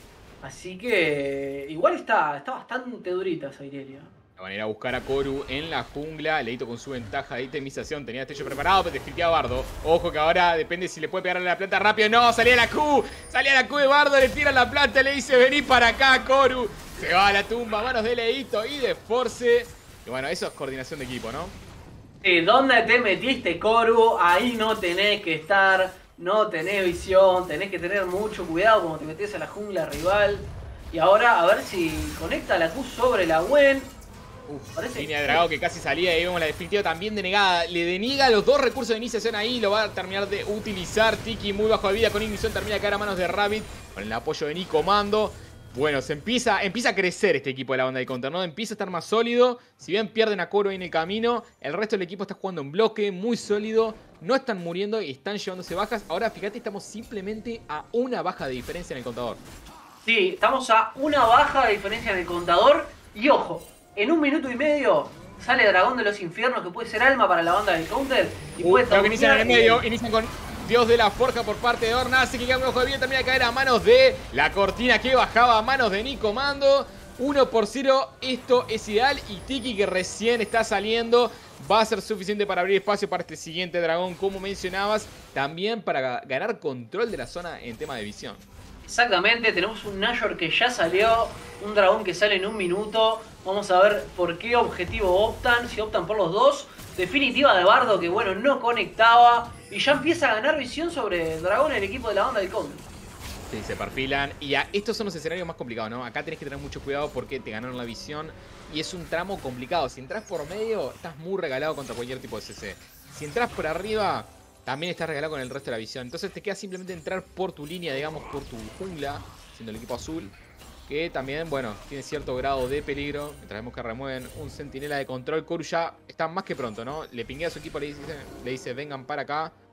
Así que igual está, está bastante durita esa Irelia. Van a ir a buscar a Koru en la jungla. Leito con su ventaja de itemización. Tenía destello preparado, pero desfiltea a Bardo. Ojo que ahora depende si le puede pegar a la planta rápido. No, salía la Q. Salía la Q de Bardo. Le tira la planta. Le dice, vení para acá, Koru. Se va a la tumba. Manos de Leito y de Force. Y bueno, eso es coordinación de equipo, ¿no? Sí, ¿dónde te metiste, Koru? Ahí no tenés que estar. No tenés visión, tenés que tener mucho cuidado cuando te metes a la jungla rival. Y ahora a ver si conecta la Q sobre la Gwen. Uf, Parece línea de dragado que casi salía. Ahí vemos la definitiva también denegada. Le deniega los dos recursos de iniciación ahí. Lo va a terminar de utilizar. Tiki muy bajo de vida con ignición. Termina de caer a manos de Rabbit. Con el apoyo de Nico Mando. Bueno, se empieza, empieza a crecer este equipo de la banda de Counter, ¿no? Empieza a estar más sólido. Si bien pierden a Koru ahí en el camino, el resto del equipo está jugando en bloque, muy sólido. No están muriendo y están llevándose bajas. Ahora, fíjate, estamos simplemente a una baja de diferencia en el contador. Sí, estamos a una baja de diferencia en el contador. Y ojo, en un minuto y medio sale Dragón de los Infiernos, que puede ser alma para la banda de Counter. Y uh, puede creo que inician en el medio, inician con Dios de la Forja por parte de Orna. Así que queda un ojo de vida, termina de caer a manos de la cortina que bajaba a manos de Nico Mando. uno por cero, esto es ideal. Y Tiki, que recién está saliendo, va a ser suficiente para abrir espacio para este siguiente dragón, como mencionabas. También para ganar control de la zona en tema de visión. Exactamente, tenemos un Nashor que ya salió, un dragón que sale en un minuto. Vamos a ver por qué objetivo optan, si optan por los dos. Definitiva de Bardo que, bueno, no conectaba. Y ya empieza a ganar visión sobre el dragón el equipo de la banda de Counter. Sí, se perfilan. Y ya, estos son los escenarios más complicados, ¿no? Acá tenés que tener mucho cuidado porque te ganaron la visión. Y es un tramo complicado. Si entras por medio, estás muy regalado contra cualquier tipo de C C. Si entras por arriba, también estás regalado con el resto de la visión. Entonces te queda simplemente entrar por tu línea, digamos, por tu jungla, siendo el equipo azul. Que también, bueno, tiene cierto grado de peligro. Mientras vemos que remueven un centinela de control. Koru ya está más que pronto, ¿no? Le pinguea a su equipo, le dice, le dice vengan para acá.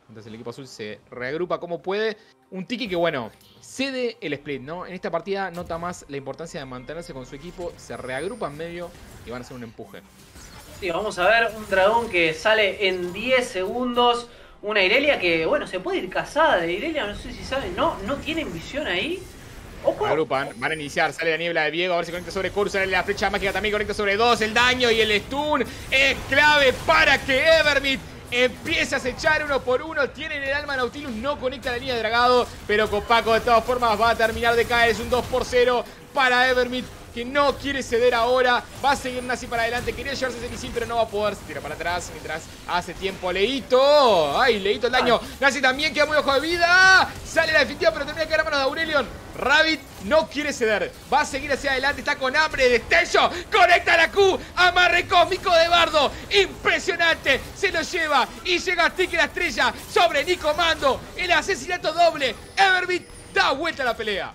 Entonces el equipo azul se reagrupa como puede. Un Tiki que, bueno, cede el split, ¿no? En esta partida nota más la importancia de mantenerse con su equipo. Se reagrupa en medio y van a hacer un empuje. Sí, vamos a ver un dragón que sale en diez segundos. Una Irelia que, bueno, se puede ir casada de Irelia, no sé si saben. No, no tienen visión ahí. Ojo. Agrupan, van a iniciar, sale la niebla de Viego, a ver si conecta sobre Kuru, sale la flecha mágica también, conecta sobre dos, el daño y el stun es clave para que Evermid empiece a acechar uno por uno. Tienen el alma Nautilus, no conecta la línea de dragado, pero Copaco de todas formas va a terminar de caer, es un dos por cero para Evermid, que no quiere ceder ahora, va a seguir Nazi para adelante, quería llevarse ese misil pero no va a poder, se tira para atrás mientras hace tiempo Leito, ay Leito el daño, Nazi también queda muy bajo de vida, sale la definitiva pero termina de caer a manos de Aurelion. Rabbit no quiere ceder, va a seguir hacia adelante, está con hambre de destello, conecta la Q, amarre cósmico de Bardo, impresionante, se lo lleva y llega Tiki la estrella sobre Nicomando, el asesinato doble, Evermid da vuelta a la pelea.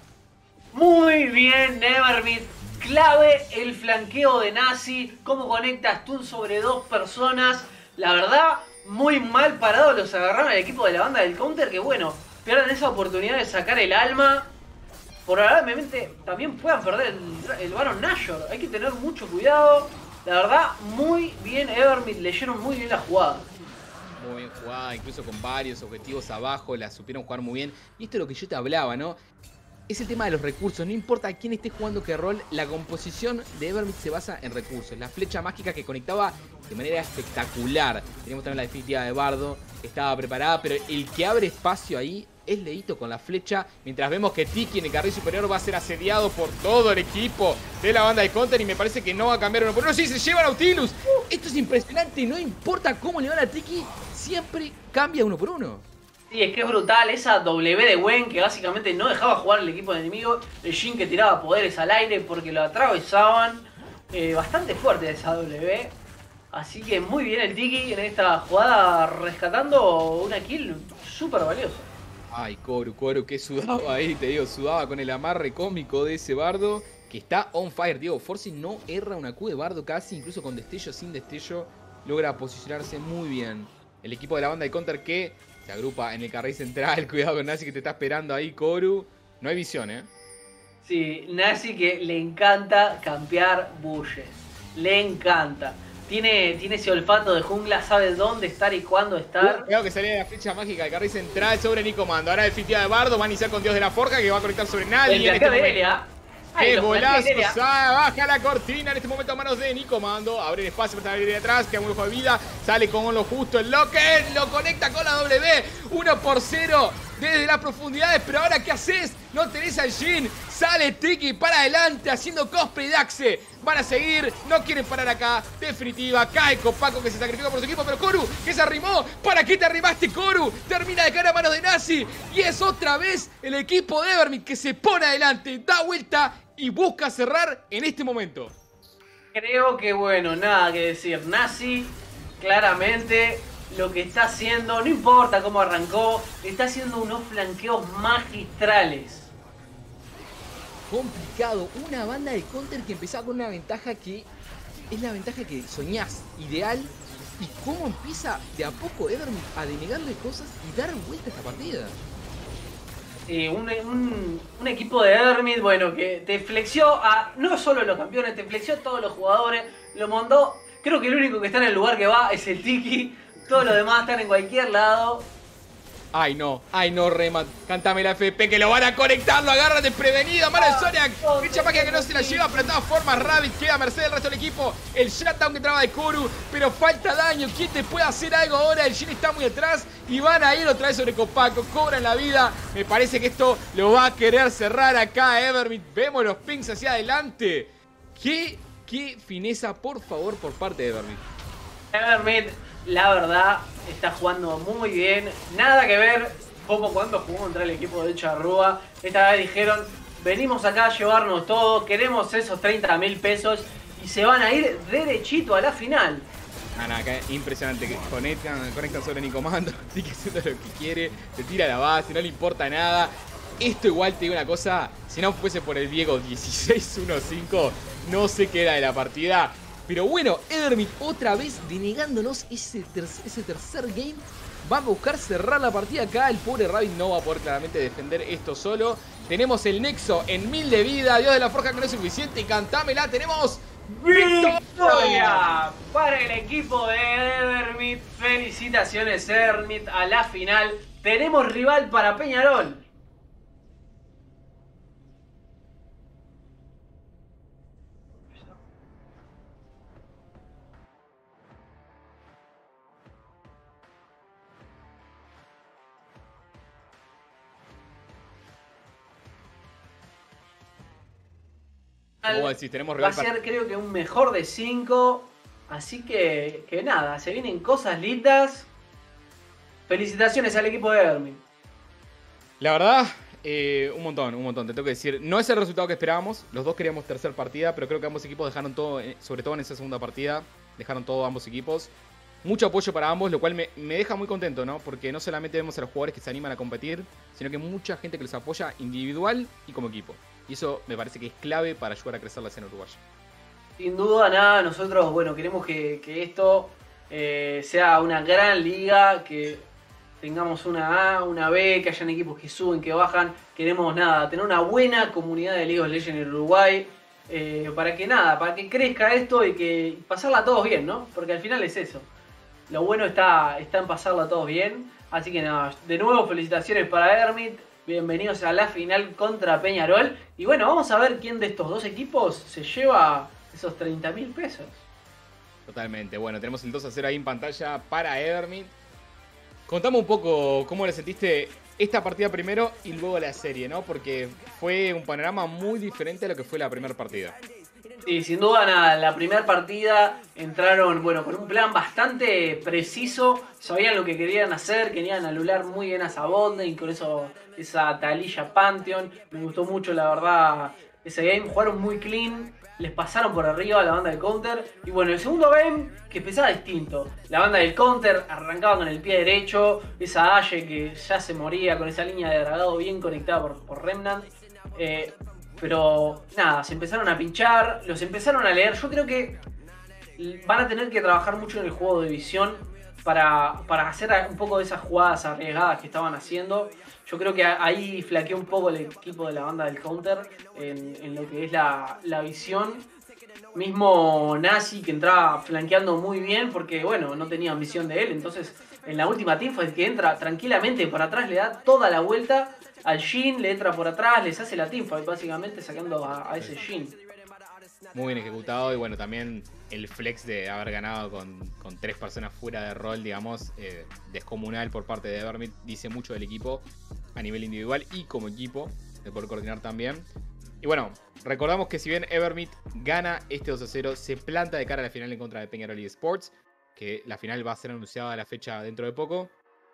Muy bien Evermid, clave el flanqueo de Nazi, cómo conecta stun sobre dos personas, la verdad muy mal parado los agarraron al equipo de la banda del counter que bueno, pierden esa oportunidad de sacar el alma. Probablemente también puedan perder el, el Baron Nashor. Hay que tener mucho cuidado. La verdad, muy bien Evermid. Leyeron muy bien la jugada. Muy bien jugada, incluso con varios objetivos abajo. La supieron jugar muy bien. Y esto es lo que yo te hablaba, ¿no? Es el tema de los recursos. No importa quién esté jugando qué rol, la composición de Evermid se basa en recursos. La flecha mágica que conectaba de manera espectacular. Teníamos también la definitiva de Bardo, que estaba preparada. Pero el que abre espacio ahí es Leito con la flecha, mientras vemos que Tiki en el carril superior va a ser asediado por todo el equipo de la banda de counter y me parece que no va a cambiar uno por uno. Sí, se lleva a Nautilus. Esto es impresionante, no importa cómo le van a Tiki, siempre cambia uno por uno. Sí, es que es brutal esa W de Gwen que básicamente no dejaba jugar el equipo de enemigo. El Jhin que tiraba poderes al aire porque lo atravesaban. Eh, bastante fuerte esa W. Así que muy bien el Tiki en esta jugada rescatando una kill súper valiosa. Ay, Koru, Koru, que sudaba ahí, te digo, sudaba con el amarre cómico de ese Bardo, que está on fire, Diego. Forci no erra una Q de Bardo casi, incluso con destello, sin destello, logra posicionarse muy bien. El equipo de la banda de counter que se agrupa en el carril central, cuidado con Nazi que te está esperando ahí, Koru. No hay visión, ¿eh? Sí, Nazi que le encanta campear bushes, le encanta. Tiene, tiene ese olfato de jungla, sabe dónde estar y cuándo estar. Creo que salía la flecha mágica del carril central sobre Nicomando. Ahora definitiva de Bardo, va a iniciar con Dios de la Forja que va a conectar sobre nadie. El de acá de Irelia. ¡Qué golazo! Baja la cortina en este momento a manos de Nicomando. Abre el espacio para salir de atrás, queda muy bajo de vida. Sale con lo justo el Locket, lo conecta con la W. uno por cero desde las profundidades. Pero ahora, ¿qué haces? No tenés al Jhin. Sale Tiki para adelante haciendo cosplay de Axe. Van a seguir, no quieren parar acá. Definitiva, cae Copaco que se sacrificó por su equipo. Pero Koru, que se arrimó. ¿Para qué te arrimaste, Koru? Termina de caer a manos de Nazi. Y es otra vez el equipo de Evermid que se pone adelante, da vuelta y busca cerrar en este momento. Creo que bueno, nada que decir. Nazi, claramente lo que está haciendo, no importa cómo arrancó, está haciendo unos flanqueos magistrales. Complicado, una banda de counter que empezaba con una ventaja que es la ventaja que soñás, ideal. Y cómo empieza de a poco Evermid a denegarle cosas y dar vuelta a esta partida. Eh, un, un, un equipo de Evermid, bueno, que te flexió a no solo los campeones, te flexió a todos los jugadores, lo mandó. Creo que el único que está en el lugar que va es el Tiki, todos los demás están en cualquier lado. Ay no, ay no, Remat, cántame la F P que lo van a conectar, lo agarran desprevenido, mano de Zodiac, ficha mágica que no se la lleva, pero de todas formas Rabbit queda a merced del resto del equipo, el shutdown que traba de Koru, pero falta daño, ¿quién te puede hacer algo ahora? El Jhin está muy atrás y van a ir otra vez sobre Copaco, cobran la vida, me parece que esto lo va a querer cerrar acá Evermid, vemos los pings hacia adelante, qué, qué fineza por favor por parte de Evermid. Evermid, la verdad, está jugando muy bien. Nada que ver como cuando jugó contra el equipo de Charrúa. Esta vez dijeron, venimos acá a llevarnos todo, queremos esos treinta mil pesos y se van a ir derechito a la final. Ah, nada, acá impresionante que conectan, conectan sobre Nicomando, sigue haciendo lo que quiere, se tira a la base, no le importa nada. Esto igual te digo una cosa, si no fuese por el Diego dieciséis uno cinco, no sé qué era de la partida. Pero bueno, Evermid otra vez denegándonos ese, ter ese tercer game va a buscar cerrar la partida acá. El pobre Rabbit no va a poder claramente defender esto solo. Tenemos el Nexo en mil de vida. Dios de la Forja que no es suficiente. Y cantámela. Tenemos ¡victoria! Para el equipo de Evermit. Felicitaciones, Evermit, a la final. Tenemos rival para Peñarol. ¿Cómo decís? Tenemos Va a rival ser, para... creo que un mejor de cinco. Así que, que nada, se vienen cosas lindas. Felicitaciones al equipo de Evermit. La verdad, eh, un montón, un montón. Te tengo que decir, no es el resultado que esperábamos. Los dos queríamos tercer partida, pero creo que ambos equipos dejaron todo, sobre todo en esa segunda partida, dejaron todo ambos equipos. Mucho apoyo para ambos, lo cual me, me deja muy contento, ¿no? Porque no solamente vemos a los jugadores que se animan a competir, sino que mucha gente que los apoya individual y como equipo. Y eso me parece que es clave para ayudar a crecer la escena uruguaya. Sin duda, nada, nosotros, bueno, queremos que, que esto eh, sea una gran liga, que tengamos una A, una B, que hayan equipos que suben, que bajan. Queremos, nada, tener una buena comunidad de League of Legends en Uruguay, eh, para que, nada, para que crezca esto y que pasarla todos bien, ¿no? Porque al final es eso. Lo bueno está, está en pasarla todos bien. Así que nada, de nuevo felicitaciones para Evermit. Bienvenidos a la final contra Peñarol. Y bueno, vamos a ver quién de estos dos equipos se lleva esos treinta mil pesos. Totalmente. Bueno, tenemos el dos a cero ahí en pantalla para Evermit. Contame un poco cómo le sentiste esta partida primero y luego la serie, ¿no? Porque fue un panorama muy diferente a lo que fue la primera partida. Sí, sin duda nada, la primera partida entraron, bueno, con un plan bastante preciso, sabían lo que querían hacer, querían anular muy bien a Sabonde y con eso, esa Taliyah Pantheon, me gustó mucho la verdad ese game, jugaron muy clean, les pasaron por arriba a la banda del counter, y bueno, el segundo game que empezaba distinto, la banda del counter arrancaba con el pie derecho, esa Ashe que ya se moría con esa línea de dragado bien conectada por, por Remnant, eh, pero nada, se empezaron a pinchar, los empezaron a leer. Yo creo que van a tener que trabajar mucho en el juego de visión para, para hacer un poco de esas jugadas arriesgadas que estaban haciendo. Yo creo que ahí flaqueó un poco el equipo de la banda del counter en, en lo que es la, la visión. Mismo Nazi que entraba flanqueando muy bien porque bueno, no tenían visión de él. Entonces en la última teamfight que entra tranquilamente para atrás, le da toda la vuelta al Jhin, le entra por atrás, les hace la teamfight básicamente sacando a, a ese Jhin. Muy bien ejecutado y bueno, también el flex de haber ganado con, con tres personas fuera de rol, digamos, eh, descomunal por parte de Evermit, dice mucho del equipo a nivel individual y como equipo, de poder coordinar también. Y bueno, recordamos que si bien Evermit gana este dos a cero, se planta de cara a la final en contra de Peñarol eSports, que la final va a ser anunciada a la fecha dentro de poco.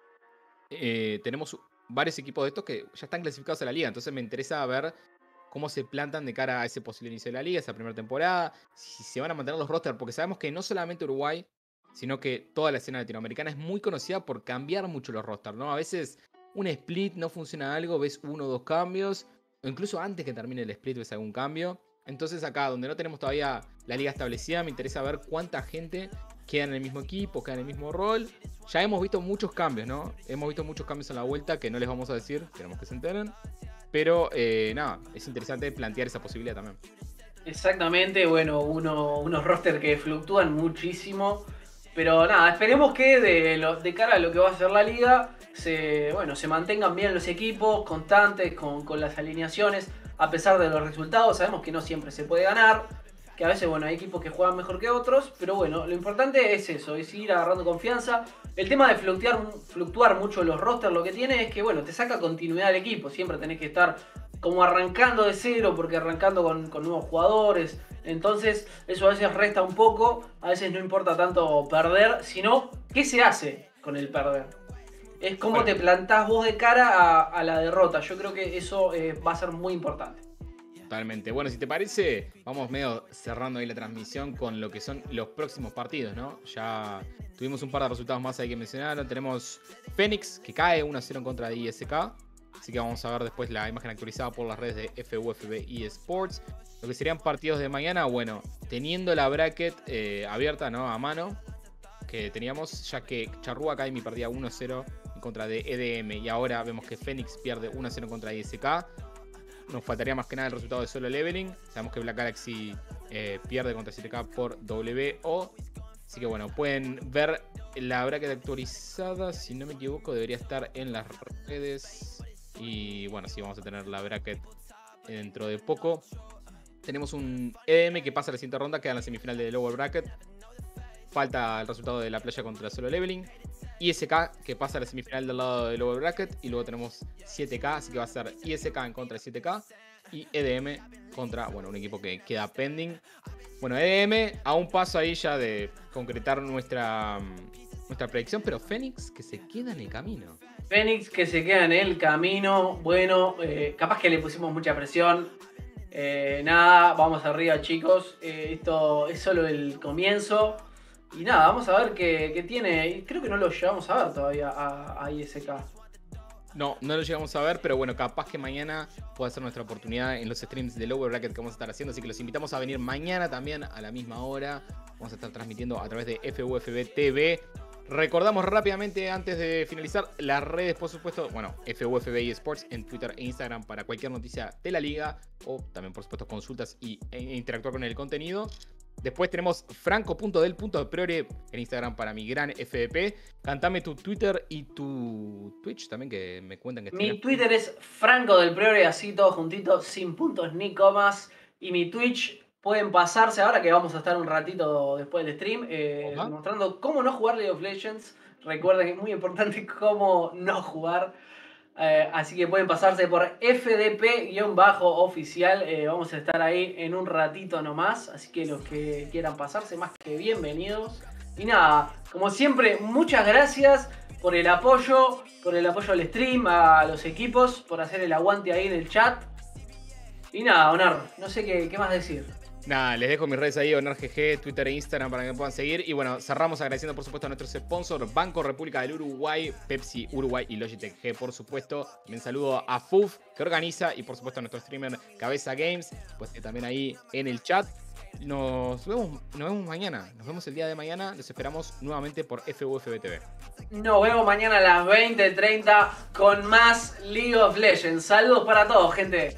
Eh, tenemos varios equipos de estos que ya están clasificados a la liga, entonces me interesa ver cómo se plantan de cara a ese posible inicio de la liga, esa primera temporada, si se van a mantener los rosters, porque sabemos que no solamente Uruguay, sino que toda la escena latinoamericana es muy conocida por cambiar mucho los rosters, ¿no? A veces un split no funciona algo, ves uno o dos cambios, o incluso antes que termine el split ves algún cambio. Entonces acá, donde no tenemos todavía la liga establecida, me interesa ver cuánta gente queda en el mismo equipo, queda en el mismo rol. Ya hemos visto muchos cambios, ¿no? Hemos visto muchos cambios en la vuelta que no les vamos a decir, queremos que se enteren. Pero eh, nada, es interesante plantear esa posibilidad también. Exactamente, bueno, uno, unos rosters que fluctúan muchísimo. Pero nada, esperemos que de, lo, de cara a lo que va a ser la liga, se, bueno, se mantengan bien los equipos, constantes con, con las alineaciones. A pesar de los resultados, sabemos que no siempre se puede ganar. Que a veces, bueno, hay equipos que juegan mejor que otros. Pero bueno, lo importante es eso, es ir agarrando confianza. El tema de fluctuar, fluctuar mucho los rosters, lo que tiene es que, bueno, te saca continuidad al equipo. Siempre tenés que estar como arrancando de cero, porque arrancando con, con nuevos jugadores. Entonces, eso a veces resta un poco. A veces no importa tanto perder, sino qué se hace con el perder. Es cómo bueno. te plantás vos de cara a, a la derrota. Yo creo que eso eh, va a ser muy importante. Totalmente. Bueno, si te parece, vamos medio cerrando ahí la transmisión con lo que son los próximos partidos, ¿no? Ya tuvimos un par de resultados más ahí que mencionaron. Tenemos Fénix, que cae uno a cero en contra de I S K. Así que vamos a ver después la imagen actualizada por las redes de F U F B eSports. Lo que serían partidos de mañana, bueno, teniendo la bracket eh, abierta, ¿no? A mano. que teníamos, ya que Charrúa Academy perdía uno cero en contra de E D M y ahora vemos que Fénix pierde uno cero en contra de I S K. Nos faltaría más que nada el resultado de Solo Leveling. Sabemos que Black Galaxy eh, pierde contra siete K por W O. Así que bueno, pueden ver la bracket actualizada. Si no me equivoco, debería estar en las redes. Y bueno, sí, vamos a tener la bracket dentro de poco. Tenemos un E D M que pasa a la siguiente ronda, queda en la semifinal de Lower Bracket. Falta el resultado de la playa contra Solo Leveling. I S K que pasa a la semifinal del lado de Lower Bracket. Y luego tenemos siete K, así que va a ser I S K en contra de siete K. Y E D M contra, bueno, un equipo que queda pending. Bueno, E D M a un paso ahí ya de concretar nuestra, nuestra predicción. Pero Fénix que se queda en el camino. Fénix que se queda en el camino. Bueno, eh, capaz que le pusimos mucha presión. Eh, nada, vamos arriba, chicos. Eh, esto es solo el comienzo. Y nada, vamos a ver qué, qué tiene. Creo que no lo llevamos a ver todavía a, a I S K. No, no lo llegamos a ver, pero bueno, capaz que mañana pueda ser nuestra oportunidad en los streams de Lower Bracket que vamos a estar haciendo. Así que los invitamos a venir mañana también a la misma hora. Vamos a estar transmitiendo a través de F U F B T V. Recordamos rápidamente antes de finalizar las redes, por supuesto, bueno, F U F B eSports en Twitter e Instagram para cualquier noticia de la liga o también, por supuesto, consultas y, e interactuar con el contenido. Después tenemos franco.del.priore en Instagram para mi gran F D P. Cantame tu Twitter y tu Twitch también, que me cuentan que... Mi tiene... Twitter es Franco del Priore, así todo juntito, sin puntos ni comas. Y mi Twitch, pueden pasarse ahora que vamos a estar un ratito después del stream, eh, mostrando cómo no jugar League of Legends. Recuerden que es muy importante cómo no jugar. Eh, así que pueden pasarse por F D P-oficial. Eh, vamos a estar ahí en un ratito nomás. Así que los que quieran pasarse, más que bienvenidos. Y nada, como siempre, muchas gracias por el apoyo, por el apoyo al stream, a los equipos, por hacer el aguante ahí en el chat. Y nada, Onar, no sé qué, qué más decir. Nada, les dejo mis redes ahí, OnarGG, Twitter e Instagram para que me puedan seguir. Y bueno, cerramos agradeciendo por supuesto a nuestros sponsors, Banco República del Uruguay, Pepsi Uruguay y Logitech G, por supuesto. También saludo a F U F que organiza y por supuesto a nuestro streamer Cabeza Games, pues que también ahí en el chat. Nos vemos, nos vemos mañana, nos vemos el día de mañana, los esperamos nuevamente por F U F B T V. Nos vemos mañana a las veinte treinta con más League of Legends. Saludos para todos, gente.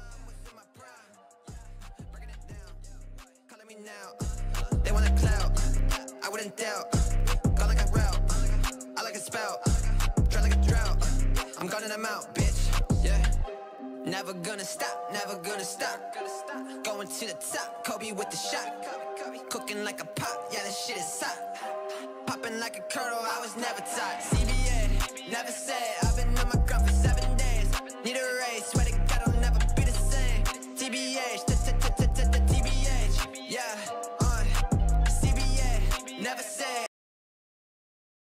I'm calling them out, bitch. Yeah. Never gonna stop, never gonna stop. Going to the top, Kobe with the shot. Cooking like a pot, yeah, this shit is hot. Popping like a kernel, I was never taught. C B A, never said, I've been on my